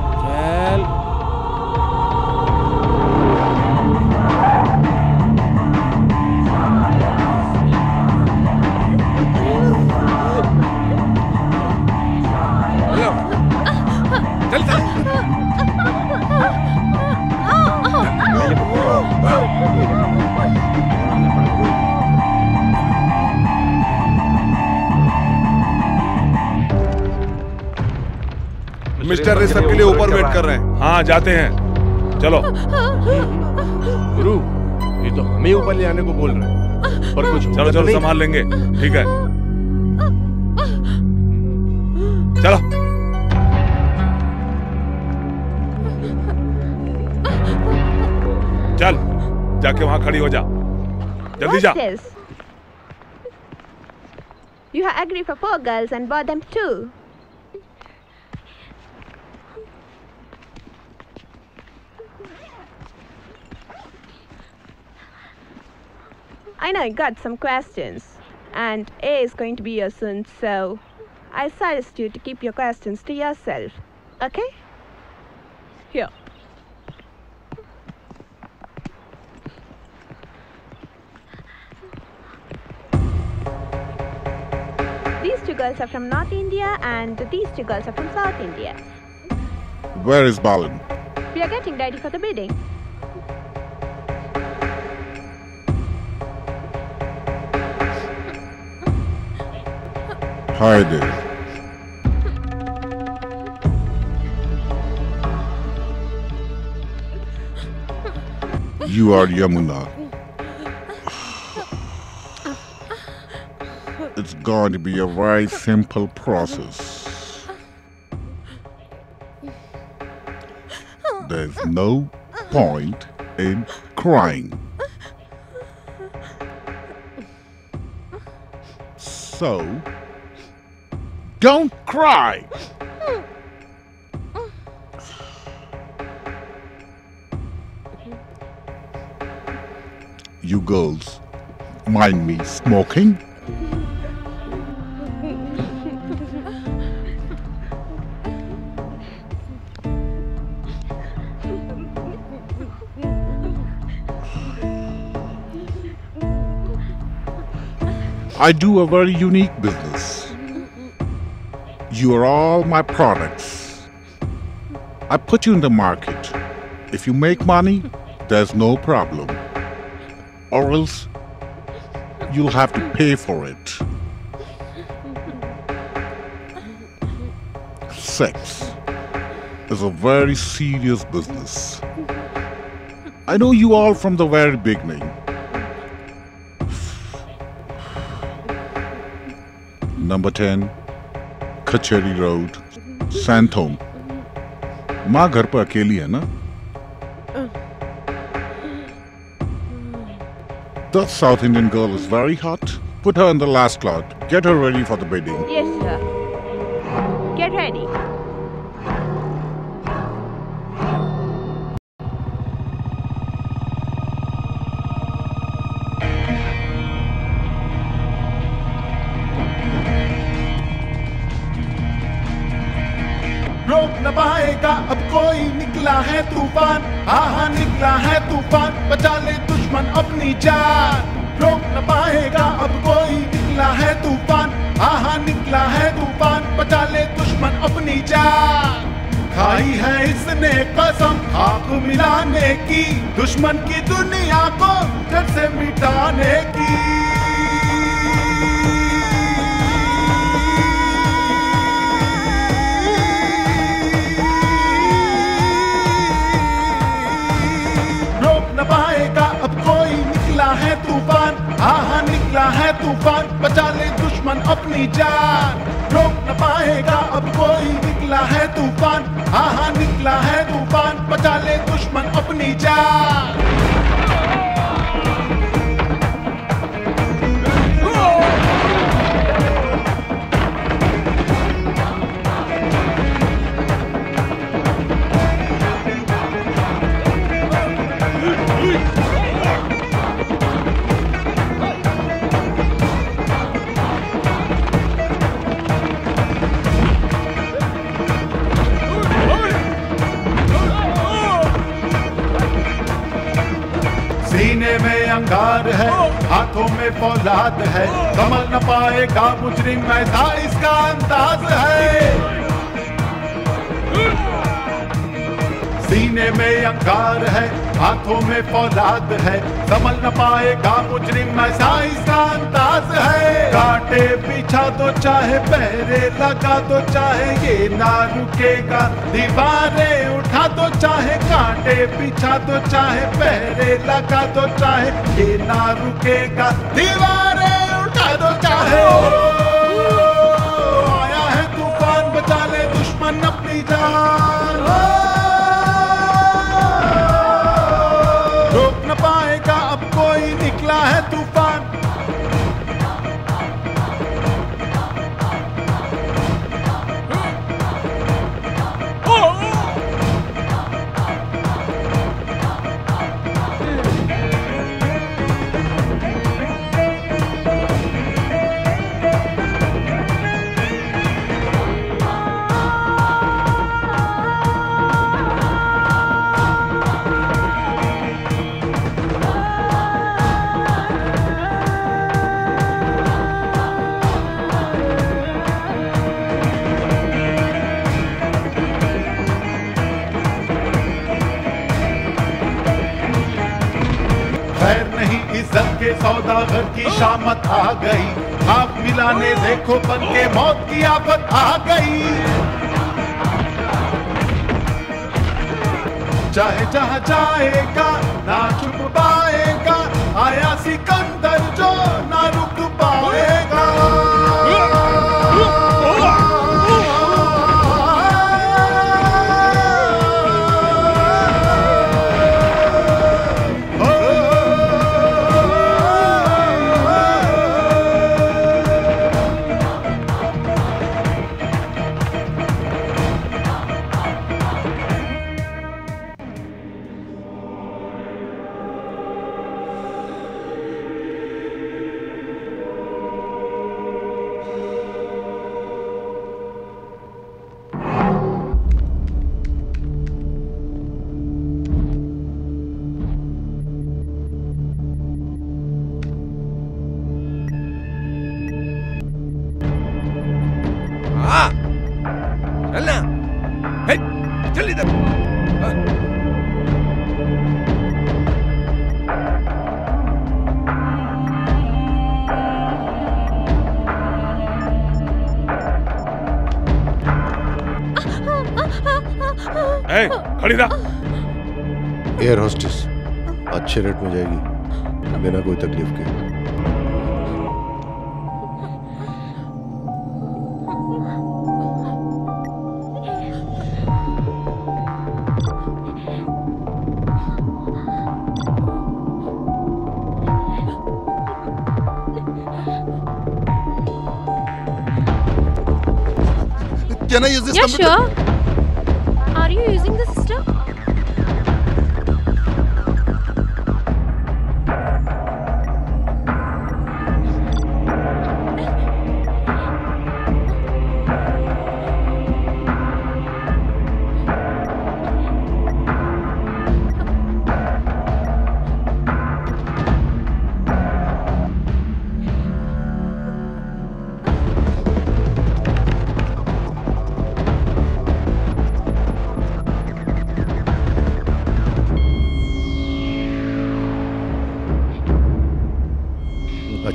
मिस्टर रे सबके लिए ऊपर वेट कर रहे हैं। हाँ जाते हैं, चलो। गुरु, ये तो हमें ऊपर ले आने को बोल रहे हैं, पर कुछ चलो चलो संभाल लेंगे। ठीक है चलो। चल जाके वहां खड़ी हो जा, जल्दी जा। You have agreed for 4 girls and bought them 2. I know you got some questions, and A is going to be here soon, so I suggest you to keep your questions to yourself, okay? Here. These 2 girls are from North India, and these 2 girls are from South India. Where is Balin? We are getting ready for the bidding. Hi there. You are Yamuna. It's going to be a very simple process. There's no point in crying. So, don't cry. You girls mind me smoking? I do a very unique business. You are all my products. I put you in the market. If you make money, there's no problem. Or else, you'll have to pay for it. Sex is a very serious business. I know you all from the very beginning. Number 10, Kacheri Road, Santhom. माँ घर पर अकेली है ना? That South Indian girl is very hot. Put her in the last slot. Get her ready for the bidding. Yes, sir. Get ready. रोक न पाएगा अब कोई, निकला है तूफान, हाँ निकला है तूफान, बचा ले दुश्मन अपनी जान। रोक न पाएगा अब कोई, निकला है तूफान, हाँ निकला है तूफान, बचा ले दुश्मन अपनी जान। खाई है इसने कसम आंख मिलाने की, दुश्मन की दुनिया को जड़ से मिटाने की। रोक न पाएगा अब कोई, निकला है तूफान, हाँ निकला है तूफान, बचा ले दुश्मन अपनी जान। रोक न पाएगा अब कोई, निकला है तूफान, हाँ निकला है तूफान, बचा ले दुश्मन अपनी जान। सीने में अंगार है, हाथों में फौलाद है, संभल न पाएगा मुजरिम, ऐसा इसका अंदाज है। सीने में अंगार है, हाथों में फौलाद है, संभल न पाएगा मुजरिम, ऐसा इसका अंदाज है। कांटे बिछा दो चाहे पहरे लगा दो चाहे ये ना रुकेगा, दीवारें उठा दो चाहे कांटे बिछा दो चाहे पहरे लगा दो चाहे ये ना रुकेगा, दीवारें उठा दो चाहे। आया है तूफान, बचा ले दुश्मन अपनी जान। रोक न पाएगा अब कोई, निकला है तूफान। खैर नहीं इज्जत के सौदागर की शामत आ गई, आप मिलाने देखो बन के मौत की आफत आ गई। चाहे जहां जाएगा ना छुप पाएगा, आया सिकंदर जो ना रुक पाएगा। चल इधर। खड़ी रहा। एयर होस्टेस अच्छे रेट में जाएगी बिना कोई तकलीफ के। Can I use this computer? Sure. Are you using the system?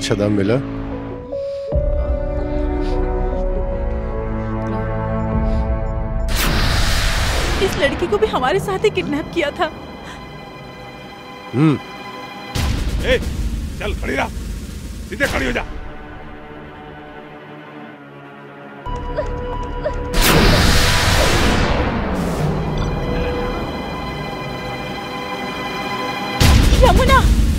अच्छा दाम मिला? इस लड़की को भी हमारे साथ ही किडनैप किया था। ए, चल खड़ी रहा, सीधे खड़ी हो जा। यमुना,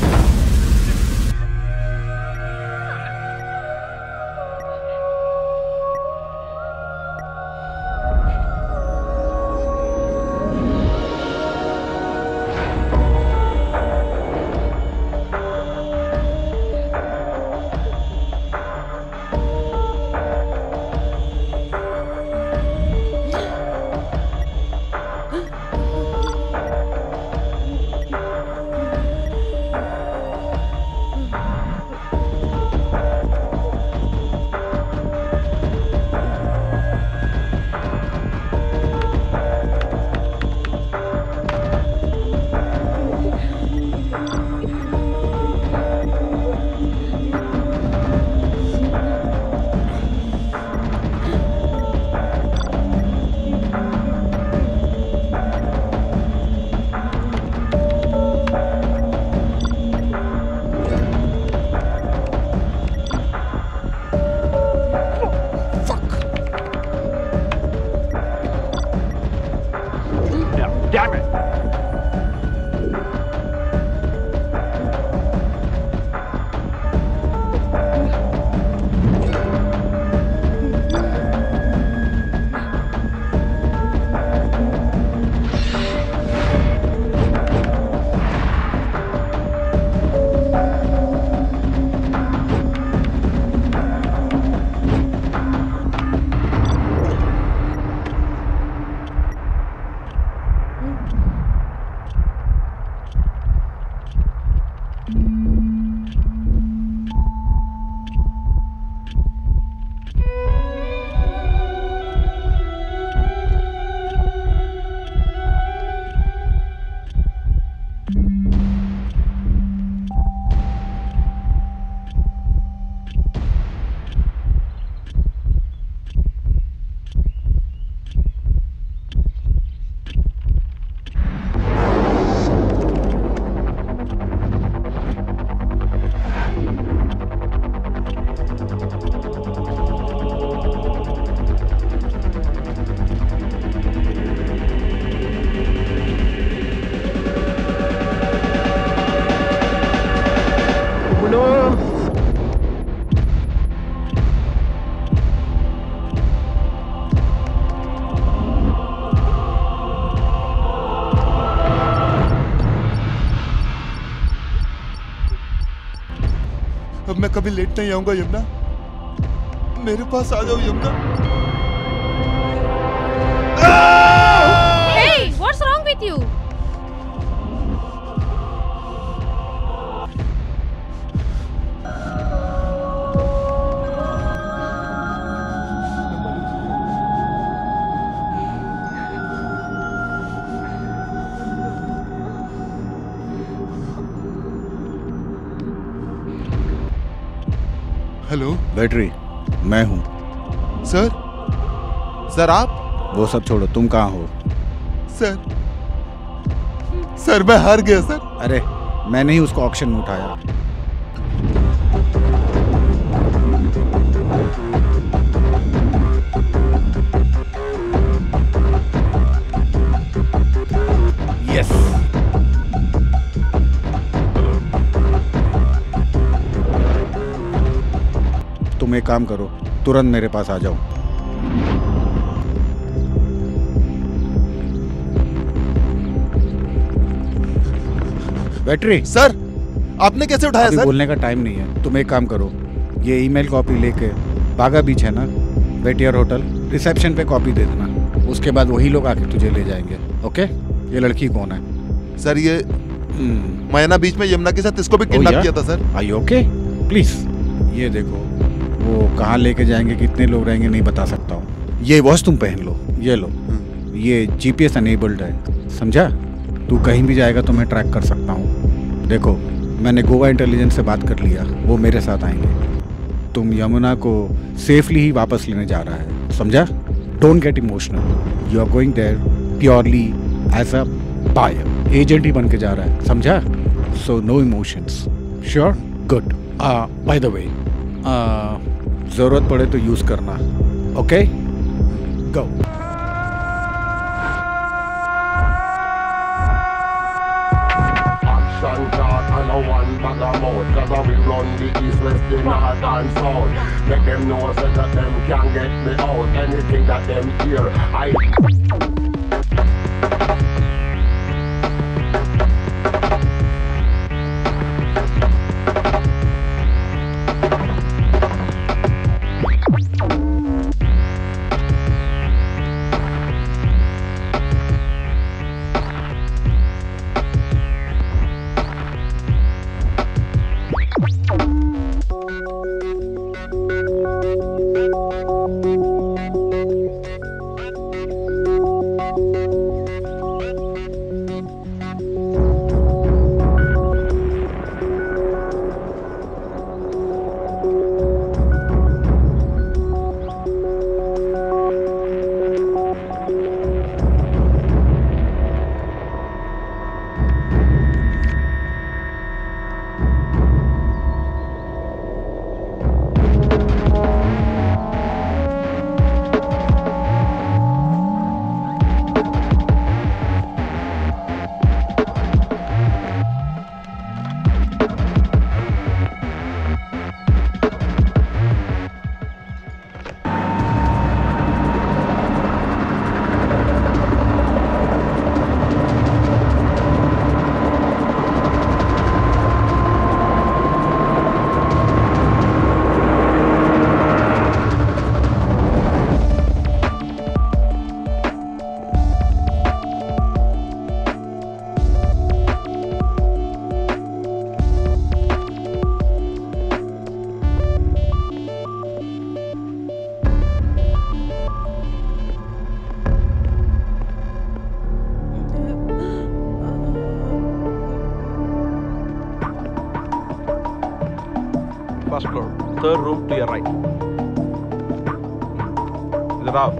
अब मैं कभी लेट नहीं आऊंगा यमुना, मेरे पास आ जाओ Yamuna. Hey, what's wrong with you? Hello battery, मैं हूँ। सर, सर आप? वो सब छोड़ो, तुम कहाँ हो? सर, सर मैं हार गया सर। अरे मैंने ही उसको ऑक्शन में उठाया। यस, तुम एक काम करो, तुरंत मेरे पास आ जाओ। बैटरी सर, आपने कैसे उठाया अभी सर? बोलने का टाइम नहीं है, तुम एक काम करो, ये ईमेल कॉपी लेके बागा बीच है ना, वेटियर होटल, रिसेप्शन पे कॉपी दे देना। उसके बाद वही लोग आके तुझे ले जाएंगे। ओके? ये लड़की कौन है? सर ये मैना बीच में यमुना के साथ इसको भी किडनैप किया था सर। I okay? प्लीज ये देखो, वो कहाँ लेके जाएंगे, कितने लोग रहेंगे नहीं बता सकता हूँ। ये वॉच तुम पहन लो, ये लो, ये GPS अनेबल्ड है, समझा? तू कहीं भी जाएगा तो मैं ट्रैक कर सकता हूँ। देखो मैंने गोवा इंटेलिजेंस से बात कर लिया, वो मेरे साथ आएंगे। तुम यमुना को सेफली ही वापस लेने जा रहा है, समझा? Don't get emotional, you are going there purely as a buyer, agent ही बन के जा रहा है, समझा? So no emotions, sure? Good. By the way, जरूरत पड़े तो यूज करना, okay? Go. One bag of mouth, cause we run the east, west, the north and south. Make them know so that them can get me out. Anything that them hear, first floor, third room to your right. इधर आओ।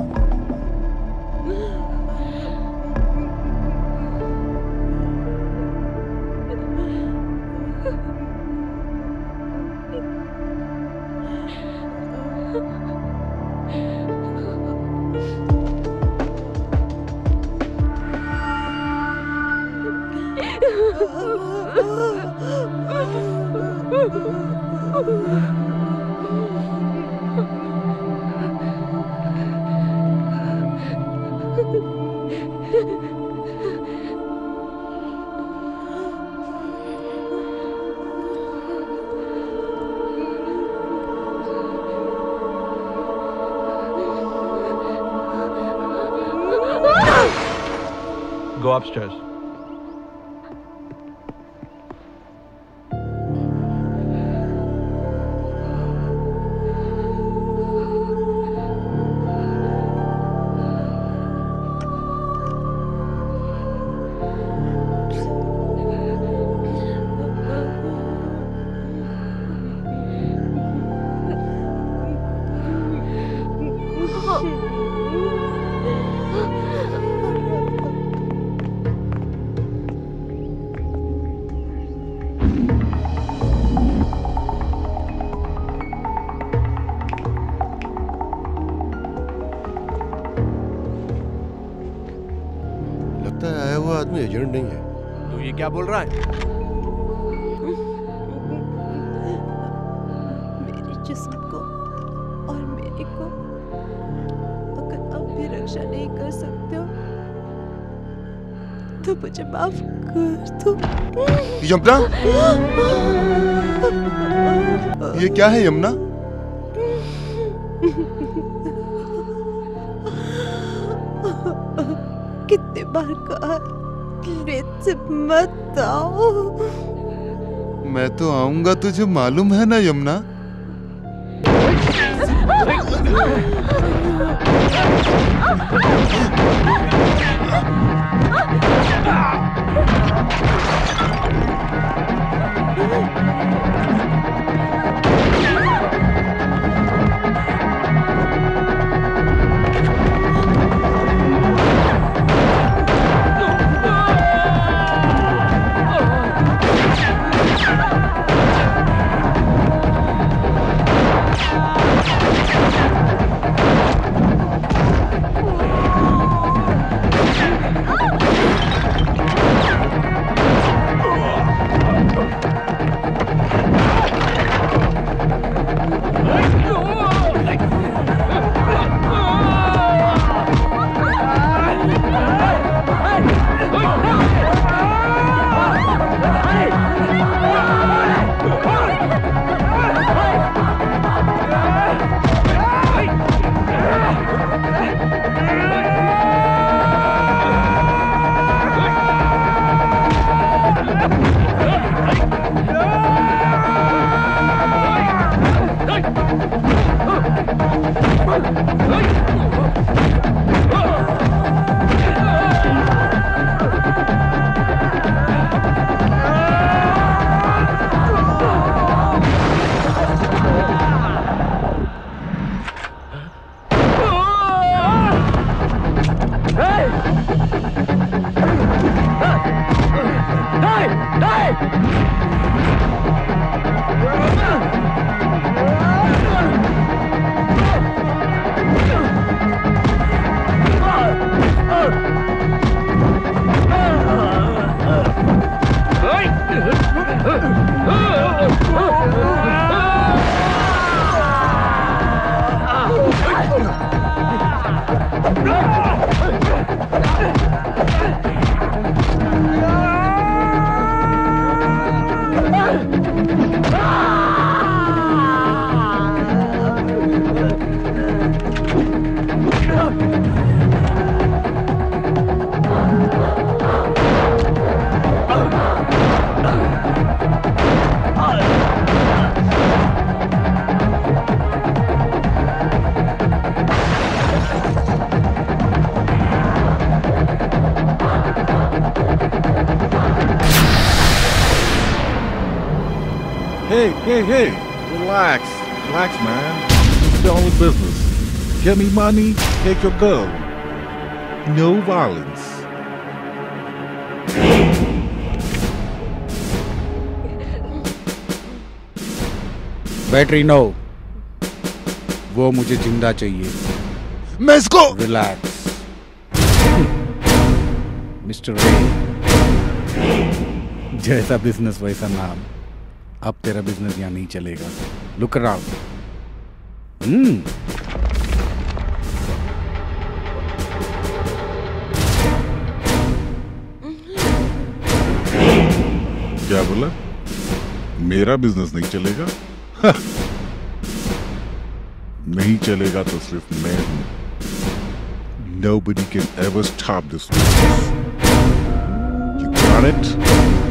Go upstairs. एजेंट नहीं है। तू ये क्या बोल रहा है? मेरे जिस्म को और मेरे को अगर अब भी रक्षा नहीं कर सकते हो तो मुझे माफ कर दो। यमुना, ये क्या है यमुना? कितने बार कहा लेट से मत आओ। मैं तो आऊंगा, तुझे मालूम है ना Yamuna. Hey, relax, man. It's your own business. Get me money, take your girl. No violence. Battery no, वो मुझे जिंदा चाहिए। मैं इसको रिलैक्स, मिस्टर रे। जैसा बिजनेस वैसा नाम। अब तेरा बिजनेस यहाँ नहीं चलेगा। Look around. क्या बोला? मेरा बिजनेस नहीं चलेगा? नहीं चलेगा तो सिर्फ मैं हूं। Nobody can ever stop this business. You got it?